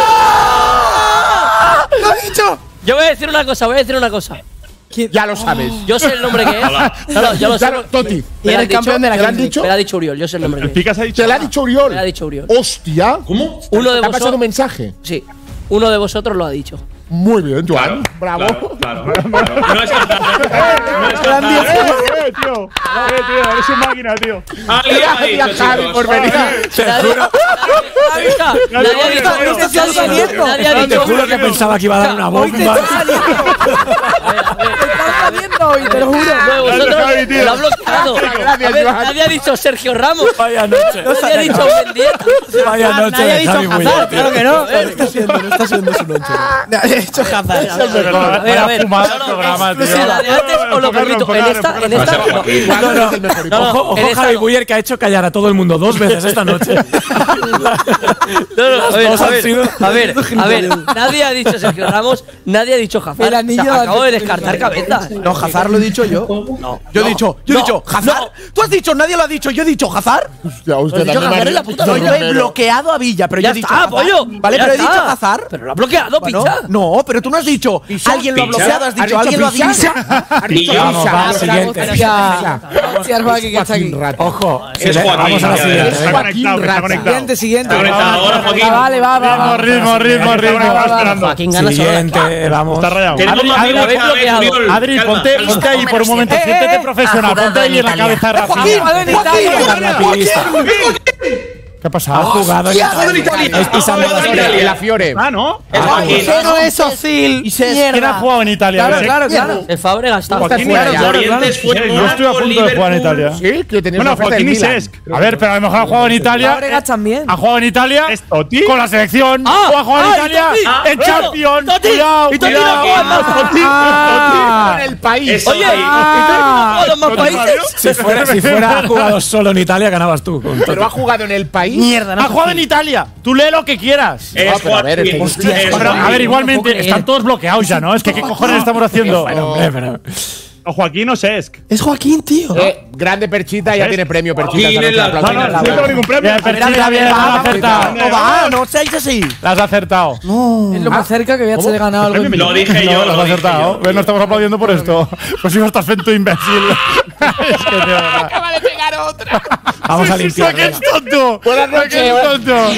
¡Lo ha dicho! Yo voy a decir una cosa, voy a decir una cosa. Ya lo sabes. Yo sé el nombre que es. Hola. No, no, yo lo sé. Claro, Toti. Me Y lo eres has dicho, campeón de la ¿Te lo han Kings League. dicho? Me lo ha dicho Uriol, yo sé el nombre El que es. Picas ha dicho. ¿Te lo ha dicho Uriol? Me lo ha dicho Uriol. Hostia. ¿Cómo? Uno de ¿Te ha pasado vosotros. un mensaje? Sí. Uno de vosotros lo ha dicho. Muy bien, Joan. Bravo. Claro, claro, claro. No es cantar. No es cantar. Eh, tío. Eh, tío, eres un máquina, tío. Alguien ha dicho, Javi, chicos. por venir. Te juro. Nadie ha dicho Hoy te está saliendo. Nadie ha Te dicho. juro que pensaba que iba a dar una Hoy te bomba. está saliendo. Te está saliendo hoy, te lo juro. No, vosotros Javi, tío. lo ha bloqueado. Gracias, A ver, Joan. nadie ha dicho Sergio Ramos. Vaya noche. Nadie ha dicho Mendieta. Vaya noche Nadie ha de dicho Javi Muller, Hazard, tío. claro que no. No está siendo, no está siendo su noche. Nadie ha dicho Hazard. A ver, a ver. fumada No, no, programa, es- tío. sí, la de antes o lo permito. En esta, en esta. Pasa, Joaquín. No, no, no. No, Ojo, en ojo esta Javi no. Muller, que ha hecho callar a todo el mundo dos veces esta noche. No, no, a ver, dos a han ver, sido- a ver, a ver, nadie ha dicho Sergio Ramos, nadie ha dicho Hazard. El anillo O sea, de acabo de antes. descartar cabezas. No, Hazard lo he dicho yo. No, Yo he no, dicho, yo he no, dicho, ¿Hazard? ¿Tú has dicho, nadie lo ha dicho, yo he dicho Hazard? Hostia, Pues usted Lo has dicho también, Hazard en la Mario. puta No, vida. yo he bloqueado a Villa, pero yo Ya he dicho está, Hazard. pollo. Vale, Ya pero he está. dicho Hazard. Pero lo ha bloqueado, Bueno, Pizza. no, pero tú no has dicho. Alguien lo ha Pizza. bloqueado, has dicho, alguien lo ha dicho. Vamos, va, siguiente. Gracias, Joaquín, que está aquí. Ojo, Es siguiente, Joaquín, vamos a la ya siguiente. ves. Está venga. conectado, está conectado. Siguiente, siguiente. Está conectado ahora, Joaquín. Ah, vale, va, va, va. Ritmo, ritmo, ritmo, ritmo. va, va. esperando. Joaquín gana solo. Siguiente, vamos. Está rayado. Tenemos Adri, más Adri, minutos, habéis a ver, bloqueado. Uriol. Adri, Calma, ponte, calma. ponte ahí por un momento. Eh, eh, Siéntete eh. profesional. Ponte ahí en la cabeza de Joaquín, Rafinha. vale, en Italia. ¿Qué ha Ha pasado? jugado en Ha jugado en Italia. Es pisando Ha jugado en las Italia. En la Fiore. Ah, ¿no? Es Joaquín. Eso no es Ozil. ¿Quién ha jugado en Italia? Claro, Ese- claro, claro. El Fábregas está Joaquín fuera. Cesc. Claro, Morientes fue Yo Mónaco, estuve a punto de jugar en Liverpool. Italia. Sí, que tenías Bueno, una oferta Joaquín del y Milan. Cesc. A ver, pero a lo mejor ha jugado en Italia. Fábregas también. Ha jugado en Italia ¿Es Totti? con la selección. Ah, o ha jugado en ah, y Italia Totti. en Ah, Champions. Totti. Cuidado, Y Totti no cuidado. juega más. Totti, Ah, Totti. en el país. Es Oye, Totti. ¿y tú no juegas más países? Si fuera, si fuera jugado solo en Italia, ganabas tú. con Pero ha jugado en el país. Mierda, no. Ha jugado en Italia. Tú lee lo que quieras. Es No, pero a ver, Joaquín. es que- Hostia, es Pero, a Joaquín. ver, igualmente, puedo creer. están todos bloqueados ya, ¿no? Es que, ¿qué cojones estamos haciendo? Bueno, hombre, pero. O Joaquín o Cesc. Es Joaquín, tío. Eh, grande Perchita, ya ¿Ves? tiene premio Perchita. Joaquín esta en la- noche, No, aplausos. no, no tengo ningún premio. Bien, Perchita, bien, la has acertado. No va, no seáis así. La has acertado. Es lo más cerca que voy a hacer ganado algo. en mi Lo vida. dije yo, No, lo lo has dije acertado. yo. ¿Ves? No estamos aplaudiendo por esto. Pues si no estás fento imbécil. Es que de verdad. Acaba de pegar otra. Vamos a limpiar. ¡Que es tonto! Buenas ¡Que noches. es tonto!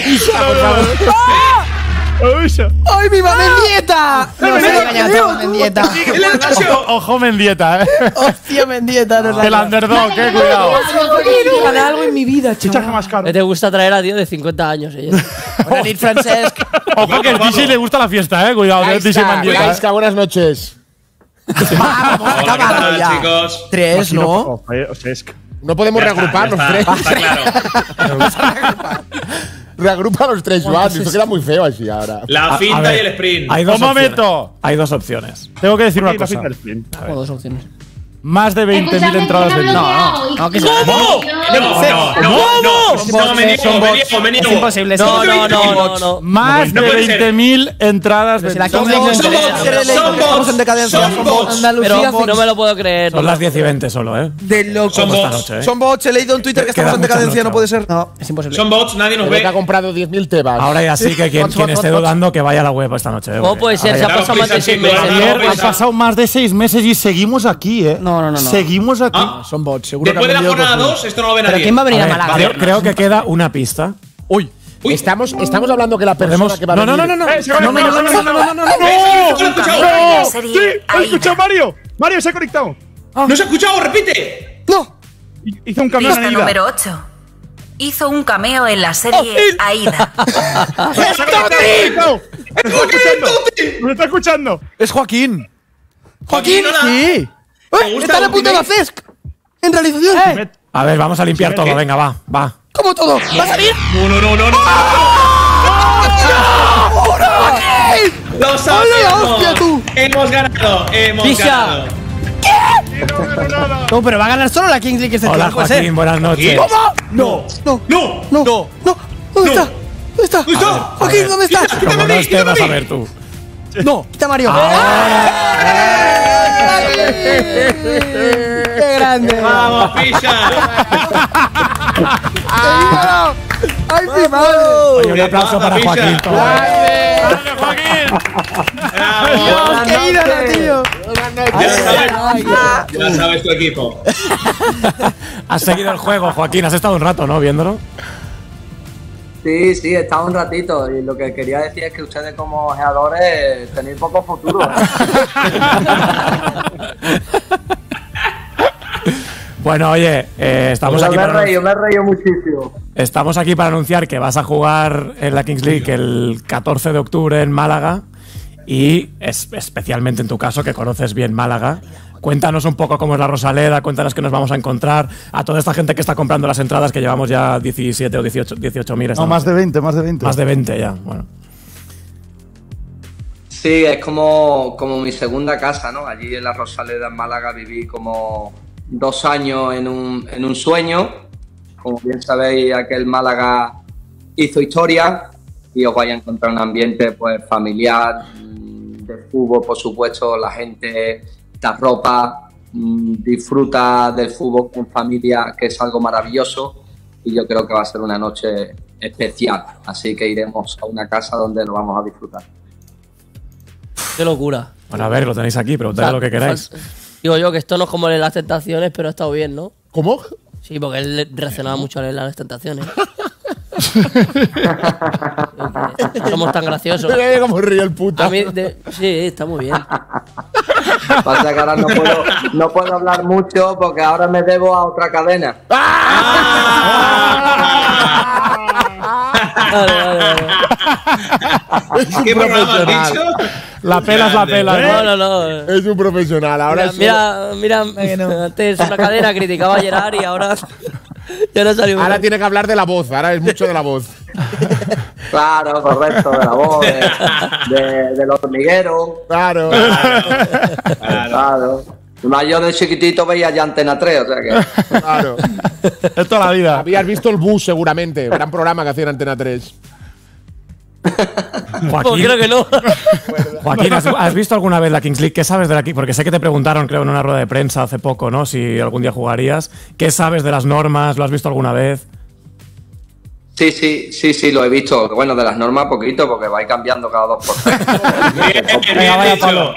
Uy, ¡Ay, mi mamá Mendieta! No, me he engañado, Mendieta. Ojo, ojo Mendieta, eh. Hostia, Mendieta. No El underdog, eh, cuidado. quiero ganar algo en mi vida, chaval. más caro. Te gusta traer a tío de cincuenta años, ella. Buenas noches, Francesc. Ojo que al D J le gusta la fiesta, eh. Cuidado, el D J Gaisca, Mendieta. Gaisca, buenas noches. Vamos, Hola, ¿qué acabado tal, ya. chicos? Tres, ¿no? O Cesc. No podemos Ya está, reagruparnos ya tres. está, está claro. Reagrupa los tres, Joan. Esto queda muy feo así ahora. La A- a finta ver, y el sprint. Hay dos Un momento. opciones. Hay dos opciones. Tengo que decir una Sí, la cosa. finta del sprint. Tengo dos opciones. Más de veinte mil entradas vendidas. No, no, que No, no, no, no. No, me niego, me niego, me niego. Es imposible. No, no, no, no, no. Más No de puede ser. veinte mil entradas Si la vendidas. Kings Somos, no interesa. somos, estamos en decadencia. Son Son bots. bots. Andalucía, Pero no me lo puedo creer. Son las diez y veinte solo, ¿eh? De locos. Son Esta bots. noche, ¿eh? Son bots. He leído en Twitter que Queda estamos en mucha decadencia, noche. no puede ser. No, es imposible. Son bots, nadie nos Pero que ha ve. comprado diez mil tebas. Ahora ya sí que quien, Bots, quien bots, esté bots. dudando que vaya a la web esta noche. ¿eh? ¿Cómo puede ser? Ahora Se ha ya- pasado más de seis meses. Ayer No, han pasado más de seis meses y seguimos aquí, ¿eh? No, no, no, no. Seguimos aquí. Ah, Son bots, seguro que Después de han la vendido jornada dos. dos, esto no lo ve ¿Pero nadie. quién va a venir A a ver, Málaga? creo, creo que queda una pista. Uy. Estamos, estamos hablando que la persona Podemos- que va a no, no, venir. no, no, no. Eh, se va a No, no, no, no, no, no, no, no, no. ¡Eh, sí, lo he escuchado! La Sí, serie ¿has escuchado Aida. Mario? Mario se ha conectado. ¡No se ha escuchado! ¡Repite! No. Hizo un camión Pista en ida. número ocho. Hizo un cameo en la serie Aida. ¡Se ha conectado! ¡Nos está escuchando! ¡Nos está escuchando! Es Joaquín. Joaquín, hola. Sí. ¿Te Eh, gusta Está en la punta de la Ultimate? Cesc. En realización. Eh, A ver, vamos a limpiar Sí, todo. ¿qué? Venga, va, va. ¿Cómo todo? ¿Va a salir? No, no, no, no, no. ¡Lo ¡Hola, sabíamos! hostia, tú! Hemos ganado, hemos Pisa. ganado. no, pero va a ganar solo la Kings League este Hola, tío, puede ser. Joaquín, buenas noches. ¿Cómo? No. No. ¡No! No. ¡No! No. ¿Dónde No. está? ¿Dónde está? ¿Dónde está? Joaquín, ¿dónde está? Como no esté, vas a ver tú. No. Quita Mario. ¡Qué grande! ¡Vamos, Pisa! ¡Ay, mi madre! Oye, un aplauso para Pisa. Joaquín. toma. ¡Bravo! ¡Qué ídolo, tío! Ya sabes, ya sabes tu equipo. Has seguido el juego, Joaquín. Has estado un rato, ¿no? Viéndolo. Sí, sí, he estado un ratito y lo que quería decir es que ustedes como ojeadores tenéis poco futuro. Bueno, oye, eh, estamos yo aquí me he para reído, me he reído muchísimo. Estamos aquí para anunciar que vas a jugar en la Kings League el catorce de octubre en Málaga y es, especialmente en tu caso, que conoces bien Málaga. Cuéntanos un poco cómo es la Rosaleda, cuéntanos qué nos vamos a encontrar a toda esta gente que está comprando las entradas, que llevamos ya diecisiete o dieciocho mil. No, más de veinte, más de veinte. Más de veinte ya, bueno. Sí, es como, como mi segunda casa, ¿no? Allí en la Rosaleda, en Málaga, viví como dos años en un, en un sueño. Como bien sabéis, aquel Málaga hizo historia y os vais a encontrar un ambiente pues familiar, de fútbol, por supuesto, la gente te arropa, disfruta del fútbol con familia, que es algo maravilloso, y yo creo que va a ser una noche especial, así que iremos a una casa donde lo vamos a disfrutar. Qué locura. Bueno, a ver, lo tenéis aquí, preguntad lo que queráis. Digo yo que esto no es como leer las tentaciones, pero ha estado bien, ¿no? ¿Cómo? Sí, porque él reaccionaba mucho a leer las tentaciones. Somos tan graciosos. Mira cómo ríe el puto. A mí, de, sí, está muy bien. Pasa que ahora no puedo, no puedo hablar mucho porque ahora me debo a otra cadena. Vale, vale, vale. Es un profesional. La pela es la pela. No, no, no. Es un profesional. Ahora mira, mira, mira, antes una cadena criticaba a Gerard y ahora ya no salió. Ahora tiene que hablar de la voz. Ahora es mucho de la voz. Claro, correcto, de la voz, de, de, del hormiguero. Claro. Claro. Claro. Más yo de chiquitito veía ya Antena tres, o sea que. Claro. Es toda la vida. Habías visto el bus, seguramente. Gran programa que hacía en Antena tres. Joaquín, creo que no. Joaquín, ¿has, has visto alguna vez la Kings League? ¿Qué sabes de la Kings? Porque sé que te preguntaron, creo, en una rueda de prensa hace poco, ¿no? Si algún día jugarías. ¿Qué sabes de las normas? ¿Lo has visto alguna vez? Sí, sí, sí, sí, lo he visto. Bueno, de las normas poquito, porque vais cambiando cada dos por tres. Venga, vaya palo.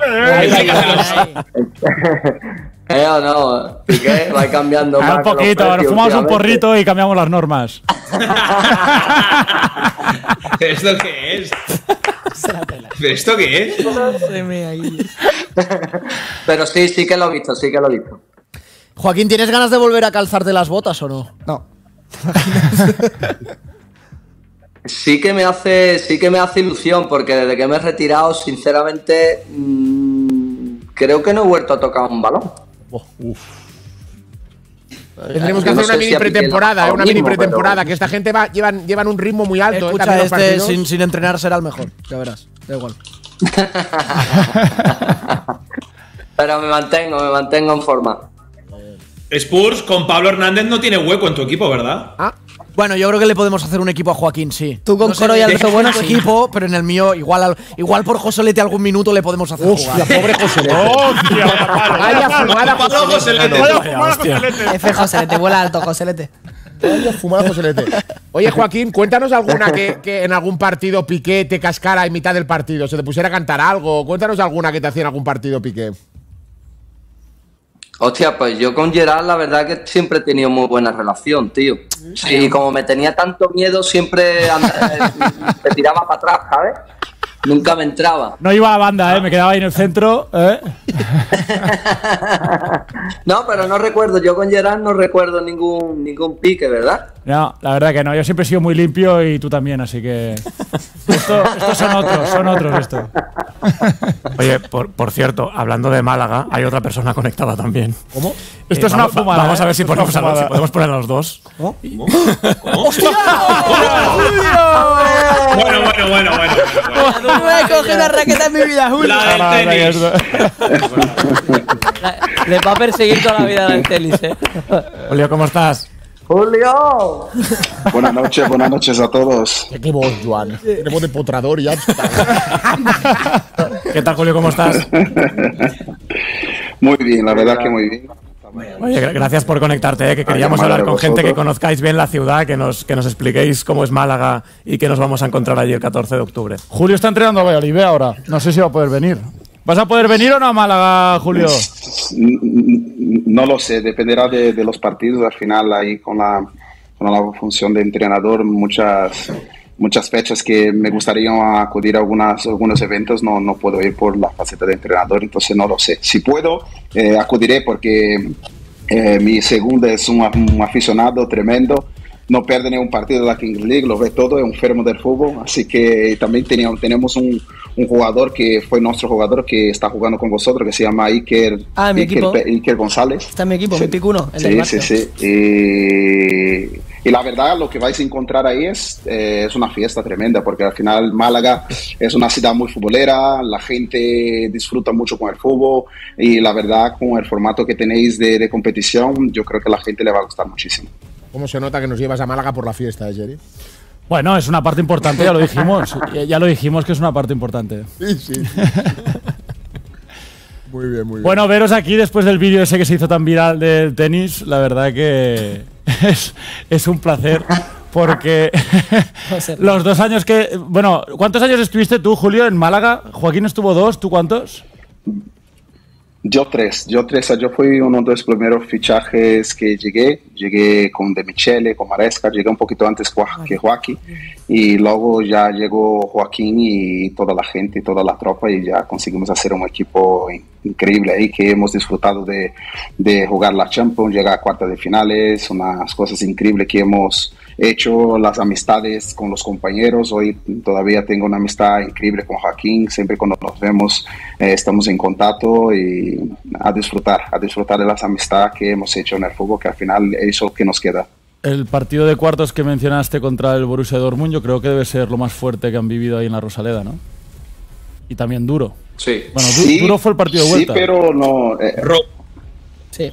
¿Eh o no? Piqué, vais cambiando Ah, más. un que los poquito, precios nos fumamos un últimamente. porrito y cambiamos las normas. ¿Esto qué es? ¿Pero esto qué es? Pero sí, sí que lo he visto, sí que lo he visto. Joaquín, ¿tienes ganas de volver a calzarte las botas o no? No. Sí que me hace, sí que me hace ilusión, porque desde que me he retirado, sinceramente, mmm, creo que no he vuelto a tocar un balón. Oh, uf. Tendremos que Yo no hacer una sé mini si a pretemporada, Piqué eh, una lo mini mismo, pretemporada, pero- que esta gente va, llevan, llevan un ritmo muy alto. eh, Escucha, también los este partidos. sin, sin entrenar será el mejor. Ya verás. Da igual. Pero me mantengo, me mantengo en forma. Spurs con Pablo Hernández no tiene hueco en tu equipo, ¿verdad? Ah. Bueno, yo creo que le podemos hacer un equipo a Joaquín, sí. Tú con No sé Coro y de- Alberto de Bueno, tu sí. equipo, pero en el mío, igual, al- igual por Joselete algún minuto le podemos hacer Hostia, jugar. pobre Joselete. ¡Hostia! Vaya fumada, Pablo Joselete. Joselete. Vaya Vaya, fumada, hostia. Joselete. F, Joselete, vuela alto, Joselete. Vaya fumada, Joselete. Oye, Joaquín, cuéntanos alguna que, que en algún partido Piqué te cascara en mitad del partido, se te pusiera a cantar algo. Cuéntanos alguna que te hacía en algún partido Piqué. Hostia, pues yo con Gerard la verdad que siempre he tenido muy buena relación, tío. Y como me tenía tanto miedo, siempre anda- te tiraba para atrás, ¿sabes? Nunca me entraba. No iba a banda, ¿eh? Me quedaba ahí en el centro. ¿eh? No, pero no recuerdo, yo con Gerard no recuerdo ningún, ningún pique, ¿verdad? No, la verdad que no. Yo siempre he sido muy limpio y tú también, así que. Esto, estos son otros, son otros esto. Oye, por, por cierto, hablando de Málaga, hay otra persona conectada también. ¿Cómo? Esto Eh, es una vamos- fumada. Vamos a ver ¿eh? si, Esto es ponemos una a los, si fumada. podemos poner a los dos. ¡Hostia! Bueno, bueno, bueno, bueno. Tú no me coges una raqueta en mi vida, Julio. La del tenis. Le va a perseguir toda la vida el tenis, eh. Julio, ¿cómo estás? ¡Julio! Buenas noches, buenas noches a todos. Qué voz, Joan. Tiene voz de potrador y ya está. ¿Qué tal, Julio? ¿Cómo estás? Muy bien, la verdad que muy bien. Oye, gra- gracias por conectarte, ¿eh? Que queríamos llamada hablar de con gente que vosotros. conozcáis bien la ciudad, que nos, que nos expliquéis cómo es Málaga y que nos vamos a encontrar allí el catorce de octubre. Julio está entrenando a Valladolid ahora. No sé si va a poder venir. ¿Vas a poder venir o no a Málaga, Julio? No lo sé, dependerá de, de los partidos. Al final, ahí con la, con la función de entrenador, muchas, muchas fechas que me gustaría acudir a algunas, algunos eventos, no, no puedo ir por la faceta de entrenador, entonces no lo sé. Si puedo, eh, acudiré porque eh, mi segundo es un, un aficionado tremendo. No pierde ni un partido de la Kings League, lo ve todo, es un enfermo del fútbol. Así que también teníamos, tenemos un, un jugador que fue nuestro jugador que está jugando con vosotros, que se llama Iker, ah, mi Iker, equipo. Iker González. Está en mi equipo, sí. mi picuno, el Sí, del sí, Barça. sí. Y, y la verdad, lo que vais a encontrar ahí es, eh, es una fiesta tremenda, porque al final Málaga es una ciudad muy futbolera, la gente disfruta mucho con el fútbol y la verdad, con el formato que tenéis de, de competición, yo creo que a la gente le va a gustar muchísimo. ¿Cómo se nota que nos llevas a Málaga por la fiesta, eh, Jerry? Bueno, es una parte importante, ya lo dijimos. ya, ya lo dijimos que es una parte importante. Sí, sí. sí. Muy bien, muy bien. Bueno, veros aquí después del vídeo ese que se hizo tan viral del tenis, la verdad que es, es un placer. Porque los dos años que... Bueno, ¿cuántos años estuviste tú, Julio, en Málaga? Joaquín estuvo dos, ¿tú cuántos? Yo tres, yo tres, yo fui uno de los primeros fichajes que llegué, llegué con De Michele, con Maresca, llegué un poquito antes que Joaquín y luego ya llegó Joaquín y toda la gente y toda la tropa y ya conseguimos hacer un equipo in- increíble ahí que hemos disfrutado de, de jugar la Champions, llegar a cuartas de finales, unas cosas increíbles que hemos hecho, las amistades con los compañeros. Hoy todavía tengo una amistad increíble con Joaquín, siempre cuando nos vemos eh, estamos en contacto y a disfrutar, a disfrutar de las amistades que hemos hecho en el fútbol, que al final es eso que nos queda. El partido de cuartos que mencionaste contra el Borussia Dortmund, yo creo que debe ser lo más fuerte que han vivido ahí en la Rosaleda, ¿no? Y también duro. Sí. Bueno, du- Sí, duro fue el partido de vuelta. Sí, pero no... eh, Sí.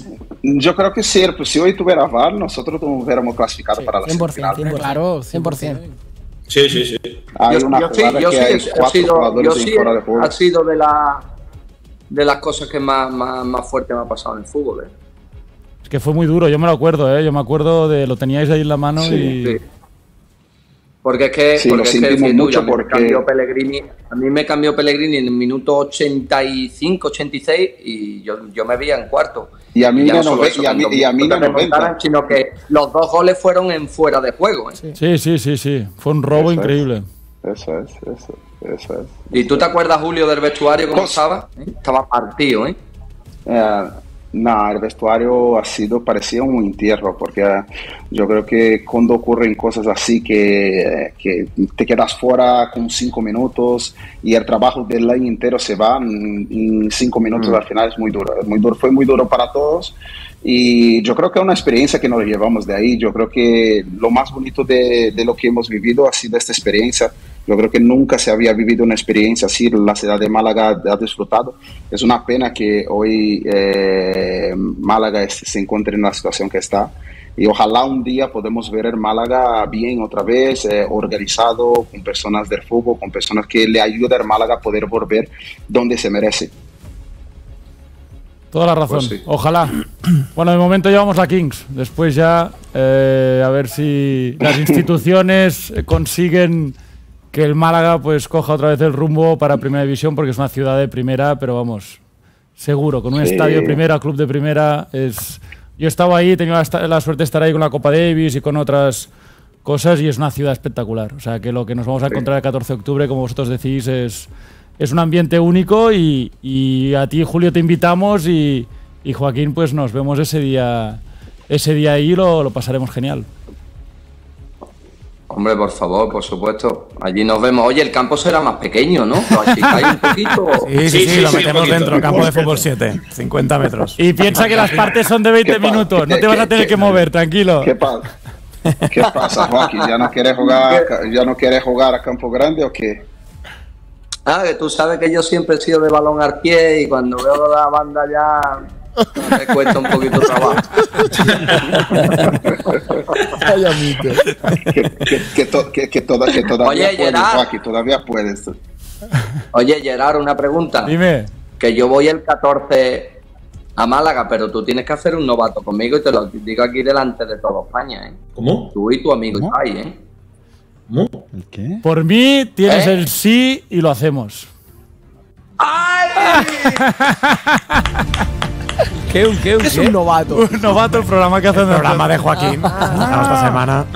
Yo creo que si, si hoy tuviera V A R, nosotros nos hubiéramos clasificado para la cien por ciento, semifinal. Claro, cien por ciento. Sí, sí, sí. Hay Yo- una yo sí- jugada yo que sí hay que ha cuatro sido- jugadores yo en sí fuera de juego. ha sido de, la, de las cosas que más, más, más fuerte me ha pasado en el fútbol. ¿eh? Es que fue muy duro, yo me lo acuerdo, ¿eh? Yo me acuerdo de... Lo teníais ahí en la mano Sí, y... sí. Porque es que, Sí, porque lo es que sentimos decir tú, mucho a mí me porque- cambió Pellegrini, a mí me cambió Pellegrini en el minuto ochenta y cinco, ochenta y seis y yo, yo me veía en cuarto. Y a mí ya no solo nove- eso, y a mí- cuando y a mí te no noventa. remontaran, sino que los dos goles fueron en fuera de juego. ¿eh? Sí, sí, sí, sí. Fue un robo Eso es. increíble. Eso es, eso, eso es. ¿Y tú te acuerdas, Julio, del vestuario cómo estaba? ¿Eh? Estaba partido, ¿eh? Eh, no, el vestuario ha sido, parecía un entierro, porque eh, yo creo que cuando ocurren cosas así que, eh, que te quedas fuera con cinco minutos y el trabajo del año entero se va en, en cinco minutos Mm. al final es muy duro, es muy duro, fue muy duro para todos y yo creo que es una experiencia que nos llevamos de ahí. Yo creo que lo más bonito de, de lo que hemos vivido ha sido esta experiencia. Yo creo que nunca se había vivido una experiencia así, la ciudad de Málaga ha disfrutado. Es una pena que hoy eh, Málaga es- se encuentre en la situación que está. Y ojalá un día podamos ver el Málaga bien otra vez, eh, organizado, con personas del fútbol, con personas que le ayuden al Málaga a poder volver donde se merece. Toda la razón. Pues sí. Ojalá. Bueno, de momento llevamos la Kings. Después ya eh, a ver si las instituciones eh, consiguen que el Málaga pues coja otra vez el rumbo para Primera División, porque es una ciudad de primera, pero vamos, seguro, con un Sí. estadio de primera, club de primera, es... Yo he estado ahí, he tenido la, la suerte de estar ahí con la Copa Davis y con otras cosas y es una ciudad espectacular. O sea, que lo que nos vamos a encontrar el catorce de octubre, como vosotros decís, es, es un ambiente único y, y a ti, Julio, te invitamos y, y Joaquín, pues nos vemos ese día, ese día ahí y lo, lo pasaremos genial. Hombre, por favor, por supuesto. Allí nos vemos. Oye, el campo será más pequeño, ¿no? ¿Lo achicáis un poquito? Sí, sí, sí, lo metemos dentro, campo de fútbol siete, cincuenta metros. Y piensa que las partes son de veinte minutos, no te vas a tener que mover, tranquilo. ¿Qué pasa? ¿Qué pasa, Joaquín? ¿Ya no quieres jugar, ya no quieres jugar a campo grande o qué? Ah, que tú sabes que yo siempre he sido de balón al pie y cuando veo la banda ya me cuesta un poquito de trabajo. que, que, que, to- que, que toda- que todavía Oye, puedes, Gerard. Joaquín, todavía puedes. Oye, Gerard, una pregunta. Dime. Que yo voy el catorce a Málaga, pero tú tienes que hacer un novato conmigo y te lo digo aquí delante de toda España, ¿eh? ¿Cómo? Tú y tu amigo Ibai, ¿eh? ¿Cómo? ¿El qué? Por mí tienes ¿Eh? el sí y lo hacemos. ¿Qué, un, qué, un, Es qué? un novato. Un novato el programa que hace El programa de Joaquín. Esta semana.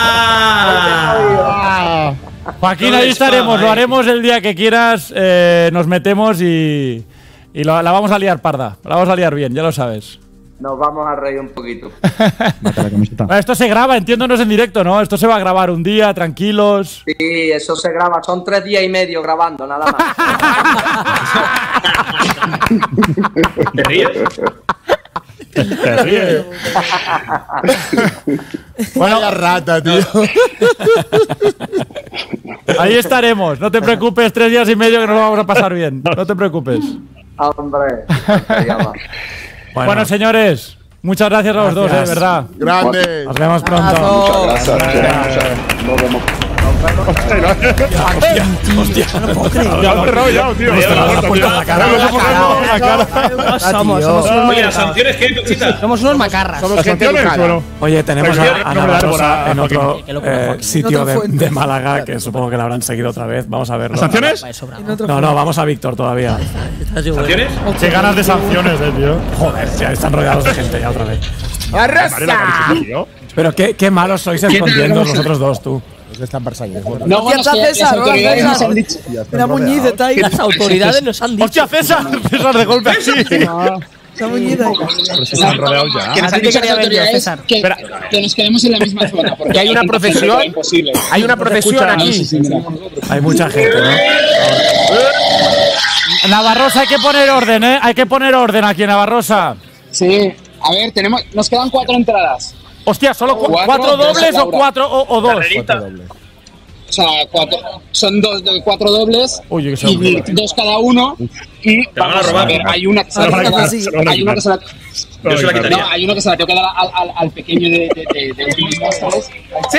¡Ah! Joaquín, ahí estaremos. Lo haremos el día que quieras. eh, nos metemos y, y lo- la vamos a liar parda. La vamos a liar bien, ya lo sabes. Nos vamos a reír un poquito. Bueno, esto se graba, entiendo, no es en directo, ¿no? Esto se va a grabar un día, tranquilos. Sí, eso se graba. Son tres días y medio grabando, nada más. ¿Te ríes? Te ríes. Bueno, la rata, tío. Ahí estaremos, no te preocupes, tres días y medio que nos lo vamos a pasar bien. No te preocupes. Hombre. Bueno, Bueno. señores, muchas gracias a los dos, eh, Gracias. verdad. Grande. Nos vemos pronto. Muchas gracias. Nos vemos. Hostia, no puedo creer. Ya lo he cerrado ya, tío. Hemos cerrado la puerta en la cara. La cara. Somos, somos unos Oye, macarras. ¿las sanciones qué, Conchita? Somos unos macarras. Somos Las gente sanciones, educada. bueno. Oye, tenemos Pero a, yo a no me daré por Navarrosa a- en otro Joaquín. Qué locura, eh, Joaquín. sitio En otra de, fuente. de Málaga, que supongo que la habrán seguido otra vez. Vamos a verlo. ¿Sanciones? En otro No, no, vamos a Víctor todavía. ¿Sanciones? Qué ganas de sanciones, eh, tío. Joder, ya están rodeados de gente ya otra vez. Vale, la camiseta, tío. Pero qué, qué malos sois escondiendo vosotros dos, tú. Es que están perseguidos. No, Hostia, bueno, es que las César, hola, autoridades nos César. han dicho. Mira, Muñiz está ahí. Las autoridades nos han dicho. ¡Hostia, César! César de golpe así. Está Muñiz ahí. Pero se están rodeados ya. Que nos A han ti te dicho las quería ver yo, autoridades César. que, Espera. que nos quedemos en la misma zona. Porque Que hay una tanta gente procesión. que era imposible. Hay una procesión escucha. No, sí, aquí. sí, mira. Hay mucha gente, ¿no? Navarrosa, hay que poner orden, ¿eh? Hay que poner orden aquí en Navarrosa. Sí, a ver, tenemos, nos quedan cuatro entradas. Hostia, ¿solo cu- Cuatro, cuatro dos, dobles o Laura. cuatro o, o dos? Carrerita. O sea, cuatro, son dos, de cuatro dobles Oye, que se y dos cada uno. Y Te van a vamos a robar. ver, hay una que se la van a tengo que quitar, dar- se lo van a hay una que se la Yo se la quitaría. no, hay uno que se la tengo que dar al, al, al pequeño de, de, de, de último, ¿sabes? ¡Sí!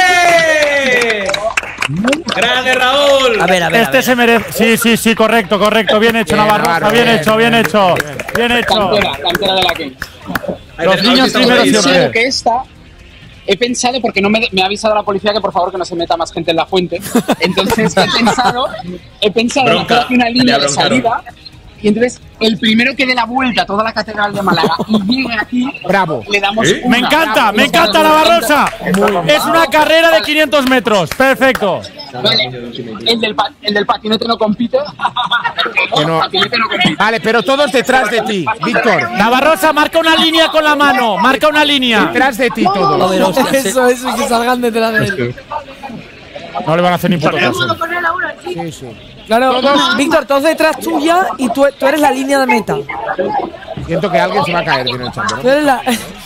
¡Grande, Raúl! A ver, a ver. a Este ver. se merece. Sí, sí, sí, correcto, correcto. Bien hecho, Bien, Navarrosa. Navarro, Bien bien, hecho, bien bien, hecho. Bien hecho. Cantera, cantera de la King. Los niños Ahí primero estamos ahí. siempre. Pensado que esta he pensado porque no me, me ha avisado la policía que por favor que no se meta más gente en la fuente. Entonces he pensado, he pensado en Bronca, hacer aquí una línea le de salida. Y entonces el primero que dé la vuelta a toda la catedral de Málaga y llegue aquí, Bravo. le damos ¿Eh? una. Me encanta, Bravo, me encanta, Navarrosa. Muy Es una carrera de quinientos metros. Perfecto. Vale, el del, pa- el del patinete no compite. Que no. Patinete no compite. Vale, pero todos detrás de ti, Víctor. Navarrosa, marca una línea con la mano. Marca una línea. Detrás de ti A todos. ver, hostia, se- Eso, eso, que salgan detrás de él. No le van a hacer ni puto caso. Sí, sí. Claro, Víctor, todos detrás tuya y tú, tú eres la línea de meta. Siento que alguien se va a caer en el chamber, Tú ¿no? eres la.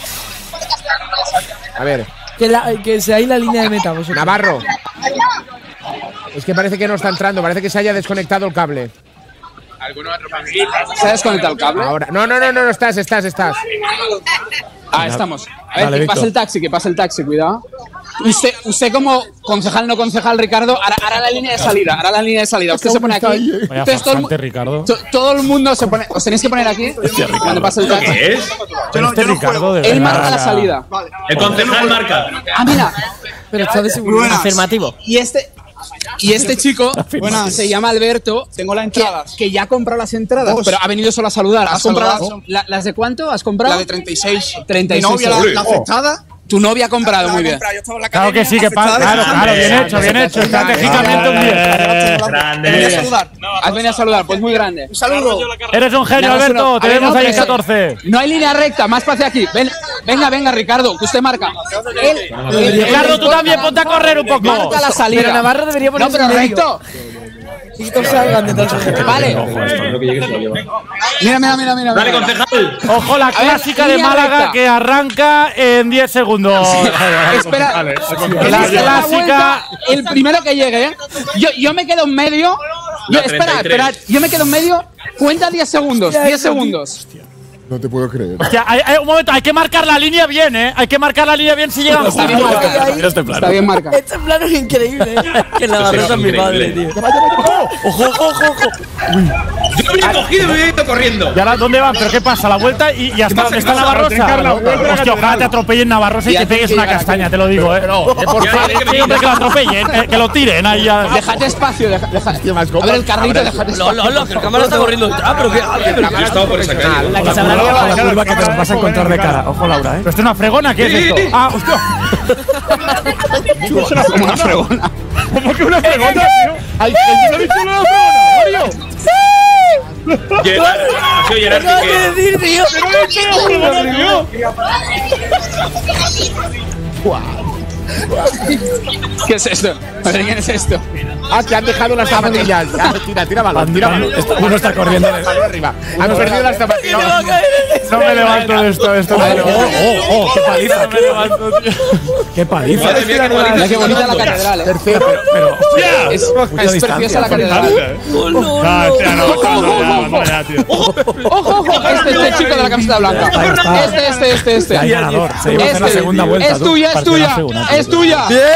A ver, Que, la, que seáis la línea de meta vosotros. Navarro. Es que parece que no está entrando, parece que se haya desconectado el cable. ¿Se ha desconectado el cable? Ahora. No, no, no, no, no estás, estás, estás. Ah, estamos. A ver, Dale, que Víctor. pase el taxi, que pase el taxi, cuidado. Usted, usted como concejal, no concejal, Ricardo, hará, hará la línea de salida, hará la línea de salida. Usted se pone aquí. Vaya Entonces, todo, el, mu- farsante, Ricardo. to- todo el mundo se pone. Os tenéis que poner aquí cuando pase el taxi. ¿Qué es? Pero este Ricardo de Él marca la verdad. salida. El concejal marca. Ah, mira. Pero está de seguridad. Afirmativo. Y este. Y este chico se llama Alberto. Tengo las entradas. Que, que ya ha comprado las entradas, pero ha venido solo a saludar. ¿Has comprado las, las de cuánto has comprado? La de treinta y seis. treinta y seis. Mi novia, la, euros. la afectada. Tu novia ha comprado, muy bien. Yo estaba en la Claro que sí, que pasa. Claro, claro, bien hecho, bien hecho. Estratégicamente un bien. Grande. Has venido a saludar, pues muy grande. Un saludo. Eres un genio, Damos una- Alberto. a Te ver, vemos no, ahí en que se- catorce. No hay línea recta, más hacia aquí. Ven, venga, venga, Ricardo, que usted marca. Él, él- Ricardo, él- tú también ponte a correr un poco. Marca la salida. Pero Navarro debería No, ponerse pero en medio. recto. Y todos salgan detrás de él. Vale. Mira, mira, mira, mira. Dale, mira. concejal. Ojo, la ver, clásica de línea Málaga recta. que arranca en diez segundos. Espera, La que le dé la clásica. vuelta, el primero que llegue, ¿eh? Yo, yo me quedo en medio. Yo, La espera, treinta y tres. espera, yo me quedo en medio. Cuenta diez segundos, diez segundos. No te puedo creer. Hostia, hay- hay- un momento, hay que marcar la línea bien, ¿eh? Hay que marcar la línea bien si llegamos. Está bien marcado. Mira este plano. Está bien marcado. Este plano es increíble. ¿eh? Que Navarrosa es mi padre, Increíble. tío. Ojo, ojo, ojo, ojo. Yo me he cogido y me he ido corriendo. ¿Y ahora dónde van? ¿Pero qué pasa? ¿La vuelta y, y hasta dónde está Navarrosa? Hostia, ojalá te atropellen Navarrosa y te pegues una castaña, te lo digo, eh. No, por favor, siempre que lo atropellen, eh, que lo tiren ahí ya. Déjate espacio, deja, deja. A ver el carrito, déjate espacio. No, no, no, que el cámara está corriendo detrás, pero que. Yo he estado por esa calle. La que se la curva que te vas a encontrar de cara. Ojo, Laura, ¿eh? ¿Pero esto es una fregona? ¿Qué es esto? Ah, hostia. Como una fregona. ¿Cómo que una fregona, tío? ¿Hay gente ha dicho una fregona, Mario? Gerard, ha sido Gerard ¿Qué vas a decir, tío? ¿Qué es esto? ¿Quién es esto? Ah, que han dejado las zapatillas. Ah, tira, tira balón, tira balón. Uno está corriendo de arriba. Han perdido las zapatillas. No me levanto de esto, de esto. Oh, oh, oh, qué paliza. No me levanto, tío. Qué paliza. Mira qué bonita la catedral, eh. Tercero. Pero, Es, es preciosa la catedral. No, hostia, no, no, no, ya, tío. Ojo, ojo, este, este chico de la camiseta blanca. Este, este, este, este. Hay ganador. Se lleva a hacer la segunda vuelta. Es tuya, es tuya. Es tuya. ¡Bien!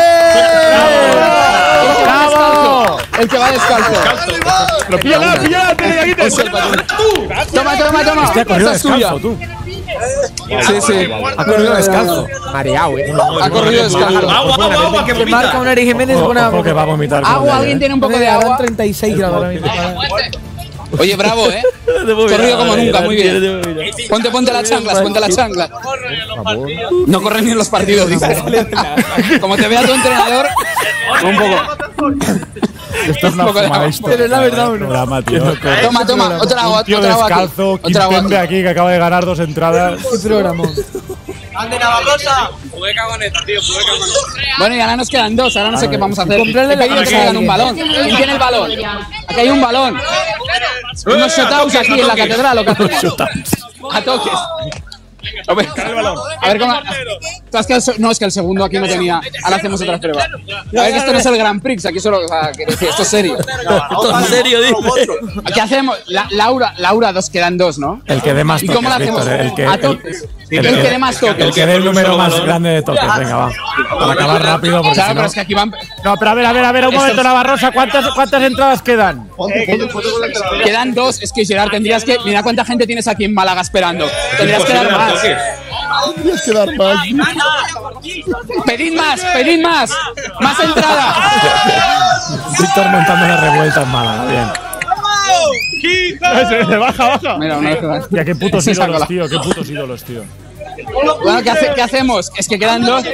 ¡Bravo! El que va descalzo. Pero píllala, píllala, Telegaguita. Toma, toma, toma. Hostia, ha corrido Esa es tuya. descalzo, tú. Sí, sí. Ha corrido descalzo. Mareado, eh. Ha corrido descalzo. Agua, agua, agua, que Que marca vomita. un Eri Jiménez con una. Ojo que va a vomitar. Agua, alguien tiene un poco de agua. treinta y seis grados ahora mismo. Oye, bravo, eh. Corrido como nunca, muy bien. Ponte, ponte las chanclas, ponte las chanclas. No corren ni en los partidos, dice. Como te vea tu entrenador, un poco. Esto es una Un poco de fumada agua. histórica. Pero es la verdad, del ¿o no? programa, tío. Toma, toma, otra agua, Un tío otra agua aquí. descalzo, Otra agua Kimpembe aquí. aquí que acaba de ganar dos entradas. Qué programón. ¡Ande, Navarrosa! Jugué cagoneta, tío, jugué cagoneta. Bueno, y ahora nos quedan dos, ahora no sé qué vamos a hacer. Comprarle He la pedido que casa me a hagan un balón. alguien. ¿Quién tiene el balón? Aquí hay un balón. Unos shutouts aquí en la catedral, ¿o qué hacemos? A toques. A ver, a ver cómo. Es que el, no, es que el segundo aquí no tenía. Ahora hacemos otra prueba. A ver, que esto no es el Grand Prix, aquí solo. O sea, que decir, esto es serio. Esto es serio, dice. ¿Qué hacemos? La, Laura, Laura, dos quedan dos, ¿no? El que dé más ¿Y toques, cómo lo hacemos? Víctor, el que- A el- toques. El, El que dé más toques. El que dé el número más grande de toques. Venga, va. Para acabar rápido, porque Claro, si pero no. es que aquí van. No, pero a ver, a ver, a ver, un Esto momento, es- Navarrosa. ¿Cuántas, ¿Cuántas entradas quedan? Quedan dos. Es que Gerard, tendrías que. Mira cuánta gente tienes aquí en Málaga esperando. Tendrías que dar más. Tienes que dar más. Pedid más, pedid más. Más entrada. Víctor montando la revuelta en Málaga. Bien. Baja, baja. Mira, una vez que va. Ya, qué putos Se saca ídolos, la- tío, qué putos ídolos, tío. Bueno, ¿qué, hace- ¿qué hacemos? Es que quedan dos.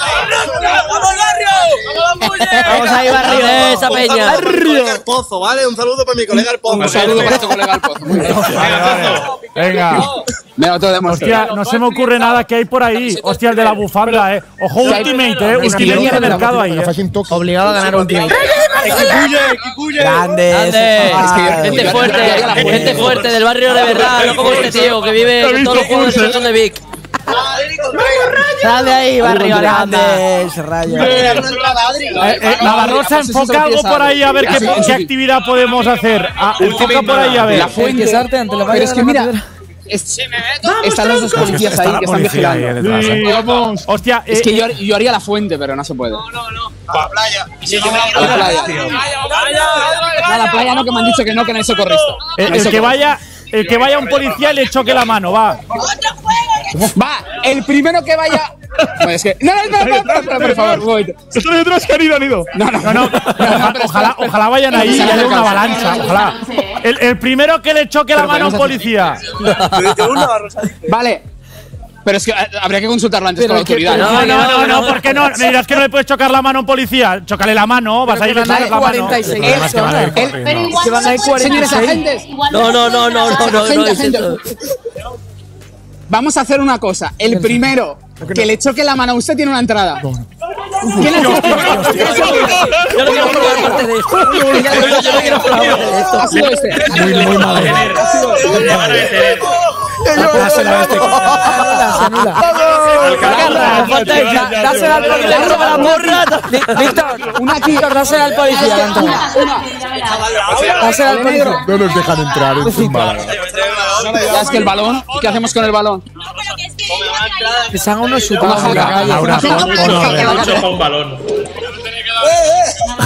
Vamos ahí, barrio, eh, esa peña. El Pozo, ¿vale? Un saludo para mi colega el Pozo. Un saludo para tu colega al Pozo. Muy bien. Venga. Me lo demuestro. Hostia, no se me ocurre nada que hay por ahí. Hostia, el de la bufanda, eh. Ojo, Ultimate, eh. Ultimate de mercado ahí, eh. Obligado a ganar Ultimate. Grandes. Ah, Gente yo- fuerte, yo haría la gente fuente. fuerte del barrio de verdad, no como este tío que vive en todos los juegos de de Vic. Sal de ahí, barrio grande. Grandes, rayo. Eh, eh, Navarrosa, enfoca algo por ahí a ver qué, qué actividad podemos hacer. Ah, enfoca por ahí a ver. La fuente. Quesarte ante la Pero valla es de que la mira. catedral. es- están los dos policías Está ahí la que están policía ahí vigilando. detrás, eh. Sí, vamos. Hostia, Es eh, que yo, yo haría la fuente, pero no se puede. A la playa. A la playa. No, a la playa no, que me han dicho que no, que no hay socorrista. el, No hay el que socorrista. vaya, el que vaya a un policía le choque la mano, va. Va, el primero que vaya. Bueno, es que. No, no, no, no, no, no, por favor, un momento. Esto de detrás que han ido, han ido. No, no, No, no, ojalá, ojalá, ojalá vayan ahí y haya una avalancha, ojalá. El, el primero que le choque la Pero mano a un podemos policía. Vale. Pero es que eh, habría que consultarlo antes con la autoridad. No, no, no, no, ¿por qué no? Me dirás que no le puedes chocar la mano a un policía. Chócale la mano, vas a ir a chocar la mano. cuarenta y seis Además que van a ir personas. corriendo. Que van a ir cuarenta y Señores seis. agentes. No, no, no, no, no, no, no, Agente, es agente. eso. Vamos a hacer una cosa. El primero que le choque la mano a usted tiene una entrada. ¿Quién es? Yo no quiero formar parte de esto. Yo no quiero formar parte de esto. Ha sido este. Muy, muy mal. Dásela a este. Se anula. Dásela al policía. Dásela al policía. Víctor, Una aquí. Víctor, dásela al policía. la entrada. Dásela al policía. No nos dejan entrar en sus Málaga. Ya es que el balón. ¿Qué hacemos con el balón? Que se hagan unos chutados en la calle. Laura, pon, pon orden. Mucho para un balón.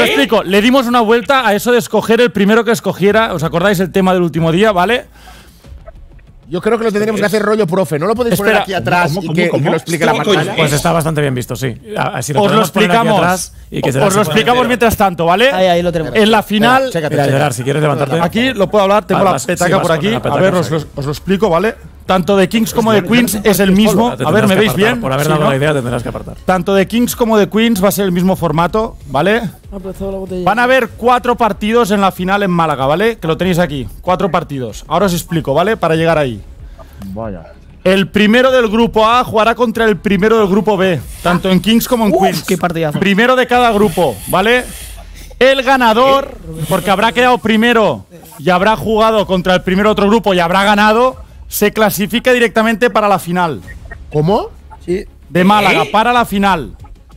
Os explico. Le dimos una vuelta a eso de escoger el primero que escogiera. ¿Os acordáis el tema del último día, vale? Yo creo que lo tendríamos que hacer rollo profe. ¿No lo podéis poner Espera, aquí atrás ¿cómo, y que, cómo, y que lo explique la pantalla? Pues está bastante bien visto, sí. Así Os lo explicamos. Y que Os lo explicamos mientras tanto, ¿vale? Ahí, ahí lo tenemos. En la final. Espera, chécate, Mira, chécate. Gerard, si quieres levantarte. Aquí lo puedo hablar, tengo Ah, la vas- petaca sí, vas por con aquí. la A petaca, ver, os sí. lo, os lo explico, ¿vale? Tanto de Kings como de Queens es el mismo. Te A ver, tendrás ¿me que veis apartar. bien? Por haber Sí, dado ¿no? la idea, tendrás que apartar. Tanto de Kings como de Queens va a ser el mismo formato, ¿vale? Van a haber cuatro partidos en la final en Málaga, ¿vale? Que lo tenéis aquí. Cuatro partidos. Ahora os explico, ¿vale? Para llegar ahí. Vaya. El primero del grupo A jugará contra el primero del grupo B, tanto en Kings como en Queens. qué partidazo. Primero de cada grupo, ¿vale? El ganador, porque habrá quedado primero y habrá jugado contra el primero de otro grupo y habrá ganado, se clasifica directamente para la final. ¿Cómo? Sí. De Málaga, para la final.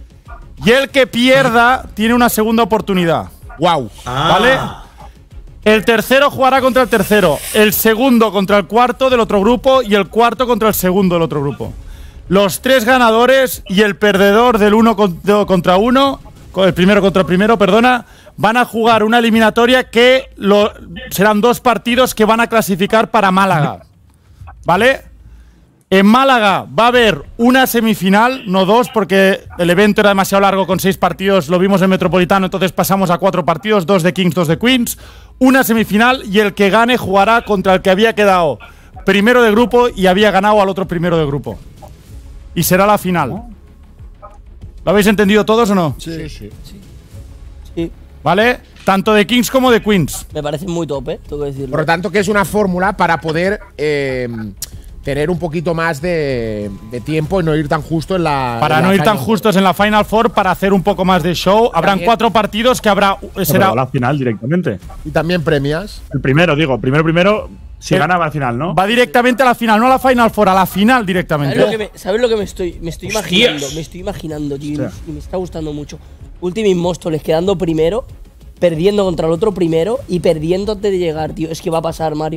Y el que pierda tiene una segunda oportunidad. Wow. ¿Vale? El tercero jugará contra el tercero, el segundo contra el cuarto del otro grupo y el cuarto contra el segundo del otro grupo. Los tres ganadores y el perdedor del uno con- de- contra uno, con el primero contra el primero, perdona, van a jugar una eliminatoria que lo- serán dos partidos que van a clasificar para Málaga. ¿Vale? En Málaga va a haber una semifinal, no dos, porque el evento era demasiado largo con seis partidos, lo vimos en Metropolitano, entonces pasamos a cuatro partidos, dos de Kings, dos de Queens, una semifinal y el que gane jugará contra el que había quedado primero de grupo y había ganado al otro primero de grupo. Y será la final. ¿Lo habéis entendido todos o no? Sí, sí. Sí. ¿Vale? Tanto de Kings como de Queens. Me parece muy top, ¿eh? Tengo que decirlo. Por lo tanto, que es una fórmula para poder eh, tener un poquito más de, de tiempo y no ir tan justo en la. Para en no la ir tan Final justos en la Final Four, para hacer un poco más de show. Habrán También. cuatro partidos que habrá. Será, Pero la final directamente. Four. Y también premias. El primero, digo, primero, primero, si El- gana va al final, ¿no? Va directamente a la final, no a la Final Four, a la final ¿Sabes directamente. lo que me, ¿sabes lo que me estoy, me estoy Hostias. imaginando? Me estoy imaginando, tío, y me- Hostia. y me está gustando mucho. Ultimate Móstoles quedando primero, perdiendo contra el otro primero y perdiendo antes de llegar, tío. Es que va a pasar, Mario.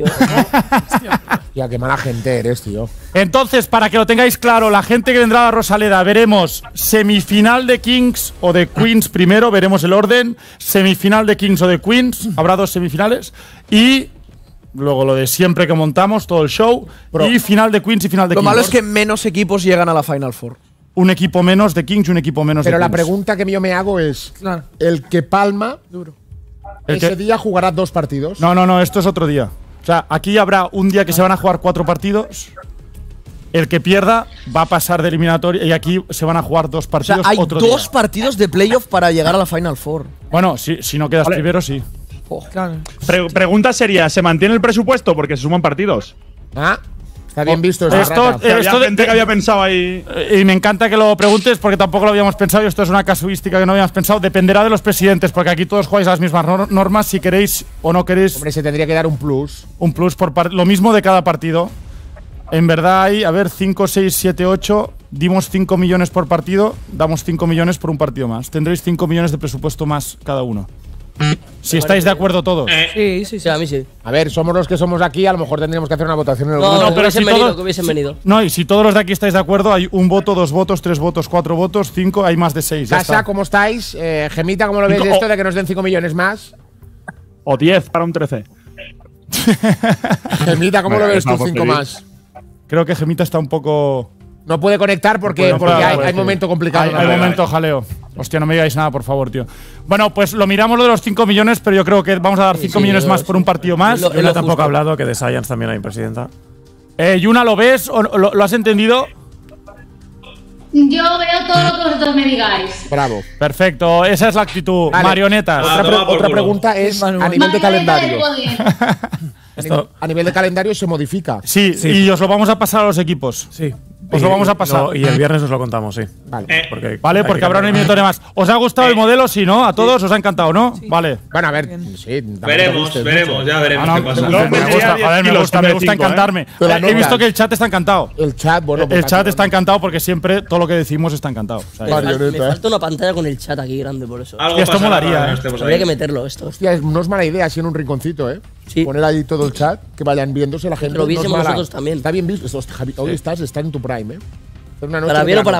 Ya, qué mala gente eres, tío. Entonces, para que lo tengáis claro, la gente que vendrá a la Rosaleda, veremos semifinal de Kings o de Queens primero, veremos el orden. Semifinal de Kings o de Queens, habrá dos semifinales. Y luego lo de siempre que montamos, todo el show. Pero y final de Queens y final de Lo Kings. malo es que menos equipos llegan a la Final Four. Un equipo menos de Kings y un equipo menos Pero de la Queens. pregunta que yo me hago es: Claro. el que palma, El ese que- día jugará dos partidos. No, no, no, esto es otro día. O sea, aquí habrá un día que se van a jugar cuatro partidos. El que pierda va a pasar de eliminatoria y aquí se van a jugar dos O sea, partidos hay otro dos día. partidos de playoff para llegar a la Final Four. Bueno, si, si no quedas Vale. primero, sí. Claro. Pre- pregunta sería, ¿se mantiene el presupuesto? Porque se suman partidos. Ah, está bien visto esa Esto, rata. Que había esto de- gente que había pensado ahí. Eh, Y me encanta que lo preguntes porque tampoco lo habíamos pensado y esto es una casuística que no habíamos pensado. Dependerá de los presidentes porque aquí todos jugáis las mismas nor- normas. Si queréis o no queréis Hombre, se tendría que dar un plus. un plus por par- lo mismo de cada partido. En verdad hay, a ver, cinco, seis, siete, ocho. Dimos cinco millones por partido, damos cinco millones por un partido más. Tendréis cinco millones de presupuesto más cada uno. Si estáis de acuerdo todos. Sí, sí, sí. Sí, a mí sí. A ver, somos los que somos aquí, a lo mejor tendríamos que hacer una votación en el No, grupo. no, pero que hubiesen si venido, todo- que hubiesen si- venido. No, y si todos los de aquí estáis de acuerdo, hay un voto, dos votos, tres votos, cuatro votos, cinco, hay más de seis. Ya Casa, está. ¿cómo estáis? Eh, Gemita, ¿cómo lo ves Cinco- esto de que nos den cinco millones más? O diez para un trece. Gemita, ¿cómo Bueno, lo ves es una tú cinco porquería. más? Creo que Gemita está un poco. No puede conectar porque, Bueno, porque claro, hay, puede hay ser. momento complicado. Hay, ¿no? hay Vale, momento jaleo. Hostia, no me digáis nada, por favor, tío. Bueno, pues lo miramos lo de los cinco millones, pero yo creo que vamos a dar cinco sí, millones yo- más por un partido más. Lo- Yuna tampoco justo. ha hablado, que de Science también hay presidenta. Eh, Yuna, ¿lo ves o lo, lo has entendido? Yo veo todo lo que vosotros me digáis. Bravo. Perfecto, esa es la actitud. Vale. Marionetas. Ah, Otra, pre- toma por otra culo. pregunta es a nivel de Marioneta calendario. del poder. A nivel- A nivel de calendario se modifica. Sí, Sí. y os lo vamos a pasar a los equipos. Sí. Os lo vamos a pasar. No, y el viernes os lo contamos, sí. Vale. Eh, Porque Vale, hay porque que habrá un cambiar. eliminatorio más. ¿Os ha gustado el modelo? Sí, ¿no? ¿A todos os ha encantado, no? Vale. Bueno, a ver, sí. tampoco te Veremos, gustes veremos, mucho. ya Ah, veremos no, qué pasa. me, No, me vendría gusta, diez joder, me kilos gusta, en me vez de gusta cinco, ¿eh? encantarme. Pero la Eh, He visto nota. que el chat está encantado. El chat, bueno. pues El chat está encantado porque siempre todo lo que decimos está encantado. O sea, Me, que- fal- Marioneta, me ¿eh? falta una pantalla con el chat aquí grande, por eso. Algo Esto pasará molaría, para que eh. no estemos Habría ahí. que meterlo esto. Hostia, es- no es mala idea así en un rinconcito, ¿eh? Sí. Poner ahí todo el chat, que vayan viéndose la gente. lo no es viésemos mala. nosotros también. Está bien visto. Hostia, Javi, hoy estás, estás en tu prime, ¿eh? Es una noche Para bien o de para verano. mal.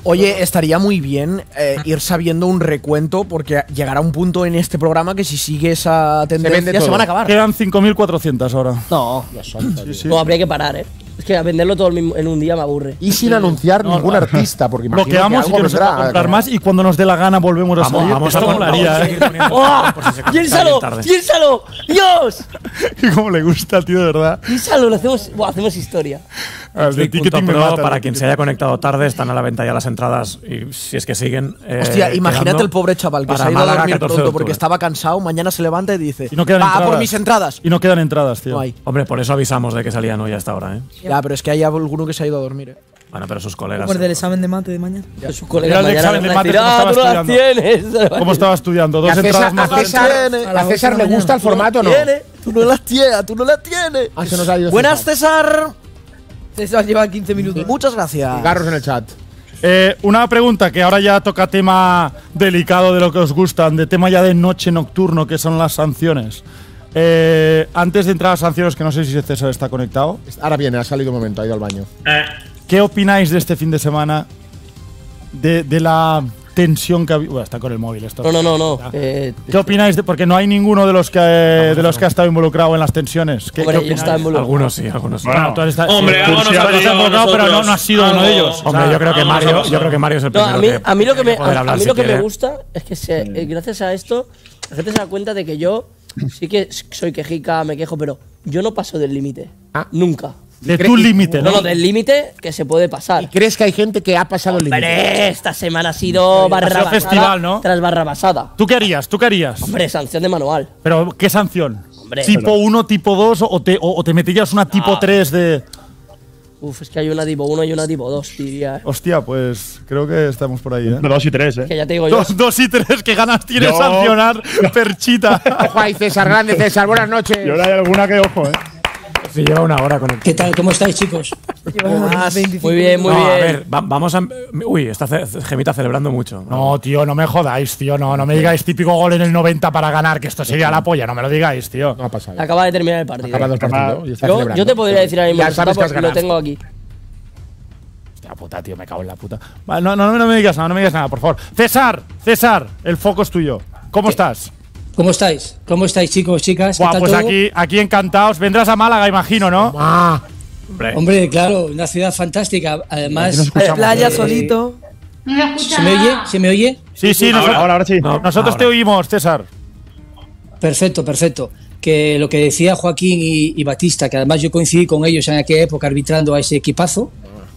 Oye, estaría muy bien eh, ir sabiendo un recuento, porque llegará un punto en este programa que si sigue esa tendencia se, se van a acabar. Quedan cinco mil cuatrocientos ahora. No, ya son. Sí, sí. No, habría que parar, ¿eh? Es que a venderlo todo en un día me aburre. Y sin anunciar No, ningún no. artista, porque imagino Bloqueamos que y que algo nos va a vendrá. comprar más y cuando nos dé la gana volvemos a Vamos, salir. vamos Esto a- molaría, vamos a ¿eh? seguir poniendo ¡Oh! por si se conecta ¡Piénsalo! alguien tarde. ¡Piénsalo! ¡Dios! Y cómo le gusta, tío, de verdad. Piénsalo, lo hacemos, buah, hacemos historia. Ah, el de Click punto ticketing me pro, mata, para el quien de se haya conectado tarde, están a la venta ya las entradas y si es que siguen. eh, Hostia, imagínate quedando el pobre chaval que para se ha ido Málaga, a dormir catorce de pronto porque octubre. estaba cansado, mañana se levanta y dice, Y no quedan va entradas. por mis entradas. Y no quedan entradas, tío. No hay. Hombre, por eso avisamos de que salían hoy hasta ahora, ¿eh? Ya, pero es que hay alguno que se ha ido a dormir, ¿eh? Bueno, pero sus colegas. Por del examen de mate de mañana. Sus Era colegas el mañana examen de van a mate, decir, ¿cómo ¡ah, estaba tú no las estudiando? tienes! ¿Cómo estaba estudiando? ¿Y Dos a César, entradas a más. César, A las a César ocho de le la gusta el mañana. formato o no? Tiene, tú no las tienes, tú no las tienes. Ah, se nos ha ido Buenas, César. César lleva quince minutos. Muchas gracias. Garros en el chat. Eh, una pregunta que ahora ya toca tema delicado de lo que os gustan, de tema ya de noche nocturno, que son las sanciones. Eh, antes de entrar a las sanciones, que no sé si César está conectado. Ahora viene, ha salido un momento, ha ido al baño. Eh, ¿Qué opináis de este fin de semana? De, de la tensión que ha habido. Bueno, está con el móvil esto. No, no, no, no. Eh, ¿Qué opináis? De, porque no hay ninguno de los que de los que ha estado involucrado en las tensiones. ¿Qué, Hombre, qué yo opináis? estaba involucrado. Algunos sí, algunos sí. Bueno, tú has estado- Hombre, sí, algo tú nos sí, ha has estado pasado a involucrado, pero no, nosotros. no has sido uno de Algo. ellos. Hombre, O sea, yo creo que no, no, Mario, no, no. yo creo que Mario es el No, primero a mí, que a mí lo que me, poder a, hablar a mí si lo que me quiere. gusta es que se, eh, gracias a esto la gente se da cuenta de que yo sí que soy quejica, me quejo, pero yo no paso del límite. Nunca. de tu límite, No, ¿no? no, del límite que se puede pasar. ¿Y crees que hay gente que ha pasado el límite? Hombre, esta semana ha sido barra sido basada festival, ¿no? tras barra basada. ¿Tú qué harías? ¿Tú qué harías? Hombre, sanción de manual. ¿Pero qué sanción? Hombre. ¿Tipo uno, tipo dos o te, o, o te meterías una tipo tres de...? Uf, es que hay una tipo uno y una tipo dos, diría. eh. Hostia, pues creo que estamos por ahí, ¿eh? De dos y tres, ¿eh? Que ya te digo yo. Dos, dos y tres, ¿qué ganas tienes Yo- sancionar, perchita? Ojo ahí, César, grande César, buenas noches. Y ahora hay alguna que, ojo, ¿eh? Sí, lleva una hora con el. ¿Qué tal? ¿Cómo estáis, chicos? Muy bien, muy no, bien. a ver, va- vamos a. Uy, está ce- Gemita celebrando mucho. No, tío, no me jodáis, tío. No, no me digáis típico gol en el noventa para ganar, que esto sería la polla. No me lo digáis, tío. No ha pasado. Acaba de terminar el partido. Acaba el partido y está Yo, celebrando. yo te podría decir ahora mismo Ya el sabes que has resultado porque lo ganado. tengo aquí. Hostia puta, tío, me cago en la puta. Vale, no, no, no me digas nada, no me digas nada, por favor. César, César, el foco es tuyo. ¿Cómo estás? ¿Cómo estáis? ¿Cómo estáis, chicos, chicas? ¿Qué Buah, tal pues todo? aquí, aquí encantados. Vendrás a Málaga, imagino, ¿no? Ah, Hombre, Hombre, claro, una ciudad fantástica. Además, Playa eh, solito. No me escucha ¿se me oye? nada. ¿Se me oye? Sí, sí, Ahora, nosotros, ahora, ahora sí. no, nosotros te ahora. oímos, César. Perfecto, perfecto. Que lo que decía Joaquín y, y Batista, que además yo coincidí con ellos en aquella época arbitrando a ese equipazo,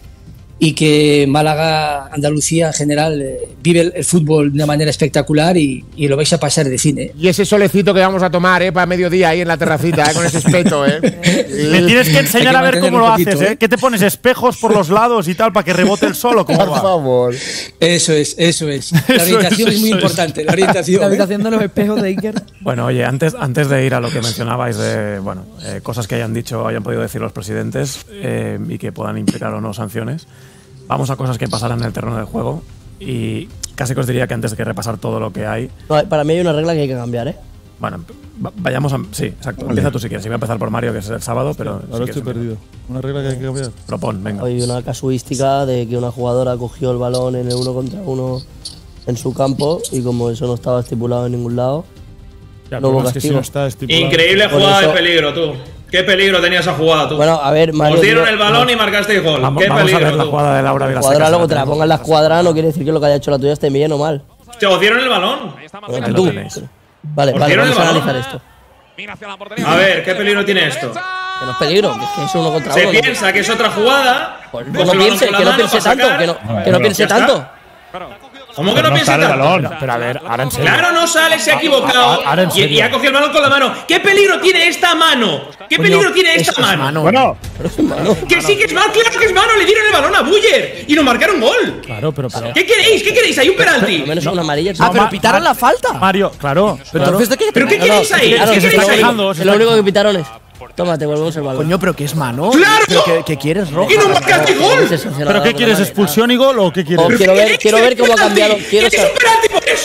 y que Málaga, Andalucía en general, eh, vive el, el fútbol de una manera espectacular y, y lo vais a pasar de cine. y ese solecito que vamos a tomar, ¿eh? Para mediodía ahí en la terracita, ¿eh? Con ese espeto, ¿eh? Le tienes que enseñar Hay que a ver mantener cómo un lo poquito, haces, ¿eh? ¿eh? ¿Qué te pones? ¿Espejos por los lados y tal para que rebote el solo? ¿Cómo Por va? favor. Eso es, eso es. La Eso orientación es, es, muy eso es. importante, la orientación. La ¿eh? habitación de los espejos de Iker. Bueno, oye, antes, antes de ir a lo que mencionabais de bueno, eh, cosas que hayan dicho, hayan podido decir los presidentes eh, y que puedan implicar o no sanciones, vamos a cosas que pasarán en el terreno del juego. Y casi que os diría que antes de que repasar todo lo que hay, No, para mí hay una regla que hay que cambiar, ¿eh? bueno, va- vayamos a. Sí, exacto. Empieza tú si quieres. Yo voy a empezar por Mario, que es el sábado, pero. si Ahora quieres, estoy perdido. Una regla que hay que cambiar. Propon, venga. Hay una casuística de que una jugadora cogió el balón en el uno contra uno en su campo y como eso no estaba estipulado en ningún lado, Ya, no hubo pero es que si castigo. no está estipulado. Increíble Por jugada eso- de peligro, tú. ¿Qué peligro tenía esa jugada, tú? Bueno, a ver, Mario. Os dieron tío, el balón y marcasteis gol. Vamos, ¿Qué vamos a peligro, ver la tú? jugada de Laura la Vilaseca. cuadra, si luego la te la tenemos. ponga en la escuadra, no quiere decir que lo que haya hecho la tuya esté bien o mal. ¿Te os dieron el balón? Bueno, Ahí lo tú. tenéis. Vale, ¿Os vale, dieron vamos el a balón? analizar esto. A ver, ¿qué peligro tiene esto? Que no es peligro, que es que es uno contra Se uno. ¿no? piensa que es otra jugada. Pues coge que no el balón piense, con la que no mano piense para tanto, sacar. que no, que no Pero piense ya está. tanto. ¿Cómo que no, no piensa sale el tanto? balón. Pero a ver, ahora en serio. Claro, no sale, se ha equivocado. Ahora en Y, y serio. ha cogido el balón con la mano. ¿Qué peligro tiene esta mano? ¿Qué peligro tiene esta mano? Bueno, Que sí que es mano, claro que es mano. Le dieron el balón a Buller y nos marcaron gol. Claro, pero. pero ¿Qué queréis? ¿Qué queréis? Hay un penalti. Al menos una amarilla. Ah, pero Ma- pitaron Ma- la falta. Mario, claro. Pero entonces, ¿de qué? ¿Pero qué queréis ahí? Claro, ¿Qué que se queréis está ahí? quejando. se Es lo está- único que pitaron es. Toma, te volvemos el balón. Coño, pero que es mano. ¡Claro! ¿Pero qué, qué quieres, roja? Y no marcaste gol. ¿Pero qué quieres? ¿Expulsión y gol o qué quieres? Oh, quiero ver, quiero ver cómo ha cambiado. Quiero ¿Qué es saber. un penalti por eso?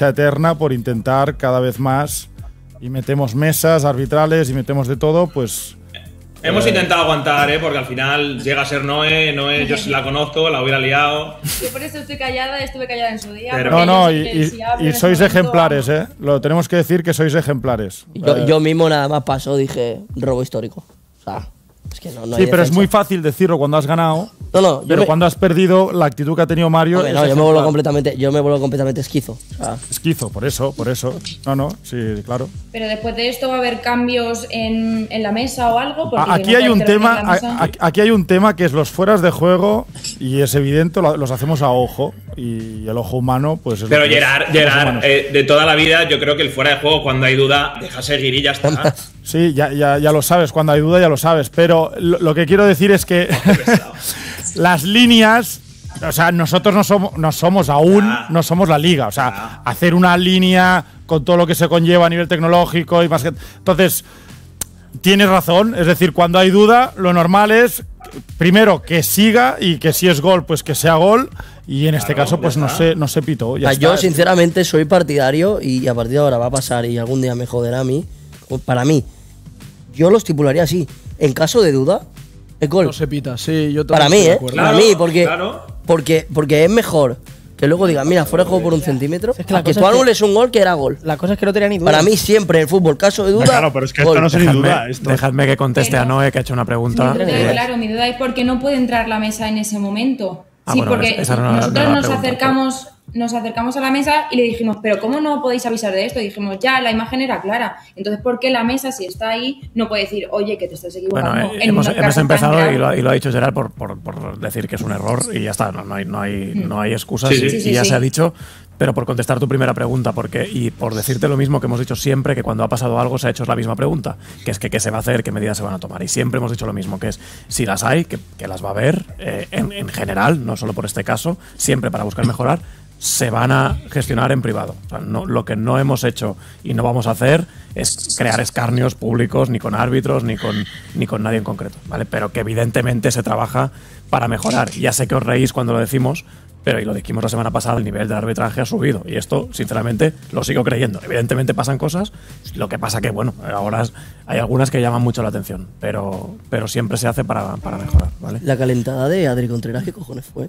lucha eterna por intentar cada vez más, y metemos mesas arbitrales y metemos de todo, pues Hemos Eh. intentado aguantar, ¿eh? Porque al final llega a ser Noé, Noé yo sí la conozco, la hubiera liado. Yo por eso estoy callada, estuve callada en su día. Pero- porque No, no, yo y, sé que y- si hablo y en ese sois momento, ejemplares, ¿eh? Lo tenemos que decir que sois ejemplares. Yo, Eh, yo mismo nada más pasó, dije robo histórico. O sea, es que no, no sí, hay pero es defensa. muy fácil decirlo cuando has ganado. No, no, yo pero me- cuando has perdido, la actitud que ha tenido Mario. Hombre, es no, yo me ejemplar. vuelvo completamente, yo me vuelvo completamente esquizo. O sea, Esquizo, por eso, por eso. No, no, sí, claro. Pero después de esto va a haber cambios en, en la mesa o algo. Porque A- Aquí no hay puede un intervenir tema, en la mesa. a- a- aquí hay un tema que es los fueras de juego y es evidente, lo- los hacemos a ojo y el ojo humano, pues es Pero lo que es. Gerard, Somos Gerard humanos. eh, de toda la vida, yo creo que el fuera de juego, cuando hay duda, deja seguir y ya está. Sí, ya, ya, ya lo sabes, cuando hay duda ya lo sabes, pero lo, lo que quiero decir es que las líneas, o sea, nosotros no somos, no somos aún, no somos la liga, o sea, hacer una línea con todo lo que se conlleva a nivel tecnológico y más que… Entonces, tienes razón, es decir, cuando hay duda, lo normal es, primero, que siga y que si es gol, pues que sea gol y en este caso, pues no se, no se pitó. Ya Ah, yo está. sinceramente soy partidario y a partir de ahora va a pasar y algún día me joderá a mí. Para mí, yo lo estipularía así. En caso de duda, es gol. No se pita, sí, yo Para también mí, estoy de ¿eh? acuerdo. Para Claro, mí, porque, claro. porque, porque es mejor que luego digan, mira, fuera de juego por un centímetro, que la que cosa tú es que- anules un gol que era gol. La cosa es que no tenía ni duda. Para mí siempre en el fútbol, caso de duda, Claro, pero es que esto gol. no sé ni duda. Dejadme que conteste Pero- a Noé, que ha hecho una pregunta. Mi duda, Eh, claro, mi duda es por qué no puede entrar la mesa en ese momento. Ah, sí, bueno, porque esa era una- nosotros era la nos pregunta, acercamos, nos acercamos a la mesa y le dijimos, pero ¿cómo no podéis avisar de esto? Y dijimos, ya, la imagen era clara. Entonces, ¿por qué la mesa, si está ahí, no puede decir, oye, que te estás equivocando? Bueno, eh, en hemos, un hemos caso tan empezado grave? y lo, ha- y lo ha dicho Gerard por, por- por decir que es un error y ya está, no, no hay, no hay, no hay excusas Sí, y, sí, y sí, ya sí. se ha dicho. Pero por contestar tu primera pregunta, porque y por decirte lo mismo que hemos dicho siempre, que cuando ha pasado algo se ha hecho la misma pregunta, que es que qué se va a hacer, qué medidas se van a tomar. Y siempre hemos dicho lo mismo, que es si las hay, que, que las va a haber, eh, en, en general, no solo por este caso, siempre para buscar mejorar, se van a gestionar en privado. O sea, no, lo que no hemos hecho y no vamos a hacer es crear escarnios públicos, ni con árbitros, ni con, ni con nadie en concreto, ¿vale? Pero que evidentemente se trabaja para mejorar. Ya sé que os reís cuando lo decimos, pero y lo dijimos la semana pasada, el nivel del arbitraje ha subido. Y esto, sinceramente, lo sigo creyendo. Evidentemente pasan cosas, lo que pasa que, bueno, ahora hay algunas que llaman mucho la atención, pero, pero siempre se hace para, para mejorar, ¿vale? La calentada de Adri Contreras, ¿qué cojones fue?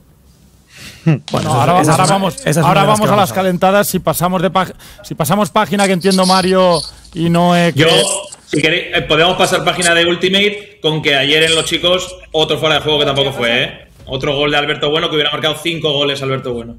Bueno, ahora, esa es ahora una- vamos, esa es una ahora de las vamos que a las vamos a- calentadas. Si pasamos de pag- si pasamos página, que entiendo Mario y Noé. Que Yo, si queréis, eh, podemos pasar página de Ultimate con que ayer en los chicos otro fuera de juego que tampoco fue, ¿eh? Otro gol de Alberto Bueno, que hubiera marcado cinco goles Alberto Bueno.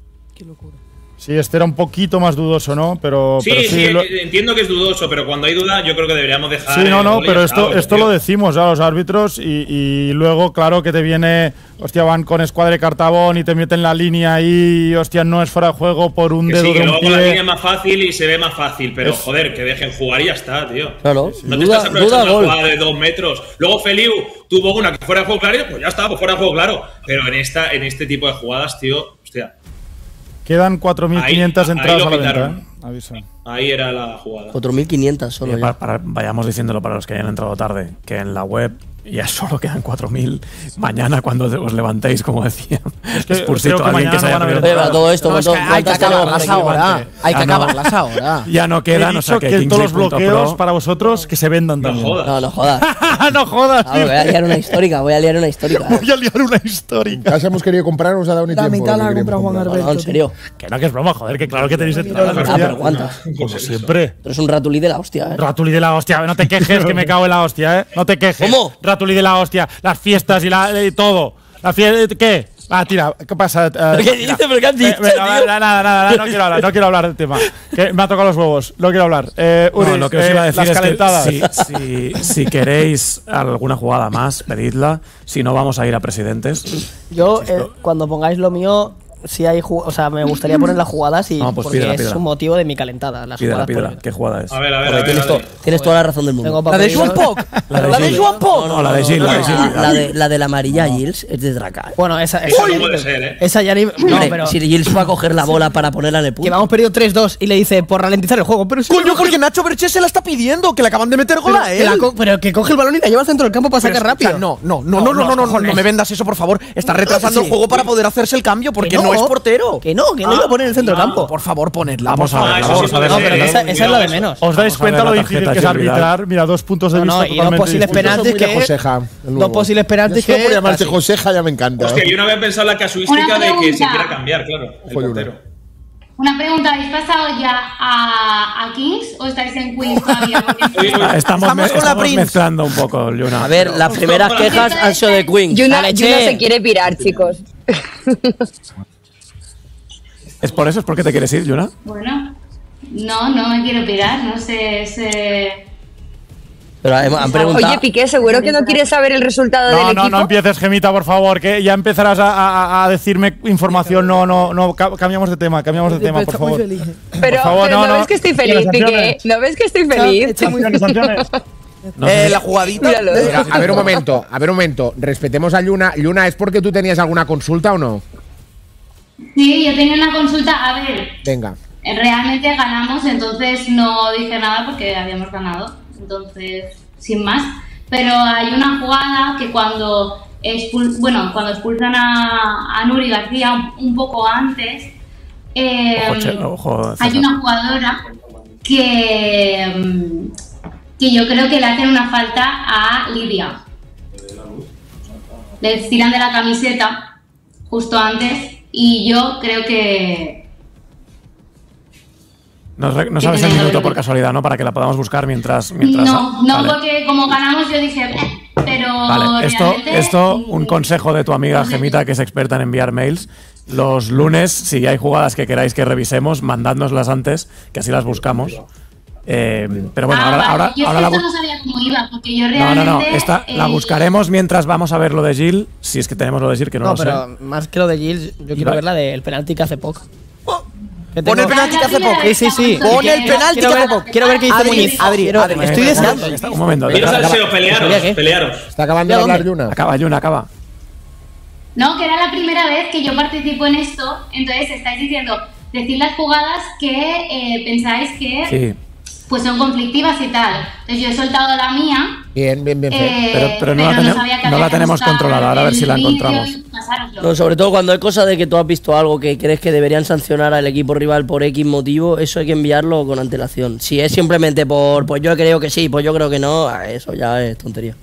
sí, este era un poquito más dudoso, ¿no? Pero Sí, pero sí, lo- eh, entiendo que es dudoso, pero cuando hay duda yo creo que deberíamos dejar… sí, no, el no, gol y pero ya esto, está, esto tío. lo decimos a los árbitros y, y luego, claro, que te viene, hostia, van con escuadre cartabón y te meten la línea ahí, y, hostia, no es fuera de juego por un Que dedo sí, que de un luego la línea pie. es más fácil y se ve más fácil, pero Es- joder, que dejen jugar y ya está, tío. Claro, No te duda- estás aprovechando duda, una gol. jugada de dos metros. Luego Feliu tuvo una que fuera de juego claro, pues ya está, pues fuera de juego claro. Pero en esta, en este tipo de jugadas, tío, hostia, Quedan cuatro mil quinientas Ahí- ahí entradas lo a la venta, quitaron. ¿eh? Aviso. ahí era la jugada. cuatro mil quinientas solo Eh, ya. para- para- vayamos diciéndolo para los que hayan entrado tarde, que en la web ya solo quedan cuatro mil. Mañana, cuando os levantéis, como decía, que Spursito, creo que alguien mañana que se haya van a perdido haber- el Pero todo esto, No, es que ¿cuánto- hay que cuántas acabarlas tenemos? ahora. Hay que Ah, no. acabarlas ahora. Ya no He quedan, o dicho sea que, que, todos los Kingsley punto bloqueos pro, para vosotros que se vendan No también. jodas. No, no jodas. no jodas. Ah, voy a liar una histórica, voy a liar una histórica. Voy a liar una histórica. Casi hemos querido comprar, no nos ha dado ni La tiempo. mitad lo la que ha comprado queríamos Juan comprar. No, en serio. Que no, que es broma, joder, que claro que tenéis entradas. Ah, hostia. pero ¿cuántas? Como siempre. Pero es un ratulí de la hostia, ¿eh? Ratuli de la hostia, no te quejes que me cago en la hostia, ¿eh? No te quejes. ¿Cómo? Ratuli de la hostia, las fiestas y, la, y todo. La fiesta, ¿qué? Ah, tira, ¿qué pasa? Eh, ¿Pero qué dices? ¿Pero qué has dicho, eh, venga, tío? nada, nada, nada, no quiero hablar, no quiero hablar del tema. Que me ha tocado los huevos, no quiero hablar. Eh, Uri, No, lo que os eh, iba a decir las es calentadas. que si, si, si queréis alguna jugada más, pedidla. Si no, vamos a ir a presidentes. Yo, eh, cuando pongáis lo mío, si hay ju- o sea, me gustaría poner las jugadas y No, pues porque pídela, es pídela. un motivo de mi calentada. Las Pídela, jugadas pídela. por- ¿Qué jugada es? A ver, a ver, Joder, a ver. tienes, a to- ver. tienes toda la razón del mundo. Tengo La de papel- Joan Poc. La de La de Gil. Joan Poc. No, la de Gil, la de Gil. La de, la de la amarilla Gilles es de Dracar. Bueno, esa, Eso esa, no puede ser, ¿eh? esa ya ni. No, Hombre, pero. si Gilles va a coger la bola para ponerla en el Que punto. vamos perdido tres dos y le dice por ralentizar el juego. Pero si Coño, porque Nacho Berché se la está pidiendo, que le acaban de meter gol pero, a que él. la co- pero que coge el balón y la lleva al centro del campo para Pero sacar escucha, rápido. No, no, no, no, no, no, no, no, no me vendas eso, por favor. Estás retrasando Sí. el juego para poder hacerse el cambio. ¿Por Que qué no, no es portero. Que no, que no iba a poner en el centro del campo. Por favor, ponedla. Vamos por a favor. ver, vamos a ver. No, pero esa, esa es la de menos. ¿Os dais Vamos a cuenta ver lo la difícil tarjeta que es de Vidal. arbitrar? Mira, dos puntos de No, vista no, y dos totalmente posibles distintos. penaltis Muy de que Joseja, el nuevo. dos posibles penaltis Yo solo por que llamarte casi. Joseja ya me encanta. Hostia, yo no había pensado en la casuística Una de que se pregunta. quiera cambiar, claro, el Fue una. portero. Una pregunta, ¿habéis pasado ya a, a Kings o estáis en Queens todavía? Porque Estamos, Estamos me- con la estamos Prince. mezclando un poco, Yuna. A ver, las primeras quejas han sido de Queen. Yuna, Dale, Yuna che. se quiere pirar, chicos. ¿Es por eso? ¿Es porque te quieres ir, Yuna? Bueno, no, no me quiero pirar, no sé, es... eh, Pero han han preguntado. Oye, Piqué, seguro que no quieres saber el resultado No, del no, equipo. no empieces, Gemita, por favor, que ya empezarás a, a- a decirme información. No, no, no, ca- cambiamos de tema, cambiamos de tema, por favor. Pero, Por favor, pero no, no, no. ves que estoy Y las feliz, Piqué. sanciones. ¿No ves que estoy feliz? Sanciones, sanciones. No Eh, sé. la jugadita. Míralo. Mira, a ver un momento, a ver un momento. Respetemos a Yuna. Yuna, ¿es porque tú tenías alguna consulta o no? Sí, yo tenía una consulta, a ver, Venga. eh, realmente ganamos, entonces no dije nada porque habíamos ganado, entonces, sin más. Pero hay una jugada que cuando, expul bueno, cuando expulsan a, a Nuri García un, un poco antes, eh, Ojo, che, ojo, hay César. una jugadora que, mm, que yo creo que le hacen una falta a Lidia. Le tiran de la camiseta justo antes y yo creo que... No, re- no sabes el minuto por casualidad, ¿no? Para que la podamos buscar mientras. mientras No, no, Vale. porque como ganamos yo dije, "Eh", pero Vale, esto, realmente- esto, un consejo de tu amiga Gemita, que es experta en enviar mails. Los lunes, si hay jugadas que queráis que revisemos, mandádnoslas antes, que así las buscamos. Eh, pero bueno, Ah, ahora, vale. ahora, yo ahora la esto bu- no sabía cómo iba, porque yo No, realmente... no, no. Esta la eh, buscaremos mientras vamos a ver lo de Gil, si es que tenemos lo de Gil, que no, No, lo pero sé. más que lo de Gilles, yo quiero va- ver la del penalti que hace poco. Que Pon el tengo- penalti que hace poco. Sí, sí, sí. Pon el penalti Quiero que ver- hace poco. Quiero ver qué dice Adri, Muñiz. Adri, Quiero- Adri, Estoy Venga, deseando. está- Un momento. Quiero acaba- salseo, pelearos, ¿Qué? pelearos. Está acabando de ¿De hablar dónde? Yuna. Acaba, Yuna, acaba. No, que era la primera vez que yo participo en esto, entonces estáis diciendo, decir las jugadas que eh, pensáis que Sí. pues son conflictivas y tal. Entonces yo he soltado la mía. Bien, bien, bien. Fer. eh, Pero, pero no la, no tenem- sabía que no había la que tenemos buscar controlada. Ahora a ver el si la vídeo encontramos. y pasároslo. No, sobre todo cuando hay cosa de que tú has visto algo que crees que deberían sancionar al equipo rival por X motivo, eso hay que enviarlo con antelación. Si es simplemente por, pues yo creo que sí, pues yo creo que no, eso ya es tontería.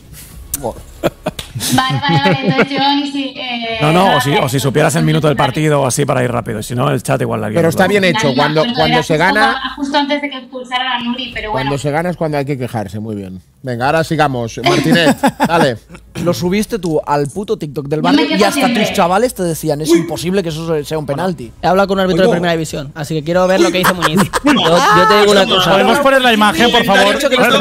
Vale, vale, vale. Entonces yo ni si... eh, No, no, o si, o si supieras el minuto del partido o así para ir rápido. Y si no, el chat igual la Pero está bien hecho. Nada, Cuando, perdón, cuando era se justo gana, cua- Justo antes de que expulsaran a Nuri, pero bueno. cuando se gana es cuando hay que quejarse. Muy bien. Venga, ahora sigamos. Martínez, dale. Lo subiste tú al puto TikTok del Yo me barrio quejo y hasta siempre. tus chavales te decían, es imposible que eso sea un penalti. He hablado con un árbitro de Oigo. primera división, así que quiero ver lo que dice Muñiz. Yo, yo te digo una cosa. ¿Podemos poner la imagen, por favor?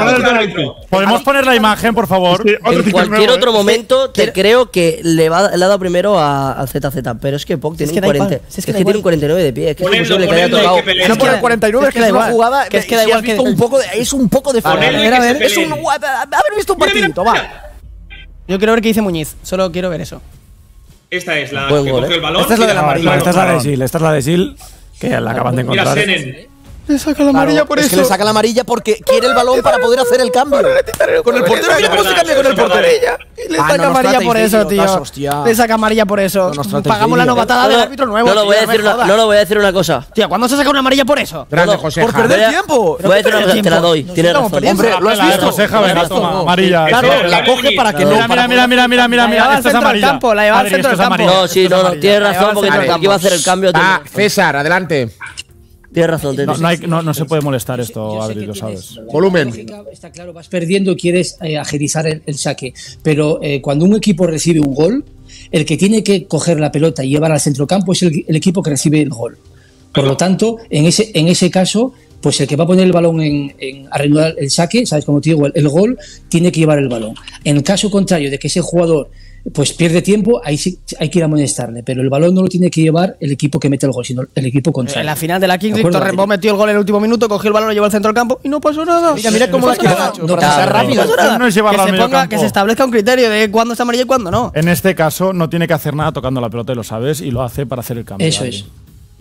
¿Podemos poner la imagen, por favor? En cualquier otro momento te creo que le, va, le ha dado primero a- al Z Z, pero es que Pog tiene, es que un da igual, cuarenta, si es es que que da tiene igual. un cuarenta y nueve de pie, es que es Ponedlo, imposible que haya ponedlo y tocado. que peleen. No por el cuarenta y nueve, es que que da es una igual, jugada que es que si da has igual que- visto un poco de, es un poco de Ponedlo fuera. y A ver, a que se ver, Es un peleen. haber visto un Mira, mira, partidito, va. mira. Yo quiero ver qué dice Muñiz, solo quiero ver eso. Esta es la Buen que gol, coge ¿eh? el balón. Esta es la y de la amarilla. No, esta es la de balón. Gil, esta es la de Gil, que la acaban de Mira, encontrar. Senen. Le saca la amarilla por es eso. que le saca la amarilla porque quiere el balón para poder hacer el cambio. Con el portero, mira cómo se cambia con el portero. Le Ah, saca no nos amarilla tratéis por de eso, tío. idiotas, hostia. Le saca amarilla por eso. No nos tratéis Pagamos de la idiotas. novatada del árbitro nuevo. No lo voy a tío, decir me una, jodas. no lo voy a decir una cosa. Tío, ¿cuándo se saca una amarilla por eso? Grande, No, no, José. por perder ¿Perder tiempo? Voy a decir una cosa, te la doy, No, tienes estamos razón. perdiendo. Hombre, ¿lo has La de visto? Joseja, venga, toma, amarilla. Claro, Esta- la coge para que no. Mira, mira, mira, mira, mira, mira, La mira, lleva al esta es centro del amarilla. campo, la lleva al Adri, centro esta del es campo. amarilla. No, sí, esta es no, no, amarilla. tienes Vale, razón porque vale, aquí va a hacer el cambio. Va, César, adelante. Tienes razón, No, tienes no, hay- no, no se puede molestar esto, Yo sé Adri, que lo tienes- sabes. Volumen. Está claro, vas perdiendo, quieres eh, agilizar el, el saque. Pero eh, cuando un equipo recibe un gol, el que tiene que coger la pelota y llevar al centrocampo es el, el equipo que recibe el gol. Por lo tanto, en ese, en ese caso, pues el que va a poner el balón en, en a reanudar el saque, ¿sabes? Como te digo, el, el gol tiene que llevar el balón. En el caso contrario de que ese jugador pues pierde tiempo, ahí sí hay que ir a amonestarle, pero el balón no lo tiene que llevar el equipo que mete el gol, sino el equipo contrario. En la final de la Kings ¿De League, acuerdo? Torrenbó metió el gol en el último minuto, cogió el balón, lo llevó al centro del campo y no pasó nada. Mira, mira cómo no la pasó ha nada. hecho. No Para pasó ser nada. rápido. No pasó nada. No es llevarlo Que al se medio ponga, campo. que se establezca un criterio de cuándo está amarilla y cuándo no. En este caso, no tiene que hacer nada tocando la pelota, y lo sabes, y lo hace para hacer el cambio. Eso Adri. es.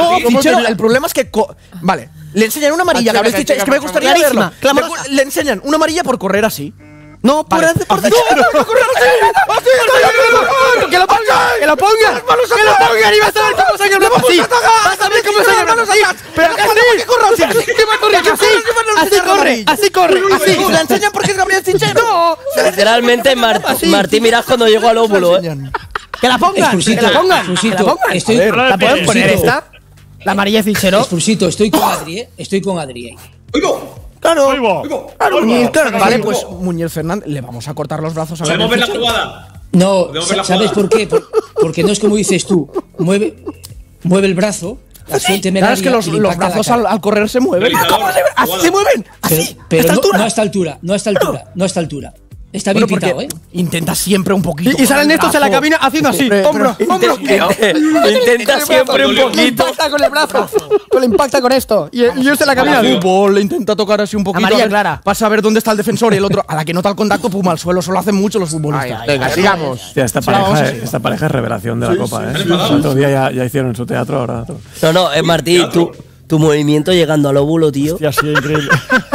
No, Martín. Fichero, el problema es que. co- Vale, le enseñan una amarilla. Ah, que habéis dicho, es que me gustaría clarísima, verlo. clamorosa. Le, le enseñan una amarilla por correr así. No, por, Vale. por, por No, no, no, correr así. que lo ponga! ¡Que lo ponga! ¡Que lo ponga! ¡Y vas a ver cómo saca el brazo así! ¡Vas a ver cómo saca el brazo así! ¡Pero que así! ¡Que va corriendo así! ¡Así corre! ¡Así corre! ¡Así! ¿Os la enseñan porque es Gabriel Chinchero? ¡No! Literalmente, Mar- Martín Mirás cuando llegó al óvulo, ¿eh? ¡Que la pongan! Expulsito, ¡Que la pongan! Expulsito, ¡Que la pongan! estoy- A ver, ¿la pueden poner Expulsito. esta? La amarilla de Chinchero. Expulsito, estoy con Adri, ¿eh? Estoy con Adri ahí. Claro, Claro, Muñiz, claro que Vale, sí. pues Muñiz Fernández, le vamos a cortar los brazos a ¿Podemos ver la Gabriel Chinchero. jugada? No, ¿Podemos ver la ¿sabes jugada? por qué? Por- porque no es como dices tú. Mueve, mueve el brazo, la suerte me Claro, es que los, los brazos al, al correr se mueven. Realizador, ¿Cómo se, así jugada. se mueven? Pero, Así, pero a esta no, altura. no a esta altura, no a esta altura, no a esta altura. Está bien Bueno, porque pintado, ¿eh? intenta siempre un poquito. Y, y salen con el estos en la brazo. cabina haciendo así, Siempre, hombro, pero hombro. Intenta, intenta siempre un Le poquito. impacta con el brazo. Le impacta con esto. Y, y yo en la cabina. Fútbol, le intenta tocar así un poquito. Amarilla a ver, clara. Para saber dónde está el defensor y el otro, a la que nota el contacto, pum, al suelo. Eso lo hacen mucho los futbolistas. Venga, sigamos. Hostia, esta, Sí, vamos pareja, así. es- esta pareja es revelación de la Sí, Copa, sí, ¿eh? sí, El sí. otro día ya, ya hicieron su teatro, ahora otro. No, no, eh, Martín, tu, tu movimiento llegando al óvulo, tío. Hostia, sí, increíble.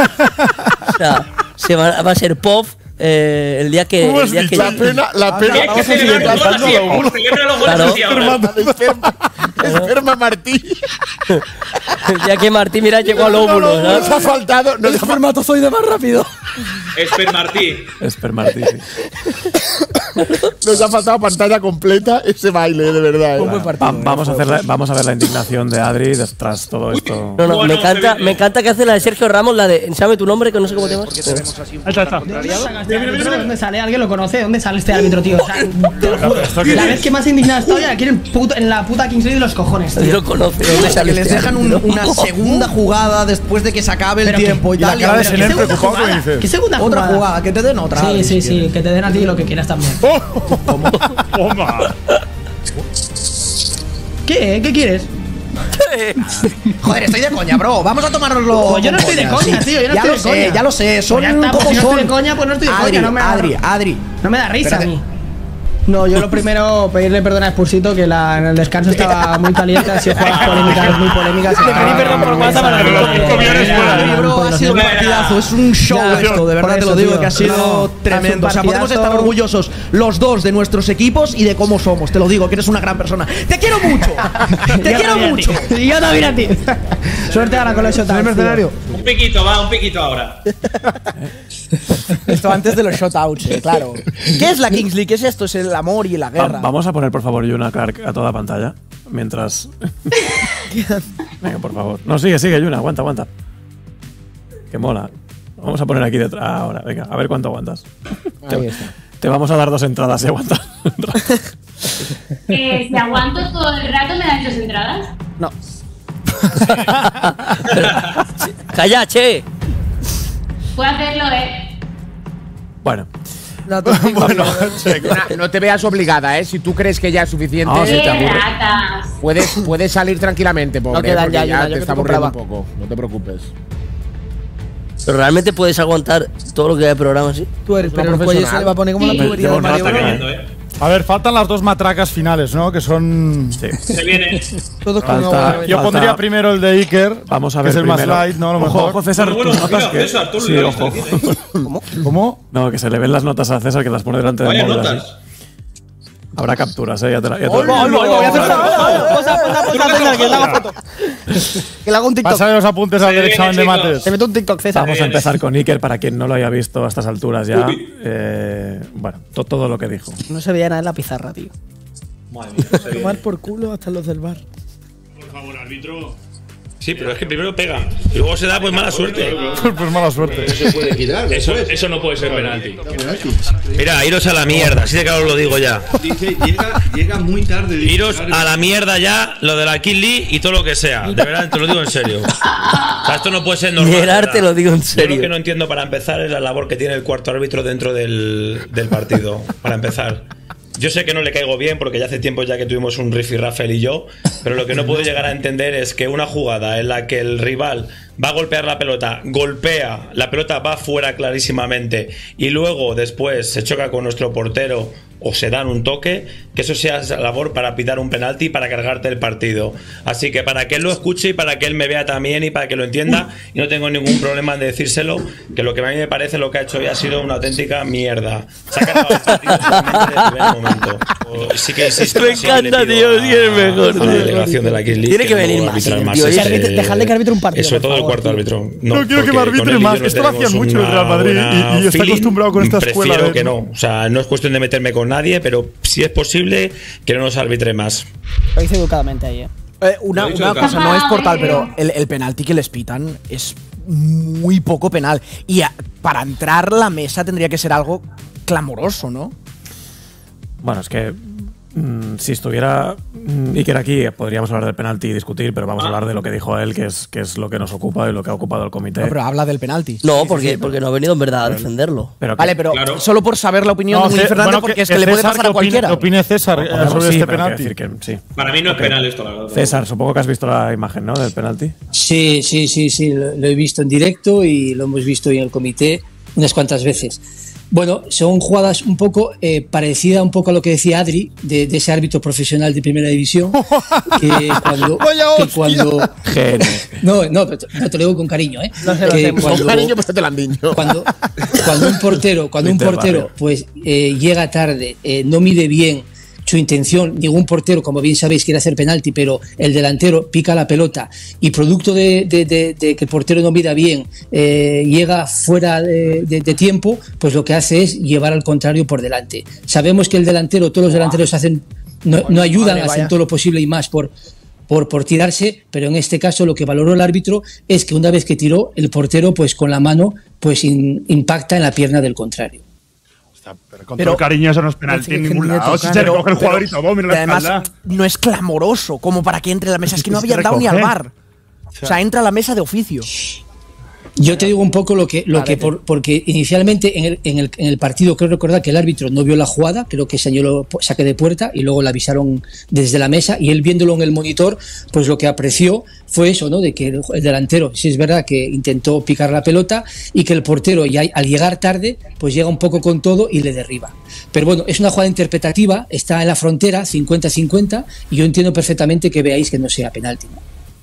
O sea, se va, va a ser pop eh, el día que. ¿Cómo El has día dicho? que La pena, la pena. Que hay que celebrar los goles así, celebra los goles Claro. así ahora. Esperma, esperma Martí. el día que Martín Mirás llegó al óvulo, ¿no? Nos ha faltado. Nos El espermatozoide más rápido. Esper Martí. Esper Martí, sí. Nos ha faltado pantalla completa ese baile, de verdad. ¿eh? Va- vamos, a hacer la- vamos a ver la indignación de Adri tras todo esto. No, no, Bueno, me encanta, se viene. me encanta que hace la de Sergio Ramos, la de. ¿Sabe tu nombre? Que no sé cómo te llamas. Ahí está, está. ¿De dónde sale? ¿Alguien lo conoce? ¿De dónde sale este árbitro, tío? O sea, te lo juro. La vez que más indignado he estado ya aquí en, el puto- en la puta Kings League de los cojones, Nadie tío. lo conoce. ¿de dónde sale Que les este dejan un- árbitro? una segunda jugada después de que se acabe el Pero tiempo y que- tal. y la cara de ¿qué Senel segunda preocupado, jugada? ¿qué dices? ¿Qué segunda Otra jugada? jugada, que te den otra. Sí, Adri, sí, si sí, quieres. que te den a ti lo que quieras también. Toma. ¿Qué? ¿Qué quieres? Joder, estoy de coña, bro. Vamos a tomárnoslo. Pues yo no con estoy de coña, coña, sí. tío, yo no ya estoy lo de sé, coña. ya lo sé. Son Pues ya está, como pues si no son. estoy de coña, pues no estoy de Adri, coña, no me da- Adri, Adri. No me da risa a Espérate. mí. No, yo lo primero, pedirle perdón a Spursito, que la, en el descanso estaba muy caliente, ha sido jugadas polémicas, muy polémicas. Le pedí perdón por WhatsApp para que Bro, ha sido un partidazo, es un show Ya, esto, de verdad por te lo eso, digo, tío. que ha sido No, tremendo. ha O sido sea, un podemos estar partidazo. orgullosos los dos de nuestros equipos y de cómo somos, te lo digo, que eres una gran persona. ¡Te quiero mucho! ¡Te Yo quiero también a mucho! ti. Y yo también a ti. Suerte ahora con los shotouts, mercenario? Un piquito, va, un piquito ahora. Esto antes de los shotouts, eh, claro. ¿Qué es la Kings League? ¿Qué es esto? Es el amor y la Va- guerra. vamos a poner, por favor, Yuna Clark a toda pantalla. Mientras. Venga, por favor. No, sigue, sigue, Yuna, aguanta, aguanta. Que mola. Vamos a poner aquí detrás. Ahora, venga, a ver cuánto aguantas. Ahí te, está. te vamos a dar dos entradas si aguantas. Eh, si aguanto todo el rato, ¿me dan dos entradas? No. Calla, che. Puedo hacerlo, ¿eh? Bueno. Bueno, no, no te veas obligada, ¿eh? Si tú crees que ya es suficiente, No, sí, te ¡Qué aburre. ratas! puedes, puedes salir tranquilamente, pobre. No quedan porque ya, ya, Yuna, yo te que está te aburriendo un compraba. poco. No te preocupes. Pero realmente puedes aguantar todo lo que hay de programa así. Tú eres, Una pero el cuello se profesional. le va a poner como la Sí. tubería Lleva de un Mario rato Bros. Cayendo, eh. A ver, faltan las dos matracas finales, ¿no? Que son. Sí. Se viene. Todos con Falta- agua. Yo Falta- pondría primero el de Iker. Vamos a que ver es el primero. más light, ¿no? A lo Ojo, mejor. ojo, César, Muy bueno, tus notas mira, que. César, tú sí, lo ojo. viste, ¿Cómo? ¿Cómo? No, que se le ven las notas a César que las pone delante del Vaya móvil. notas. así. Habrá capturas, eh. Ya te la, ya te la- Voy, voy, voy a hacer una posa, posa, posa, César, que le hago foto. Que le hago un TikTok. Pásale los apuntes al Se del viene, examen de chicos. mates. Te meto un TikTok, César. Vamos a empezar con Iker para quien no lo haya visto a estas alturas ya. Uy. Eh, bueno, to- todo lo que dijo. No se veía nada en la pizarra, tío. Madre mía, se viene. Tomar por culo hasta los del bar. Por favor, árbitro. Sí, pero es que primero pega y luego se da pues mala suerte. Pues mala suerte. Eso, eso no puede ser penalti. Mira, iros a la mierda, así de claro os lo digo ya. Dice, llega, llega muy tarde. dice, Iros a la mierda ya, lo de la Kill Lee y todo lo que sea. De verdad, te lo digo en serio. O sea, esto no puede ser normal. Gerard, ¿verdad? te lo digo en Yo serio. lo que no entiendo para empezar es la labor que tiene el cuarto árbitro dentro del, del partido. Para empezar. Yo sé que no le caigo bien porque ya hace tiempo ya que tuvimos un riff y Rafael y yo, pero lo que no puedo llegar a entender es que una jugada en la que el rival va a golpear la pelota, golpea, la pelota va fuera clarísimamente y luego después se choca con nuestro portero o se dan un toque, que eso sea labor para pitar un penalti y para cargarte el partido. Así que para que él lo escuche y para que él me vea también y para que lo entienda, y no tengo ningún problema en decírselo, que lo que a mí me parece lo que ha hecho hoy ha sido una auténtica mierda. Se ha cargado el partido solamente en el primer momento. O, sí que insisto, me encanta, tío, sí es mejor. A la delegación de la Kings League Tiene que venir más, tío. Dejadle que arbitre un partido. Sobre todo el cuarto árbitro. No, quiero que me arbitre más. Esto lo hacían mucho el Real Madrid y, y está acostumbrado con esta escuela. Prefiero que no. O sea, no es cuestión de meterme con nadie, pero si es posible que no nos arbitre más. Lo dice educadamente ahí, ¿eh? Eh, una una cosa, no es por tal, pero el, el penalti que les pitan es muy poco penal. Y a, para entrar la mesa tendría que ser algo clamoroso, ¿no? Bueno, es que mmm, si estuviera mmm, Iker aquí, podríamos hablar del penalti y discutir, pero vamos a hablar de lo que dijo él, que es, que es lo que nos ocupa y lo que ha ocupado el comité. No, pero habla del penalti. No, porque, porque no ha venido en verdad a defenderlo. Pero vale, pero claro. solo por saber la opinión No, de Miguel Ce- Fernández, bueno, porque que- es que que le puede César, pasar ¿qué a cualquiera. opine- qué opine César eh, Bueno, sobre sí, este pero penalti? quiero decir que sí. Para mí no es Ok. penal esto, la verdad. César, supongo que has visto la imagen, ¿no? Del penalti. Sí, sí, sí, sí, lo, lo he visto en directo y lo hemos visto hoy en el comité unas cuantas veces. Bueno, son jugadas un poco eh, parecidas un poco a lo que decía Adri, de, de ese árbitro profesional de primera división, que cuando... que cuando no, no, pero te- no te lo digo con cariño, ¿eh? No se lo Que hacemos. cuando- Con cariño, pues te lo han dicho. Cuando, cuando un portero, cuando un Vete al portero barrio. pues eh, llega tarde, eh, no mide bien su intención, ningún portero, como bien sabéis, quiere hacer penalti, pero el delantero pica la pelota y producto de, de- de- de que el portero no mida bien, eh, llega fuera de, de- de tiempo, pues lo que hace es llevar al contrario por delante. Sabemos que el delantero, todos los delanteros hacen, no, no ayudan, Madre, hacen vaya. todo lo posible y más por por, por tirarse, pero en este caso lo que valoró el árbitro es que una vez que tiró, el portero pues con la mano pues in- impacta en la pierna del contrario. Con todo el cariño, eso no es penalti en ningún lado. Si se Pero- recoge el jugador y pero- todo, mira y la además, espalda. no es clamoroso como para que entre a la mesa. Es que no Es que habían dado ni al recoge. bar. O sea, entra a la mesa de oficio. Yo te digo un poco lo que, lo que por- porque inicialmente en el, en, el, en el partido creo recordar que el árbitro no vio la jugada, creo que señaló pu- saque de puerta y luego le avisaron desde la mesa y él viéndolo en el monitor, pues lo que apreció fue eso, ¿no? De que el, el delantero, sí es verdad que intentó picar la pelota y que el portero ya al llegar tarde, pues llega un poco con todo y le derriba. Pero bueno, es una jugada interpretativa, está en la frontera cincuenta cincuenta y yo entiendo perfectamente que veáis que no sea penalti, ¿no?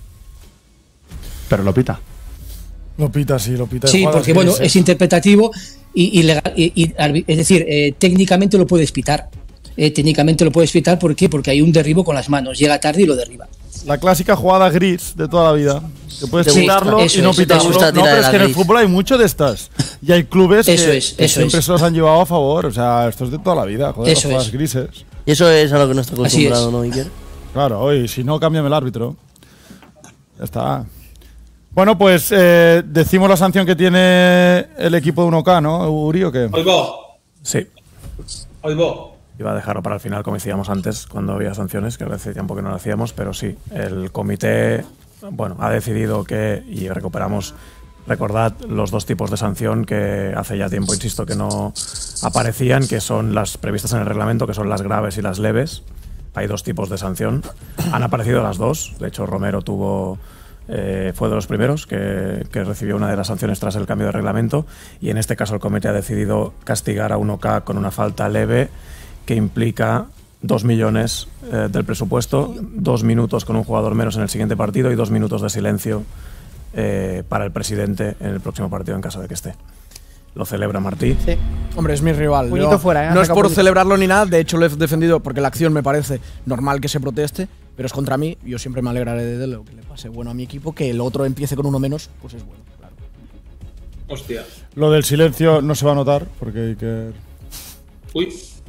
Pero lo pita. Lo pita, sí, lo pita. Sí, porque bueno, es interpretativo y, y legal, y- y arbi- es decir, eh, técnicamente lo puedes pitar. Eh, técnicamente lo puedes pitar, ¿por qué? Porque hay un derribo con las manos, llega tarde y lo derriba. La clásica jugada gris de toda la vida. Que puedes Sí, pitarlo eso y no es, te pitarlo. gusta No, tirar pero de es la que en el gris. fútbol hay mucho de estas. Y hay clubes Eso que, es, que eso siempre es. se los han llevado a favor. O sea, esto es de toda la vida. Joder, Eso las jugadas es. grises. Y eso es a lo que no está Así acostumbrado, es. ¿no, Iker? Claro, oye, si no, cámbiame el árbitro. Ya está. Bueno, pues eh, decimos la sanción que tiene el equipo de uno K, ¿no, Uri, o qué? Oigo, Sí. oigo. Iba a dejarlo para el final, como decíamos antes, cuando había sanciones, que hace tiempo que no lo hacíamos, pero sí, el comité, bueno, ha decidido que, y recuperamos, recordad los dos tipos de sanción que hace ya tiempo, insisto, que no aparecían, que son las previstas en el reglamento, que son las graves y las leves. Hay dos tipos de sanción. Han aparecido las dos. De hecho, Romero tuvo... Eh, fue de los primeros que, que recibió una de las sanciones tras el cambio de reglamento, y en este caso el comité ha decidido castigar a uno K con una falta leve que implica dos millones eh, del presupuesto, dos minutos con un jugador menos en el siguiente partido y dos minutos de silencio eh, para el presidente en el próximo partido en caso de que esté. Lo celebra Martí. Sí. Hombre, es mi rival. Puñito Yo- fuera, ¿eh? No es Saca por puñito. celebrarlo ni nada, de hecho lo he defendido porque la acción me parece normal que se proteste, pero es contra mí. Yo siempre me alegraré de lo que le pase bueno a mi equipo, que el otro empiece con uno menos, pues es bueno, claro. Hostia. Lo del silencio no se va a notar, porque hay que... Uy.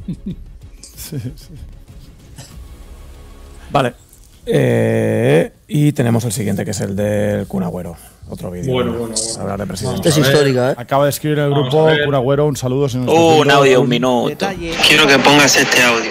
Sí, sí. Vale. Eh, y tenemos el siguiente, que es el del Kun Agüero. Otro vídeo. Bueno, bueno, bueno. Hablar de presidente. Esta es histórica, ¿eh? Acaba de escribir en el Vamos grupo a ver. Kun Agüero, un saludo. Si nos está Un viendo. audio, un minuto. Quiero que pongas este audio.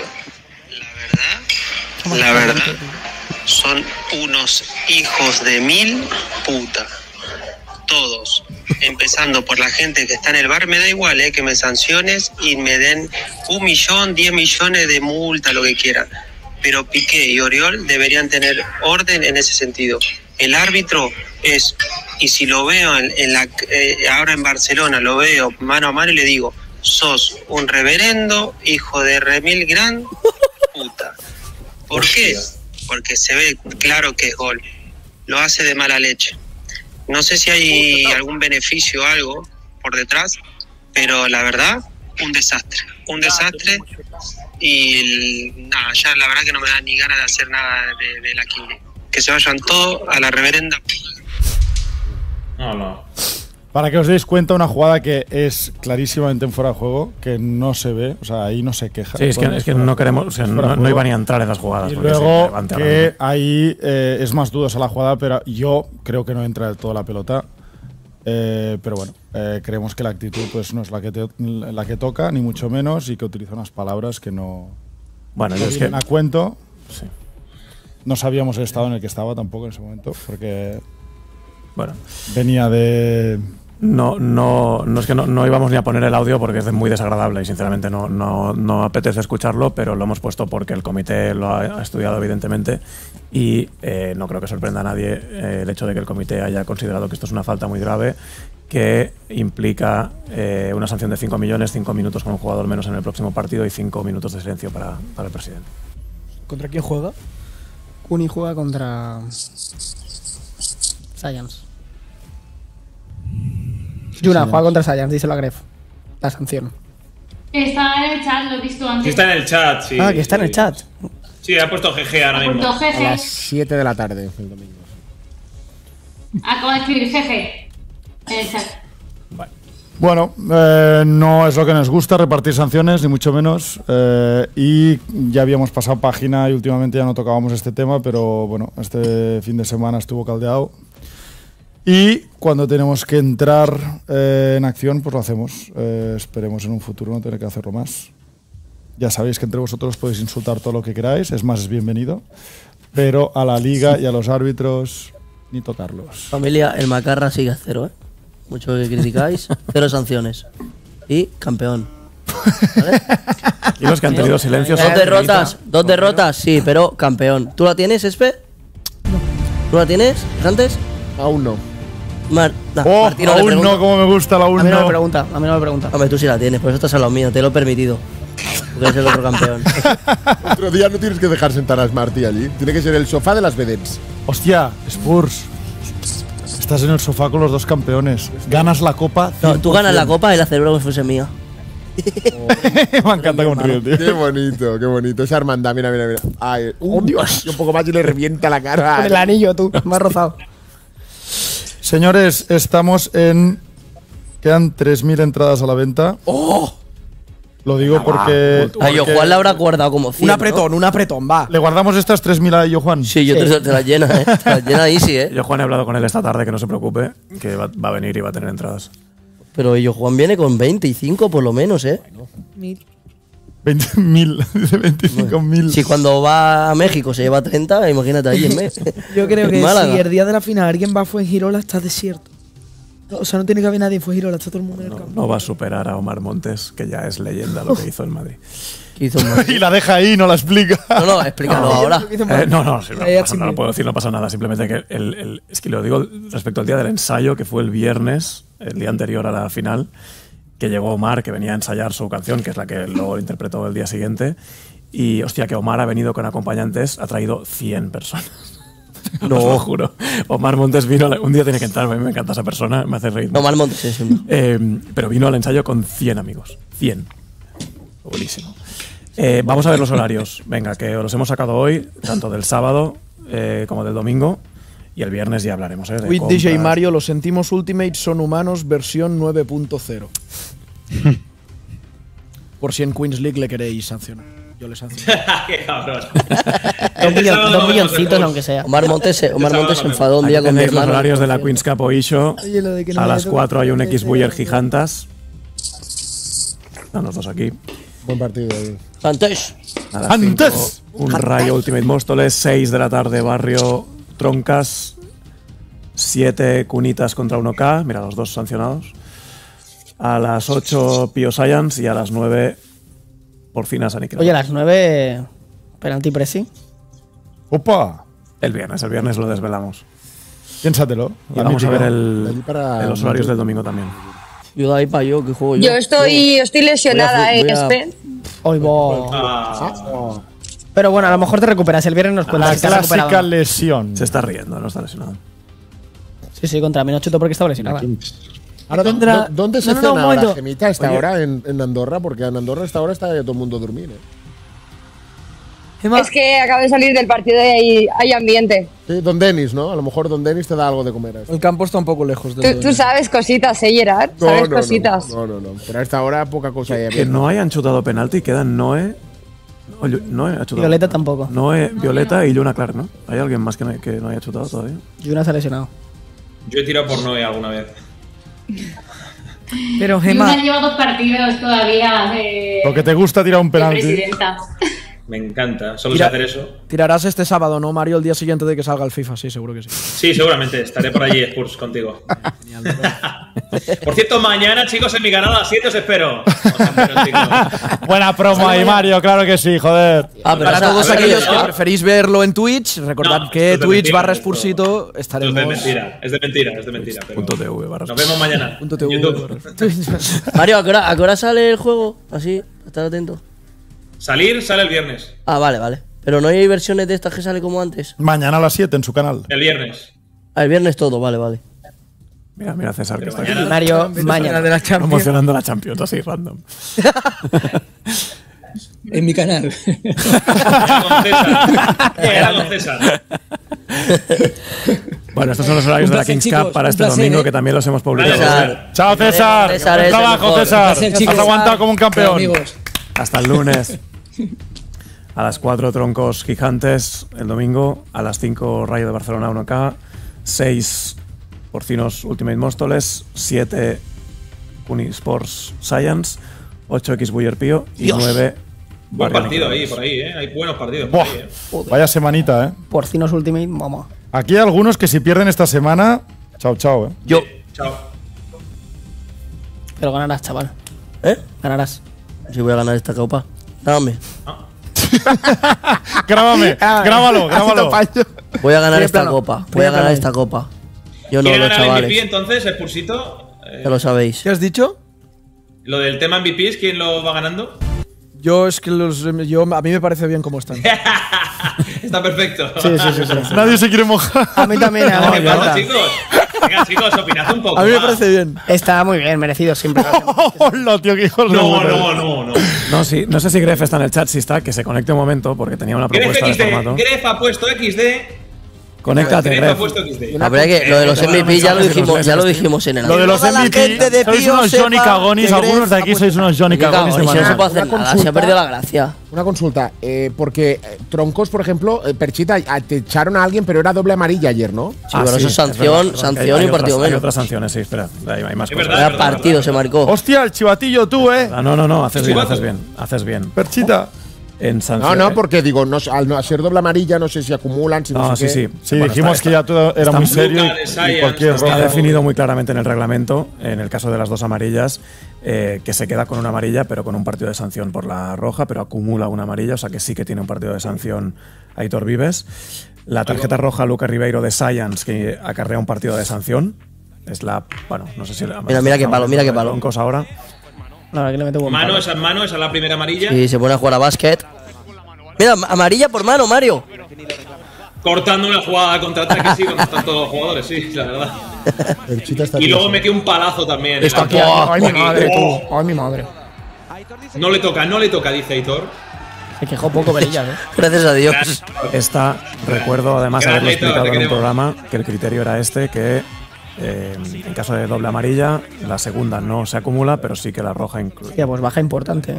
La verdad, la verdad, son unos hijos de mil puta. Todos. Empezando por la gente que está en el bar, me da igual, eh, que me sanciones y me den un millón, diez millones de multa, lo que quieran. Pero Piqué y Oriol deberían tener orden en ese sentido. El árbitro es, y si lo veo en, en la, eh, ahora en Barcelona, lo veo mano a mano y le digo, sos un reverendo hijo de remil gran puta. ¿Por qué? Porque se ve claro que es gol. Lo hace de mala leche. No sé si hay algún beneficio o algo por detrás, pero la verdad, un desastre. Un desastre y el, nada, ya la verdad que no me da ni ganas de hacer nada de, de la King. Que se vayan todos a la reverenda. No, no. Para que os deis cuenta, una jugada que es clarísimamente en fuera de juego, que no se ve, o sea, ahí no se queja. Sí, es que, es que no queremos, o sea, no, no iba ni a entrar en las jugadas. Y porque luego se que ahí eh, es más dudosa la jugada, pero yo creo que no entra del todo la pelota. Eh, pero bueno, eh, creemos que la actitud pues no es la que, te, la que toca, ni mucho menos, y que utiliza unas palabras que no, bueno, no es vienen que, a cuento. Sí. No sabíamos el estado en el que estaba tampoco en ese momento, porque bueno, venía de… No, no, no es que no, no íbamos ni a poner el audio porque es muy desagradable y sinceramente no, no, no apetece escucharlo, pero lo hemos puesto porque el comité lo ha, ha estudiado evidentemente y eh, no creo que sorprenda a nadie eh, el hecho de que el comité haya considerado que esto es una falta muy grave que implica eh, una sanción de cinco millones, cinco minutos con un jugador menos en el próximo partido y cinco minutos de silencio para, para el presidente. ¿Contra quién juega? Kuni juega contra Science. Yuna juega contra Science, díselo a Gref. La sanción. Está en el chat, lo he visto antes. Sí, está en el chat, sí. Ah, que está sí. en el chat. Sí, ha puesto G G ahora Ha mismo. puesto G G. A las siete de la tarde el domingo. Acabo de escribir G G en el chat. Bueno, eh, no es lo que nos gusta repartir sanciones, ni mucho menos. Eh, y ya habíamos pasado página y últimamente ya no tocábamos este tema, pero bueno, este fin de semana estuvo caldeado. Y cuando tenemos que entrar eh, en acción, pues lo hacemos. Eh, esperemos en un futuro no tener que hacerlo más. Ya sabéis que entre vosotros podéis insultar todo lo que queráis, es más, es bienvenido. Pero a la liga y a los árbitros, ni tocarlos. Familia, el Macarra sigue a cero, ¿eh? Mucho que criticáis, cero sanciones. Y campeón. ¿Vale? Y los que han tenido silencio son Dos derrotas, dos derrotas, sí, pero campeón. ¿Tú la tienes, Espe? No. ¿Tú la tienes, antes? Aún no. Mar nah, oh, Martino aún le pregunta. no, como me gusta la aún A mí no me no. pregunta, a mí no me pregunta. Hombre, tú sí la tienes, por eso estás a lo mío, te lo he permitido. Porque eres el otro campeón. Otro día no tienes que dejar sentar a Smarty allí. Tiene que ser el sofá de las vedettes. Hostia, Spurs. Estás en el sofá con los dos campeones. Ganas la copa. No, tú ganas la copa y la celebro como si fuese mía. Me encanta cómo ríe, tío. Qué bonito, qué bonito. Esa hermandad, mira, mira, mira. Ay, ¡oh, Dios! Y un poco más y le revienta la cara. Con el anillo, tú, me has rozado. Señores, estamos en… Quedan tres mil entradas a la venta. ¡Oh! Lo digo porque… A Yo Juan le habrá guardado como cien, Un apretón, ¿no? un apretón, va. ¿Le guardamos estas tres mil a Yo Juan? Sí, yo te, te las llena, ¿eh? Te las llena Easy, ¿eh? Yo Juan he hablado con él esta tarde, que no se preocupe, que va, va a venir y va a tener entradas. Pero Yo Juan viene con veinticinco por lo menos, ¿eh? veinte mil, dice veinticinco mil. Si cuando va a México se lleva treinta, imagínate ahí en México. Yo creo que Málaga. si el día de la final alguien va a Fuengirola, está desierto. No, o sea, no tiene que haber nadie en Fuengirola, está todo el mundo en el campo. No va a superar a Omar Montes, que ya es leyenda lo que hizo en Madrid. ¿Qué hizo en Madrid? Y la deja ahí, no la explica. No, no, explícalo ahora. Eh, no, no, sí, no, pasa nada, no puedo decir, no pasa nada. Simplemente que el, el, es que lo digo respecto al día del ensayo, que fue el viernes, el día anterior a la final, que llegó Omar, que venía a ensayar su canción, que es la que luego interpretó el día siguiente. Y hostia, que Omar ha venido con acompañantes, ha traído cien personas. No, os lo juro. Omar Montes vino, un día tiene que entrar, a mí me encanta esa persona, me hace reír. Omar Montes es un... eh, Pero vino al ensayo con cien amigos. cien. Buenísimo. Eh, vamos a ver los horarios. Venga, que los hemos sacado hoy, tanto del sábado eh, como del domingo. Y el viernes ya hablaremos. ¿eh? de With D J compras. Mario, lo sentimos, Ultimate son humanos, versión nueve punto cero. Por si en Queens League le queréis sancionar. Yo le sanciono. Qué cabrón. Dos, millon- dos milloncitos, aunque sea. Omar Montes, se- Omar Montes se enfadó un día Aquí con mi tenéis los hermano. horarios de la Queen's Cup o Isho. Oye, lo de que no A me las toque- cuatro hay un X-Buyer Gigantas. Están los dos aquí. Buen partido. eh. Antes. A las cinco, un Rayo Ultimate Móstoles. seis de la tarde Barrio Troncas. siete Cunitas contra uno K. Mira, los dos sancionados. A las ocho Pio Science y a las nueve Porcinas Aniquiladas. Oye, a las nueve. Penalti Presi. ¡Opa! El viernes, el viernes lo desvelamos. Piénsatelo. Y La vamos a mítica. ver el, Allí para- en los horarios del domingo también. Yo de ahí para yo, que juego yo. Yo estoy, estoy lesionada, Voy a- eh, voy a- Espen. Hoy bo. Ah. Pero bueno, a lo mejor te recuperas. El viernes nos cuentas La si te has recuperado. clásica lesión. Se está riendo, no está lesionado. Sí, sí, contra mí no chuto porque estaba lesionada. Ahora, ¿dó- Tendrá- dó- ¿Dónde se No, no, no, cena un ahora, momento. Gemita, a esta Oye. hora en, en Andorra? Porque en Andorra a esta hora está ya todo el mundo a dormir, ¿eh? Es que acabo de salir del partido y hay, hay ambiente. Sí, Don Denis, ¿no? A lo mejor Don Denis te da algo de comer. a esto. El campo está un poco lejos de Tú, tú sabes cositas, ¿eh, Gerard? No, Sabes no, cositas. No, no, no. Pero a esta hora poca cosa hay. Que no hayan chutado penalti, quedan Noé. no, Lu- Noé ha chutado. Violeta tampoco. Noé, Violeta y Luna Clark, ¿no? ¿Hay alguien más que no, que no haya chutado todavía? Yuna se ha lesionado. Yo he tirado por Noé alguna vez. Pero Yuna lleva dos partidos todavía de, Lo que te gusta tirar un de penalti. presidenta. Me encanta. Solo sé Tira- hacer eso. Tirarás este sábado, ¿no, Mario? El día siguiente de que salga el FIFA, sí, seguro que sí. Sí, seguramente. Estaré por allí, Spurs, contigo. Por cierto, mañana, chicos, en mi canal a las siete os espero. Buena promo ahí, Mario, claro que sí, joder. Ah, Para todos a ver, aquellos que ¿no? preferís verlo en Twitch, recordad No, que esto es de Twitch mentira, barra esto- Spursito Es de estaremos. mentira, es de mentira, es de mentira. pero Punto TV barra Nos vemos mañana. Punto TV YouTube. Mario, ¿a qué, hora, ¿a qué hora sale el juego? Así, estar atento. Salir sale el viernes. Ah, vale, vale. Pero no hay versiones de estas que sale como antes. Mañana a las siete en su canal. El viernes. Ah, el viernes todo, vale, vale. Mira, mira César que está mañana- aquí. Mario, mañana. de la Champions. Promocionando la Champions, así random. En mi canal. Era don César. Bueno, estos son los horarios Un de la placer, Kings chicos, Cup para un este placer, domingo, ¿eh? que también los hemos publicado. César. Chao, César. César Buen es el trabajo, mejor. César. Placer, Has chicos. aguantado como un Chao, campeón. amigos. Hasta el lunes. A las cuatro troncos gigantes el domingo. A las cinco Rayo de Barcelona uno K. seis Porcinos Ultimate Móstoles. siete Unisports Science. ocho X Buller Pío. Y Dios. nueve Buen Barrio partido ahí, Nicolás. por ahí, ¿eh? Hay buenos partidos. por Buah, ahí, ¿eh? vaya semanita, ¿eh? Porcinos Ultimate, vamos. Aquí hay algunos que si pierden esta semana, chao, chao, ¿eh? Yo. Chao. Pero ganarás, chaval. ¿Eh? Ganarás. Si voy a ganar esta copa. Dame. Grábame, Ah, grábalo, grábalo. Voy a ganar Sí, esta plano. copa. Voy Voy a a ganar ganar. esta copa. Yo no, ¿Quiere los ganar el M V P chavales. entonces, Spursito? Eh, Ya lo sabéis. ¿Qué has dicho? Lo del tema M V Ps, ¿quién lo va ganando? Yo es que los, yo, a mí me parece bien como están. Está perfecto. Sí, sí, sí. sí. Nadie se quiere mojar. A mí también. a ¿Qué mí pasa, me chicos? Venga, chicos, opinad un poco. A mí me va. parece bien. Está muy bien, merecido siempre. Hola, tío, qué hijos de No, puta. no, no, no. No, sí, no sé si Gref está en el chat, si está, que se conecte un momento, porque tenía una Gref propuesta de X D. formato. Gref ha puesto X D. Conéctate, Gref ha Gref. puesto X D. Habría que, lo de los Eh, M V P ya lo mensajes que nos dijimos, ya lo lees, dijimos en el Lo de los Toda la M V gente de P, sois Pío unos sepa Johnny Cagonis, que algunos de Gref aquí ha sois unos Johnny Qué Cagonis de cagones, no se manual. puede hacer Una nada, se ha consulta. perdido la gracia. Una consulta, eh, porque eh, Troncos, por ejemplo, eh, Perchita, a- te echaron a alguien, pero era doble amarilla ayer, ¿no? Sí, pero eso es sanción, verdad, sanción hay- y hay un partido otras- Hay menos. otras sanciones, sí, espera. Hay, hay más Es cosas. verdad. Vaya partido se marcó. Hostia, el chivatillo tú, ¿eh? Ah, no, no, no, haces bien, Chivato. haces bien, haces bien. Perchita. En No, sanciones. no, porque digo, no, al no ser doble amarilla, no sé si acumulan, si no, No, sé sí, qué. sí. Sí, Bueno, dijimos está- que ya todo era está- muy serio Luca de y, Science, y cualquier está Está roja. definido muy claramente en el reglamento, en el caso de las dos amarillas, eh, que se queda con una amarilla, pero con un partido de sanción por la roja, pero acumula una amarilla, o sea que sí que tiene un partido de sanción Aitor Vives. La tarjeta roja a Luca Ribeiro de Science, que acarrea un partido de sanción. Es la. Bueno, no sé si. la- Mira, mira qué palo, mira qué palo. Broncos ahora. La verdad que le meto buen Mano, palo. esa es mano, esa es la primera amarilla. Y se pone a jugar a básquet. Mira, amarilla por mano, Mario. Cortando una jugada contra-ataque, sí, donde están todos los jugadores, sí, la verdad. Perchita está Y luego tieso. metió un palazo también. Está aquí, ay, mi madre, Oh, tú. Ay, mi madre. No le toca, no le toca, dice Aitor. Se quejó poco Verillas, ¿eh? Gracias a Dios. Esta, recuerdo además Gran haberlo Aitor, explicado te en un queremos. programa, que el criterio era este, que eh, en caso de doble amarilla, la segunda no se acumula, pero sí que la roja incluye. Hostia, pues baja importante.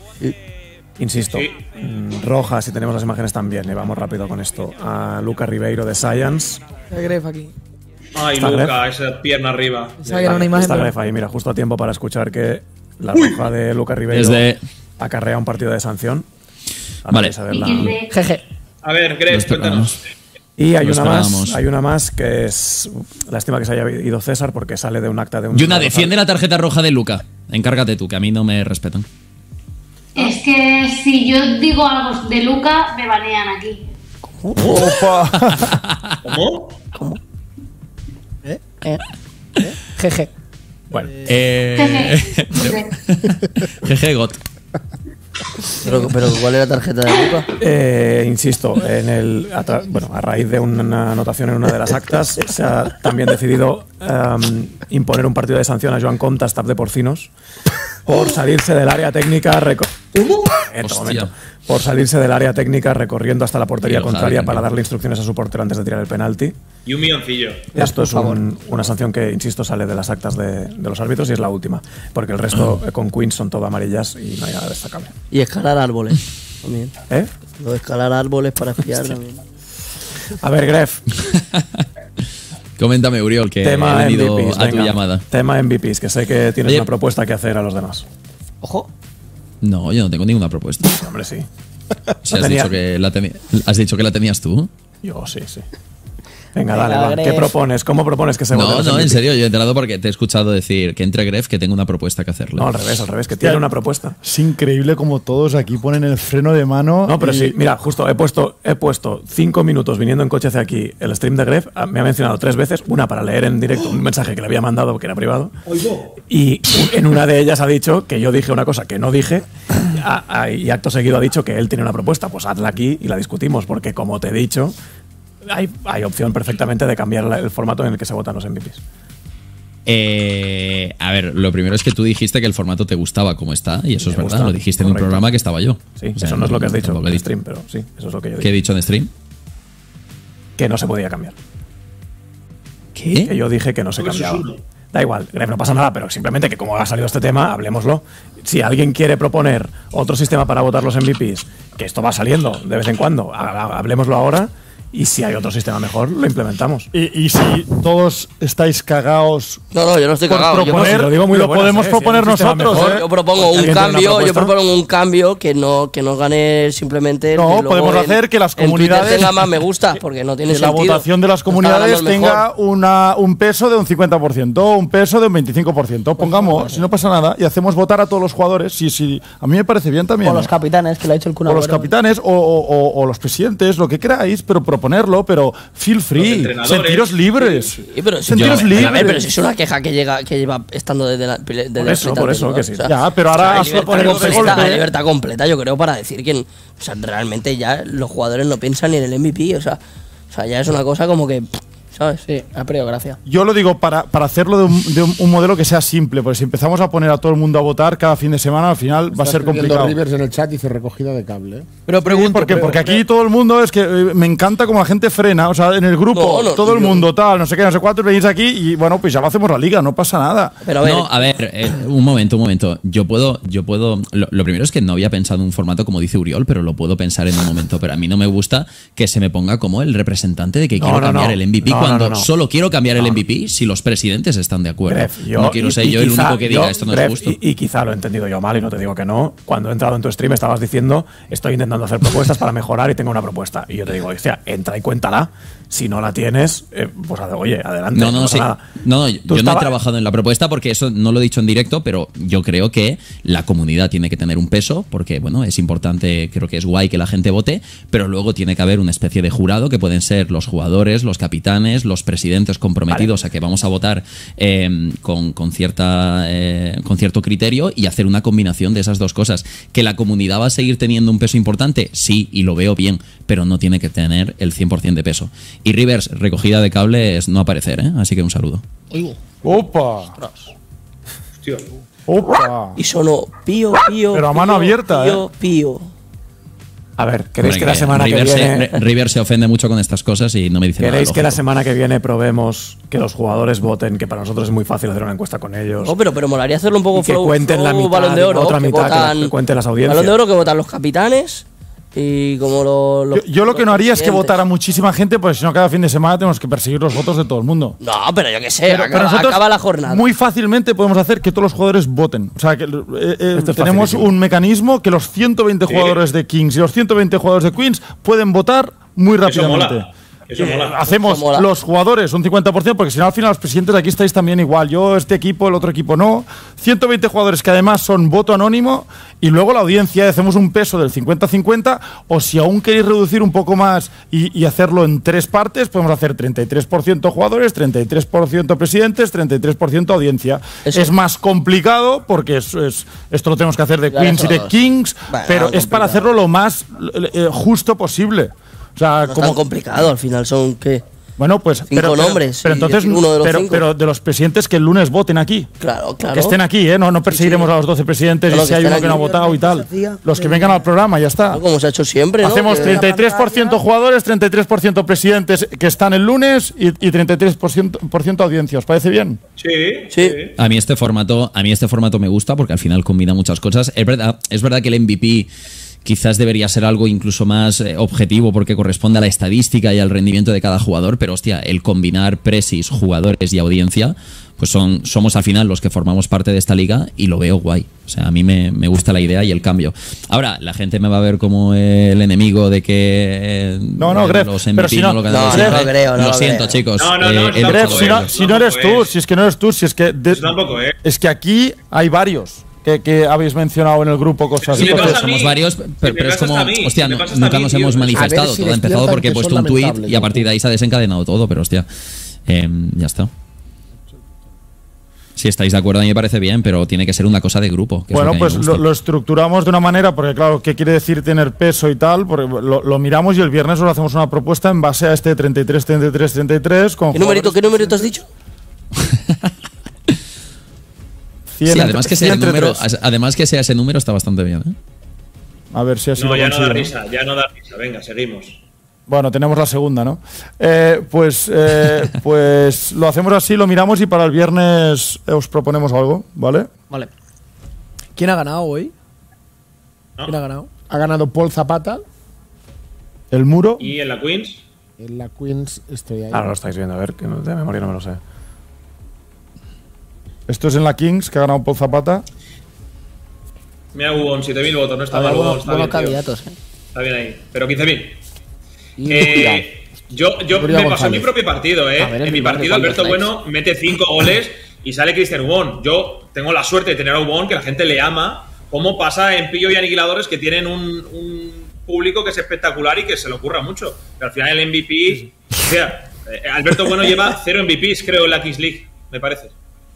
Insisto, Sí. mm, roja, si tenemos las imágenes también, y vamos rápido con esto. A Luca Ribeiro de Science. Hay Gref aquí. Ay, Está Luca, esa pierna arriba. Pensaba que era una imagen, Está pero- Gref ahí, mira, justo a tiempo para escuchar que la roja de Luca Ribeiro Desde- acarrea un partido de sanción. Ahora Vale. vais a verla. Jeje. A ver, Gref, cuéntanos. Y hay Lo una más, esperábamos. hay una más que es lástima que se haya ido César porque sale de un acta de un. Yuna, defiende la tarjeta roja de Luca. Encárgate tú, que a mí no me respetan. Es que si yo digo algo de Luca, me banean aquí. Opa. ¿Cómo? ¿Eh? ¿Eh? ¿Eh? Jeje. Bueno. Eh, G G Got. Pero, pero ¿cuál es la tarjeta de Luca? Eh, insisto, en el, a, tra- bueno, a raíz de una anotación en una de las actas, se ha también decidido um, imponer un partido de sanción a Joan Comte, staff de Porcinos, por salirse del área técnica. reco- Eh, un momento. Por salirse del área técnica recorriendo hasta la portería Sí, ojalá, contraria que para no. darle instrucciones a su portero antes de tirar el penalti. Y un milloncillo. Esto es un- una sanción que, insisto, sale de las actas de, de los árbitros y es la última. Porque el resto eh, con Queens son todo amarillas y no hay nada destacable. Y escalar árboles también. ¿Eh? Lo de escalar árboles para espiar también. A ver, Gref. Coméntame, Uriol, que Tema he venido M V Ps, a tu venga. llamada. Tema M V Ps, que sé que tienes Oye. una propuesta que hacer a los demás. Ojo. No, yo no tengo ninguna propuesta. Hombre, sí. Si has, Tenía- dicho que la teni- ¿Has dicho que la tenías tú? Yo sí, sí. Venga, Venga, dale, va. ¿Qué Gref. propones? ¿Cómo propones que se vote No, los no, M V en Ps? serio, yo he enterado porque te he escuchado decir que entre Gref que tengo una propuesta que hacerle. No, al revés, al revés, que tiene una propuesta. Es increíble como todos aquí ponen el freno de mano. No, pero y- sí, mira, justo he puesto he puesto cinco minutos viniendo en coche hacia aquí el stream de Gref, ah, me ha mencionado tres veces, una para leer en directo un mensaje que le había mandado que era privado, y en una de ellas ha dicho que yo dije una cosa que no dije, a- a- y acto seguido ha dicho que él tiene una propuesta, pues hazla aquí y la discutimos, porque como te he dicho, hay, hay opción perfectamente de cambiar la- el formato en el que se votan los M V Ps. Eh, a ver, lo primero es que tú dijiste que el formato te gustaba como está, y eso Me es verdad. gusta, Lo dijiste en un correcto. programa que estaba yo. Sí, O sea, eso no es lo que has dicho tampoco he en dicho. stream, pero sí, eso es lo que yo ¿Qué he dije. dicho en stream? Que no se podía cambiar. ¿Qué? Que yo dije que no se Porque eso es cambiaba. uno. Da igual, Gref, no pasa nada, pero simplemente que como ha salido este tema, hablemoslo. Si alguien quiere proponer otro sistema para votar los M V Ps, que esto va saliendo de vez en cuando, ha- ha- hablemoslo ahora. Y si hay otro sistema mejor, lo implementamos. Y, y si todos estáis cagados. No, no, yo no estoy por cagado. Yo proponer, no- lo, digo muy de buenas, podemos eh, si proponer hay un sistema nosotros. mejor, ¿eh? Yo propongo ¿Alguien un tiene una cambio, yo propuesta? propongo un cambio que no, que no gane simplemente. No, que luego podemos en- hacer que las en Twitter comunidades- tenga más me gusta, porque no tiene Que la sentido. votación de las No está comunidades ganando el tenga mejor. una, un peso de un cincuenta por ciento, un peso de un veinticinco por ciento. Pongamos, si no pasa nada, y hacemos votar a todos los jugadores. Sí, sí, a mí me parece bien también. O los capitanes, que lo ha hecho el Kun O los Agüero. capitanes, o, o- o- o los presidentes, lo que queráis, pero proponerlo, pero feel free, entrenadores. sentiros libres. Sí, pero, Sentiros yo- libres. a ver, pero si es una queja que llega, que lleva estando desde la, desde Por la eso, por eso, que sí. Ya, pero ahora hay has libertad, propuesto de completa, golpe. hay libertad completa, yo creo, para decir que, o sea, realmente ya los jugadores no piensan ni en el M V P, o sea, o sea, ya es una cosa como que, ¿sabes? Sí, a priori, gracias. Yo lo digo para, para hacerlo de, un, de un- un modelo que sea simple, porque si empezamos a poner a todo el mundo a votar cada fin de semana, al final va a ser complicado. Rivers en el chat dice recogida de cable. ¿eh? Pero pregunto, porque, porque aquí todo el mundo es que eh, me encanta como la gente frena, o sea, en el grupo, No, no, todo el yo- mundo tal, no sé qué, no sé cuántos, venís aquí y bueno, pues ya lo hacemos la liga, no pasa nada. Pero a ver, No, a ver, eh, un momento, un momento. Yo puedo, yo puedo. Lo, lo primero es que no había pensado en un formato como dice Uriol, pero lo puedo pensar en un momento. Pero a mí no me gusta que se me ponga como el representante de que No, quiero no, cambiar no. el M V P No, no, cuando no, no. solo quiero cambiar el M V P si los presidentes están de acuerdo. Gref, yo- no quiero y- ser y yo el quizá- único que diga yo, esto no Gref, es justo. Y, y quizá lo he entendido yo mal y no te digo que no. Cuando he entrado en tu stream estabas diciendo estoy intentando hacer propuestas para mejorar y tengo una propuesta. Y yo te digo, hostia, entra y cuéntala. Si no la tienes, eh, pues ade- oye, adelante. No, no, pasa sí. nada. No, no, yo Tú no he estaba- trabajado en la propuesta porque eso no lo he dicho en directo, pero yo creo que la comunidad tiene que tener un peso porque, bueno, es importante, creo que es guay que la gente vote, pero luego tiene que haber una especie de jurado que pueden ser los jugadores, los capitanes, los presidentes comprometidos a que vamos a votar eh, con, con, cierta, eh, con cierto criterio y hacer una combinación de esas dos cosas. ¿Que la comunidad va a seguir teniendo un peso importante? Sí, y lo veo bien, pero no tiene que tener el cien por ciento de peso. Y Rivers, recogida de cable es no aparecer, ¿eh? Así que un saludo. ¡Opa! Hostia. ¡Opa! y sonó pío, pío. Pero a mano pío, abierta, pío, pío. A ver, ¿queréis Hombre, que la semana que Rivers viene... Se, Rivers se ofende mucho con estas cosas y no me dice nada. ¿Queréis que la lógico. semana que viene probemos que los jugadores voten? Que para nosotros es muy fácil hacer una encuesta con ellos. No, pero, pero molaría hacerlo un poco Y que flow, cuenten la flow mitad Balón de y Oro. la otra que mitad, que votan- que cuenten las audiencias. Balón de Oro que votan los capitanes y como los. los- Yo, yo lo que no haría es que presidentes. votara muchísima gente, porque si no, cada fin de semana tenemos que perseguir los votos de todo el mundo. No, pero yo qué sé, Pero- acaba, pero nosotros acaba la jornada. Muy fácilmente podemos hacer que todos los jugadores voten. O sea, que eh, eh, Esto es tenemos facilísimo. un mecanismo que los ciento veinte Sí. jugadores de Kings y los ciento veinte jugadores de Queens pueden votar muy Eso mola. rápidamente. Eso Eh, mola. hacemos Eso mola. los jugadores un cincuenta por ciento, porque si no al final los presidentes de aquí estáis también igual. Yo, este equipo, el otro equipo no. ciento veinte jugadores que además son voto anónimo y luego la audiencia hacemos un peso del cincuenta cincuenta, o si aún queréis reducir un poco más y, y hacerlo en tres partes, podemos hacer treinta y tres por ciento jugadores, treinta y tres por ciento presidentes, treinta y tres por ciento audiencia. Eso. Es más complicado porque es, es- esto lo tenemos que hacer de Ya Queens y de todos. Kings, Bueno, pero algo es para hacerlo lo más eh, justo posible. O sea, No es como tan complicado, al final son ¿qué? Bueno, pues Cinco pero, pero- nombres pero y entonces decir uno de los pero, cinco. pero de los presidentes que el lunes voten aquí. Claro, claro. Que estén aquí, ¿eh? No, no perseguiremos a los doce presidentes No, no, y si que hay estén uno que no ha aquí. votado y tal. Los que vengan al programa, ya está. Como se ha hecho siempre, ¿no? Hacemos Que- treinta y tres por ciento jugadores, treinta y tres por ciento presidentes que están el lunes y, y treinta y tres por ciento, por ciento audiencia. ¿Os parece bien? Sí, sí. A mí este formato, a mí este formato me gusta porque al final combina muchas cosas. Es verdad, es verdad que el M V P quizás debería ser algo incluso más eh, objetivo porque corresponde a la estadística y al rendimiento de cada jugador, pero hostia, el combinar presis, jugadores y audiencia, pues son somos al final los que formamos parte de esta liga y lo veo guay. O sea, a mí me, me gusta la idea y el cambio. Ahora, la gente me va a ver como el enemigo de que eh, No, no, Gref, los pero M V P si no- lo ganan no, siempre. no lo creo, no Lo lo siento, creo. chicos. No, no, no, eh, eso el tampoco Gref, voto si no, es. si no eres tú, si es que no eres tú, si es que de- tampoco es. es que aquí hay varios que, que habéis mencionado en el grupo cosas. Si me Entonces, pasa a mí, Somos varios, si pero, me pero es pasa como, hasta a mí, hostia, si me no- pasa hasta nunca a mí, nos tío. hemos A ver manifestado. si Todo ha empezado despiertan porque he que puesto son un tweet lamentables, y a partir de ahí se ha desencadenado todo, pero hostia, eh, ya está. Si estáis de acuerdo, a mí me parece bien, pero tiene que ser una cosa de grupo. que es Bueno, lo que a mí pues me lo, gusta. lo estructuramos de una manera, porque claro, ¿qué quiere decir tener peso y tal? Porque lo, lo miramos y el viernes os hacemos una propuesta en base a este treinta y tres, treinta y tres, treinta y tres. Con ¿Qué numerito, qué numerito has dicho? cien Sí, además que, sea cien ese entre número, tres. además que sea ese número está bastante bien. ¿eh? A ver si así No, lo ya no da consigo, ¿no? risa, ya no da risa. Venga, seguimos. Bueno, tenemos la segunda, ¿no? Eh, pues, eh, pues lo hacemos así, lo miramos y para el viernes os proponemos algo, ¿vale? Vale. ¿Quién ha ganado hoy? ¿No? ¿Quién ha ganado? Ha ganado Paul Zapata. El muro. ¿Y en la Queens? En la Queens estoy ahí. Ahora lo estáis viendo, a ver, que no- de memoria no me lo sé. Esto es en la Kings, que ha ganado Paul Zapata. Mira, Hugo, siete mil votos, no está Había mal, Hugo, buenos- está buenos bien, tío. candidatos, ¿eh? Está bien ahí, pero quince mil. Y Eh, yo yo Nuria me pasó en González. mi propio partido, ¿eh? A ver, en en mi mi barrio, partido ¿cuántos Alberto likes? Bueno mete cinco goles y sale Cristian Ubón. Yo tengo la suerte de tener a Ubón, que la gente le ama. Como pasa en Pillo y Aniquiladores, que tienen un, un público que es espectacular y que se le ocurra mucho. Pero al final el M V P... O sea, eh, Alberto Bueno lleva cero M V Ps, creo, en la Kings League, me parece.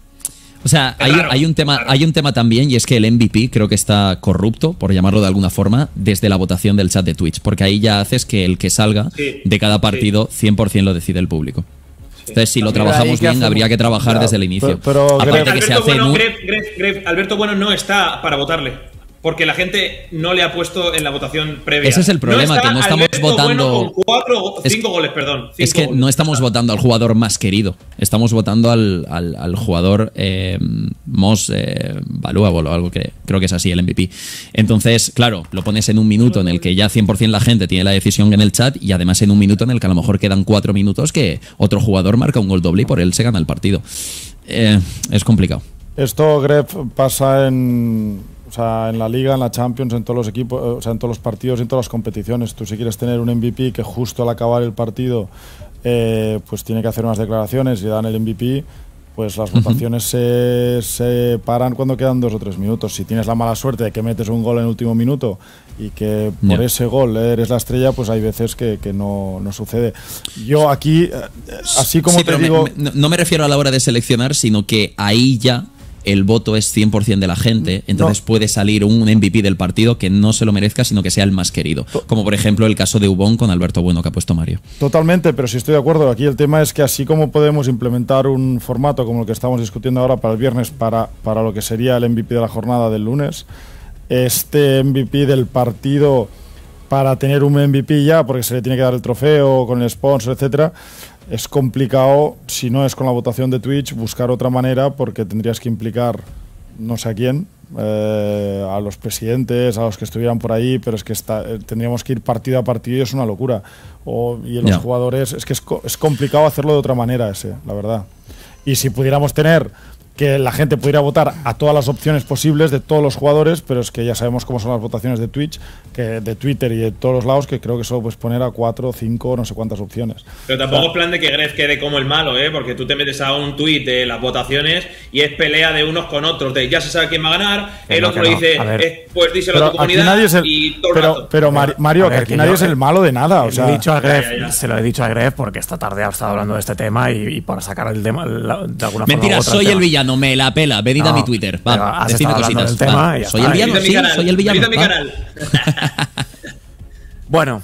O sea, Es hay, raro, hay un tema, raro. hay un tema también, y es que el M V P creo que está corrupto, por llamarlo de alguna forma, desde la votación del chat de Twitch, porque ahí ya haces que el que salga Sí, de cada partido cien por ciento lo decide el público. Entonces, si lo Pero trabajamos ahí, ¿qué bien, hacemos? habría que trabajar Ya, desde el inicio. pero- pero, Aparte Gref- que se Alberto hace en Bueno, un- Gref, Gref, Gref, Alberto Bueno no está para votarle. Porque la gente no le ha puesto en la votación previa. Ese es el problema, está que no estamos Alberto votando- Bueno con cuatro, go- Es- cinco goles, perdón. Es cinco que goles. no estamos votando al jugador más querido, estamos votando al, al, al jugador eh, most eh, valuable o algo que creo que es así, el M V P. Entonces, claro, lo pones en un minuto en el que ya cien por ciento la gente tiene la decisión en el chat y además en un minuto en el que a lo mejor quedan cuatro minutos que otro jugador marca un gol doble y por él se gana el partido. Eh, es complicado. Esto, Gref, pasa en, o sea, en la Liga, en la Champions, en todos los equipos, eh, o sea, en todos los partidos y en todas las competiciones. Tú si quieres tener un M V P que justo al acabar el partido eh, pues tiene que hacer unas declaraciones y dan el M V P, pues las votaciones se, se paran cuando quedan dos o tres minutos. Si tienes la mala suerte de que metes un gol en el último minuto y que por Ya. ese gol eres la estrella, pues hay veces que, que no, no sucede. Yo aquí, eh, así como Sí, te pero me- digo... me- no, no me refiero a la hora de seleccionar, sino que ahí ya el voto es cien por ciento de la gente, entonces puede salir un M V P del partido que no se lo merezca, sino que sea el más querido. Como por ejemplo el caso de Ubón con Alberto Bueno que ha puesto Mario. Totalmente, pero sí estoy de acuerdo. Aquí el tema es que así como podemos implementar un formato como el que estamos discutiendo ahora para el viernes, para, para lo que sería el M V P de la jornada del lunes, este M V P del partido para tener un M V P ya, porque se le tiene que dar el trofeo con el sponsor, etcétera, es complicado, si no es con la votación de Twitch, buscar otra manera, porque tendrías que implicar no sé a quién, eh, a los presidentes, a los que estuvieran por ahí, pero es que está, eh, tendríamos que ir partido a partido y es una locura. O, y los Ya. jugadores, es que es, co- es complicado hacerlo de otra manera ese, la verdad. Y si pudiéramos tener que la gente pudiera votar a todas las opciones posibles de todos los jugadores, pero es que ya sabemos cómo son las votaciones de Twitch, que de Twitter y de todos los lados, que creo que solo puedes poner a cuatro, cinco, no sé cuántas opciones. Pero tampoco es plan de que Gref quede como el malo, ¿eh? Porque tú te metes a un tuit de las votaciones y es pelea de unos con otros, de ya se sabe quién va a ganar, el no, otro no. dice, A ver. eh, pues díselo Pero a tu aquí comunidad nadie es el- y todo el Pero, rato. pero Mari- Mario, A ver, que aquí que nadie yo- es el malo de nada. O Se sea, lo he dicho a Gref, ya, ya, ya. se lo he dicho a Gref porque esta tarde ha estado hablando de este tema y, y para sacar el tema la- de alguna Mentira, forma. u otra soy tema. el villano, me la pela. Venid a No, mi Twitter. pero Va, has decidme estado hablando cositas. del tema Va. y ya Soy está. el villano, Venid a mi sí, canal, soy el villano. venid a mi va. canal. Bueno.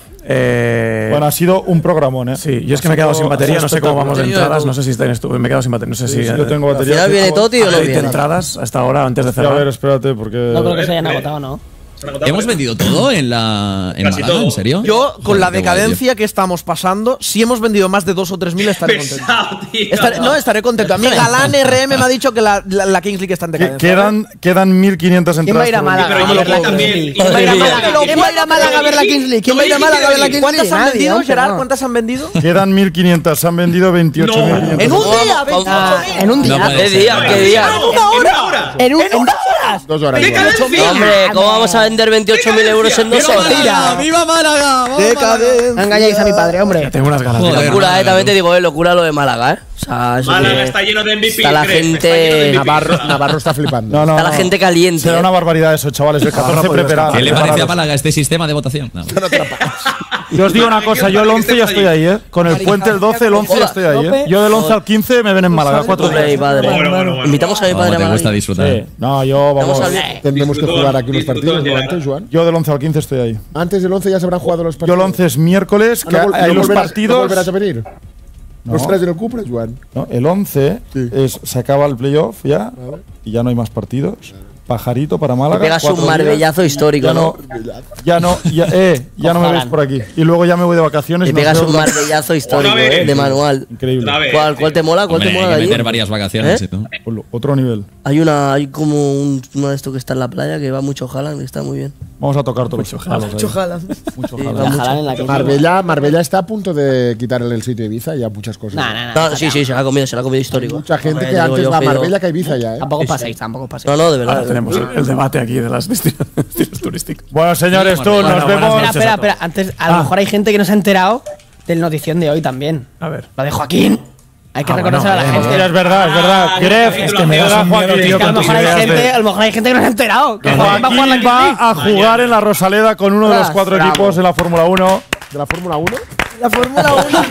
Eh, bueno, ha sido un programón, ¿eh? Sí, yo es que me he quedado sin batería, no sé cómo vamos de entradas, no sé si tienes tú, me he quedado sin batería, no sé Sí, si... sí, yo tengo batería. ¿Al final viene Toti o no ¿Hay viene? entradas hasta ahora antes de Sí, a cerrar? ver, espérate, porque. No creo que se hayan agotado, ¿no? ¿Hemos vendido todo en la en Casi Málaga? todo. ¿En serio? Yo, con Joder, la qué guay, decadencia que estamos pasando, si hemos vendido más de dos o tres mil, estaré contento. Pesado, tío. Estaré- no, estaré contento. A mí Galán R M me ha dicho que la, la, la Kings League está en Que- decadencia. quedan, quedan mil quinientas ¿Quién va a entradas. ir a por Málaga Pero a yo ver la lo Kings también. League? Y ¿Quién va a ir a yo- Málaga? ¿Quién va a ir a Málaga a ver la Kings League? ¿Quién va a ir a Málaga a ver la Kings League? ¿Cuántas han Nadie, vendido, hombre, Gerard? no. ¿Cuántas han vendido? Quedan mil quinientas, se han vendido veintiocho mil quinientas. En un día, Ah, veintiocho mil. en un día. No puede ¿Qué ser. día? ¿Qué día? En una hora. En un en dos horas. Dos horas. ¡Qué igual. cadencia! Hombre, ¿cómo vamos a vender veintiocho mil euros en dos horas? Málaga! ¡Viva Málaga! Decadencia. No engañéis a mi padre, hombre. Tengo unas ganas de Joder. ir a Locura, Málaga. eh, también te digo, eh, locura lo de Málaga, eh. O sea, eso Málaga que está lleno de M V P. está la Gref, gente- está lleno de M V P. Navarro, Navarro está flipando. No, no, está la no. gente caliente. Será eh. una barbaridad eso, chavales. El catorce Navarro podría preparado. ¿Qué le parece a preparados. Málaga este sistema de votación? No. Yo os digo una cosa, yo el once ya estoy ahí, ¿eh? Con el puente el doce, el once ya estoy ahí, ¿eh? Yo del once al quince me ven en Málaga, cuatro Hombre, mi días. padre. Bueno, bueno, bueno. Invitamos a mi padre ¿Cómo a te gusta Málaga. disfrutar? Sí. No, yo, vamos. Vamos a- Tendremos que Disfrutón, jugar aquí unos disfrutón partidos, ¿no? llegará. Antes, Joan. Yo del once al quince estoy ahí. Antes del once ya se habrán jugado los Yo partidos. el once es miércoles, Ah, que no vol- hay no los volverás- partidos. ¿No volverás a venir? No. Los tres en el cumple, Joan. No, el once Sí. es, se acaba el playoff ya y ya no hay más partidos. Pajarito para Te Málaga. pegas cuatro un marbellazo días. histórico, Ya ¿no? no, ya no, ya, eh, ya no me veis por aquí. Y luego ya me voy de vacaciones. Te y nos pegas veo un otra- marbellazo histórico, Otra vez. eh, de manual. Increíble. Otra vez. ¿Cuál, cuál te mola? ¿Cuál Hombre, te hay mola que de allí? meter varias vacaciones ¿Eh? y todo. Otro- Otro nivel. Hay una, hay como un, uno de estos que está en la playa que va mucho Haaland, que está muy bien. Vamos a tocar todos los palos ahí. Mucho Haaland. Mucho Sí, Haaland. va mucho. Haaland en la Kings League. Marbella, Marbella está a punto de quitarle el sitio a Ibiza y ya muchas cosas. No, no, no. No, sí, sí, se la ha comido, se la ha comido histórico. Mucha gente Hombre, que digo antes yo, va a Fido. Marbella que a Ibiza ya, ¿eh? Tampoco paséis, tampoco paséis. No, no, de verdad. Ahora tenemos el, el debate aquí de las destinos turísticas. Bueno, señores, tú, Bueno, nos buenas vemos. noches. Espera, espera, espera. Antes, a lo Ah. mejor hay gente que no se ha enterado del notición de hoy también. A ver. Lo de Joaquín. Hay que Ah, reconocer bueno, a la bien, gente. Mira, es verdad, es verdad. Ah, Gref, es que me da un miedo, Joaquín. tío, Que a lo con tus mejor hay ideas gente, de- a lo mejor hay gente que no se ha enterado. Que Que Joaquín va a jugar la Joaquín Kings va League. a jugar en la Rosaleda con uno de los Ostras, cuatro bravo. equipos de la Fórmula uno. ¿De la Fórmula uno? La Fórmula uno.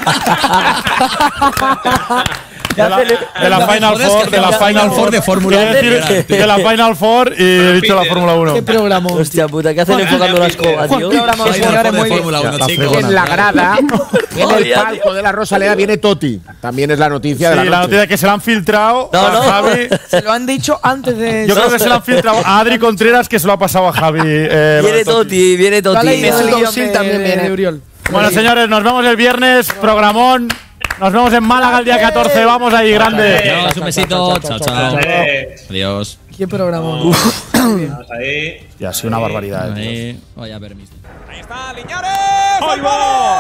De la, de la Final Four, de la Final Four de Fórmula Quiero uno. decir, de la Final Four y he dicho la Fórmula uno. Qué programa. Hostia puta, ¿qué hacen enfocando la escoba, tío? programa, Final señores, Four de muy bien. Fórmula uno, La chicos. fregona. En la grada, en el Joder, palco de la Rosaleda viene Toti. También es la noticia de Sí, la la noche. noticia que se la han filtrado No, a no. Javi. Se lo han dicho antes de. Yo creo que se la han filtrado a Adri Contreras, que se lo ha pasado a Javi. eh, lo de Viene Toti, viene Lo ha Toti. leído el Mesut guión Özil de- también viene. de Uriol. Bueno, señores, nos vemos el viernes. Programón. Nos vemos en Málaga el día catorce. Vamos ahí, grande. Adiós, un besito. Chao, chao. Eh, Adiós. Qué programa. vamos ahí. Ya ha sido una barbaridad. eh, tío. Ahí, vaya permiso. Ahí está, Liñares. ¡Ahí va!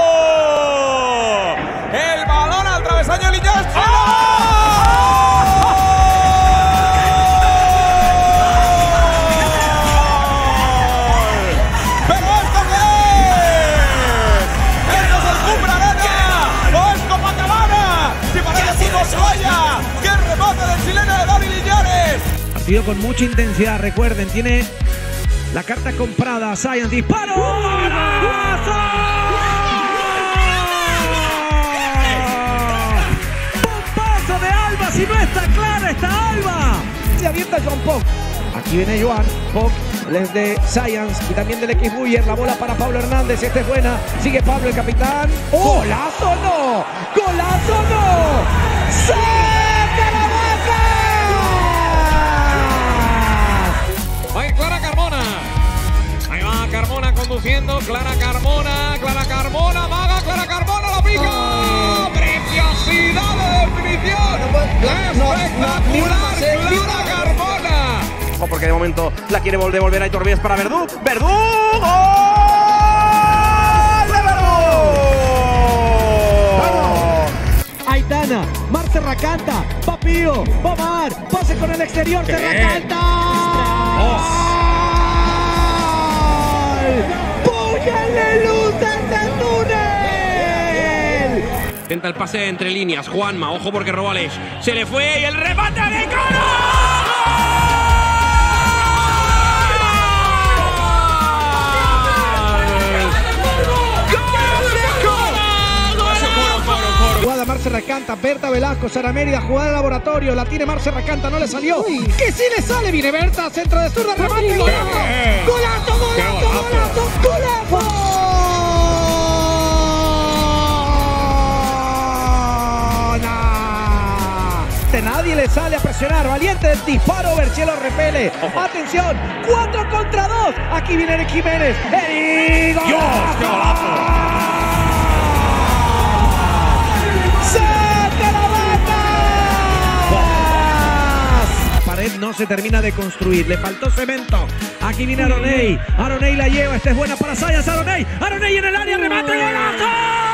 El balón al travesaño, Liñares. ¿Pero esto qué es? ¿Esto es el Cumbre Arena? ¿O es Copacabana? ¡Si parece fútbol Goya! ¡Qué rebote del chileno de Dani Liñares! Partido con mucha intensidad, recuerden, tiene la carta comprada. Science, disparo. ¡Golazo! ¡Bombazo de Alba! Si no está clara, está Alba. Se avienta Joan Poc. Aquí viene Joan Poc desde Science y también del X Buller. La bola para Pablo Hernández. Esta es buena. Sigue Pablo, el capitán. ¡Golazo no! ¡Golazo no! ¡Saca la vaca! Va a ir Clara Carmona. Ahí va Carmona conduciendo. Clara Carmona. Clara Carmona. Maga. Clara Carmona la pica. ¡Preciosidad de definición! ¡Espectacular! ¡Clara Carmona! Porque de momento la quiere volver, volver a Iturbies para Verdú. ¡Verdú! ¡Gol de Verdú! Aitana, Marce Racanta, Papío, va más. exterior, se recalta. ¡Póngale luz desde el túnel! Intenta el pase entre líneas. Juanma, ojo porque Robales se le fue y el remate de Coro. Jugada Marce Recanta, Berta Velasco, Sara Mérida, jugada de laboratorio, la tiene Marce Recanta, no le salió. Uy. Que sí le sale, viene Berta, centro de zurda, remate, golazo, golazo, golazo, golazo, golazo. Nadie le sale a presionar, valiente el disparo, Berchielo repele. Ojo. Atención, cuatro contra dos. Aquí viene Eric Jiménez. ¡Eric! ¡Dios, qué golazo! ¡Saca la banda! La pared no se termina de construir, le faltó cemento. Aquí viene Aroney. Aroney la lleva, esta es buena para Sayas. Aroney, Aroney en el área, remate, golazo.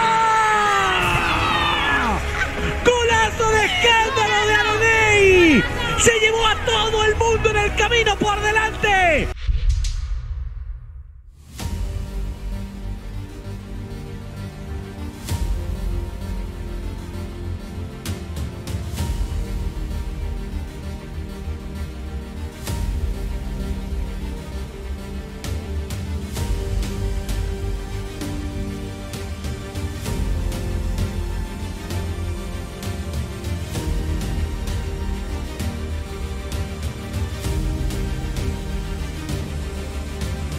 ¡Golazo de escándalo de Aroney! ¡Se llevó a todo el mundo en el camino por delante!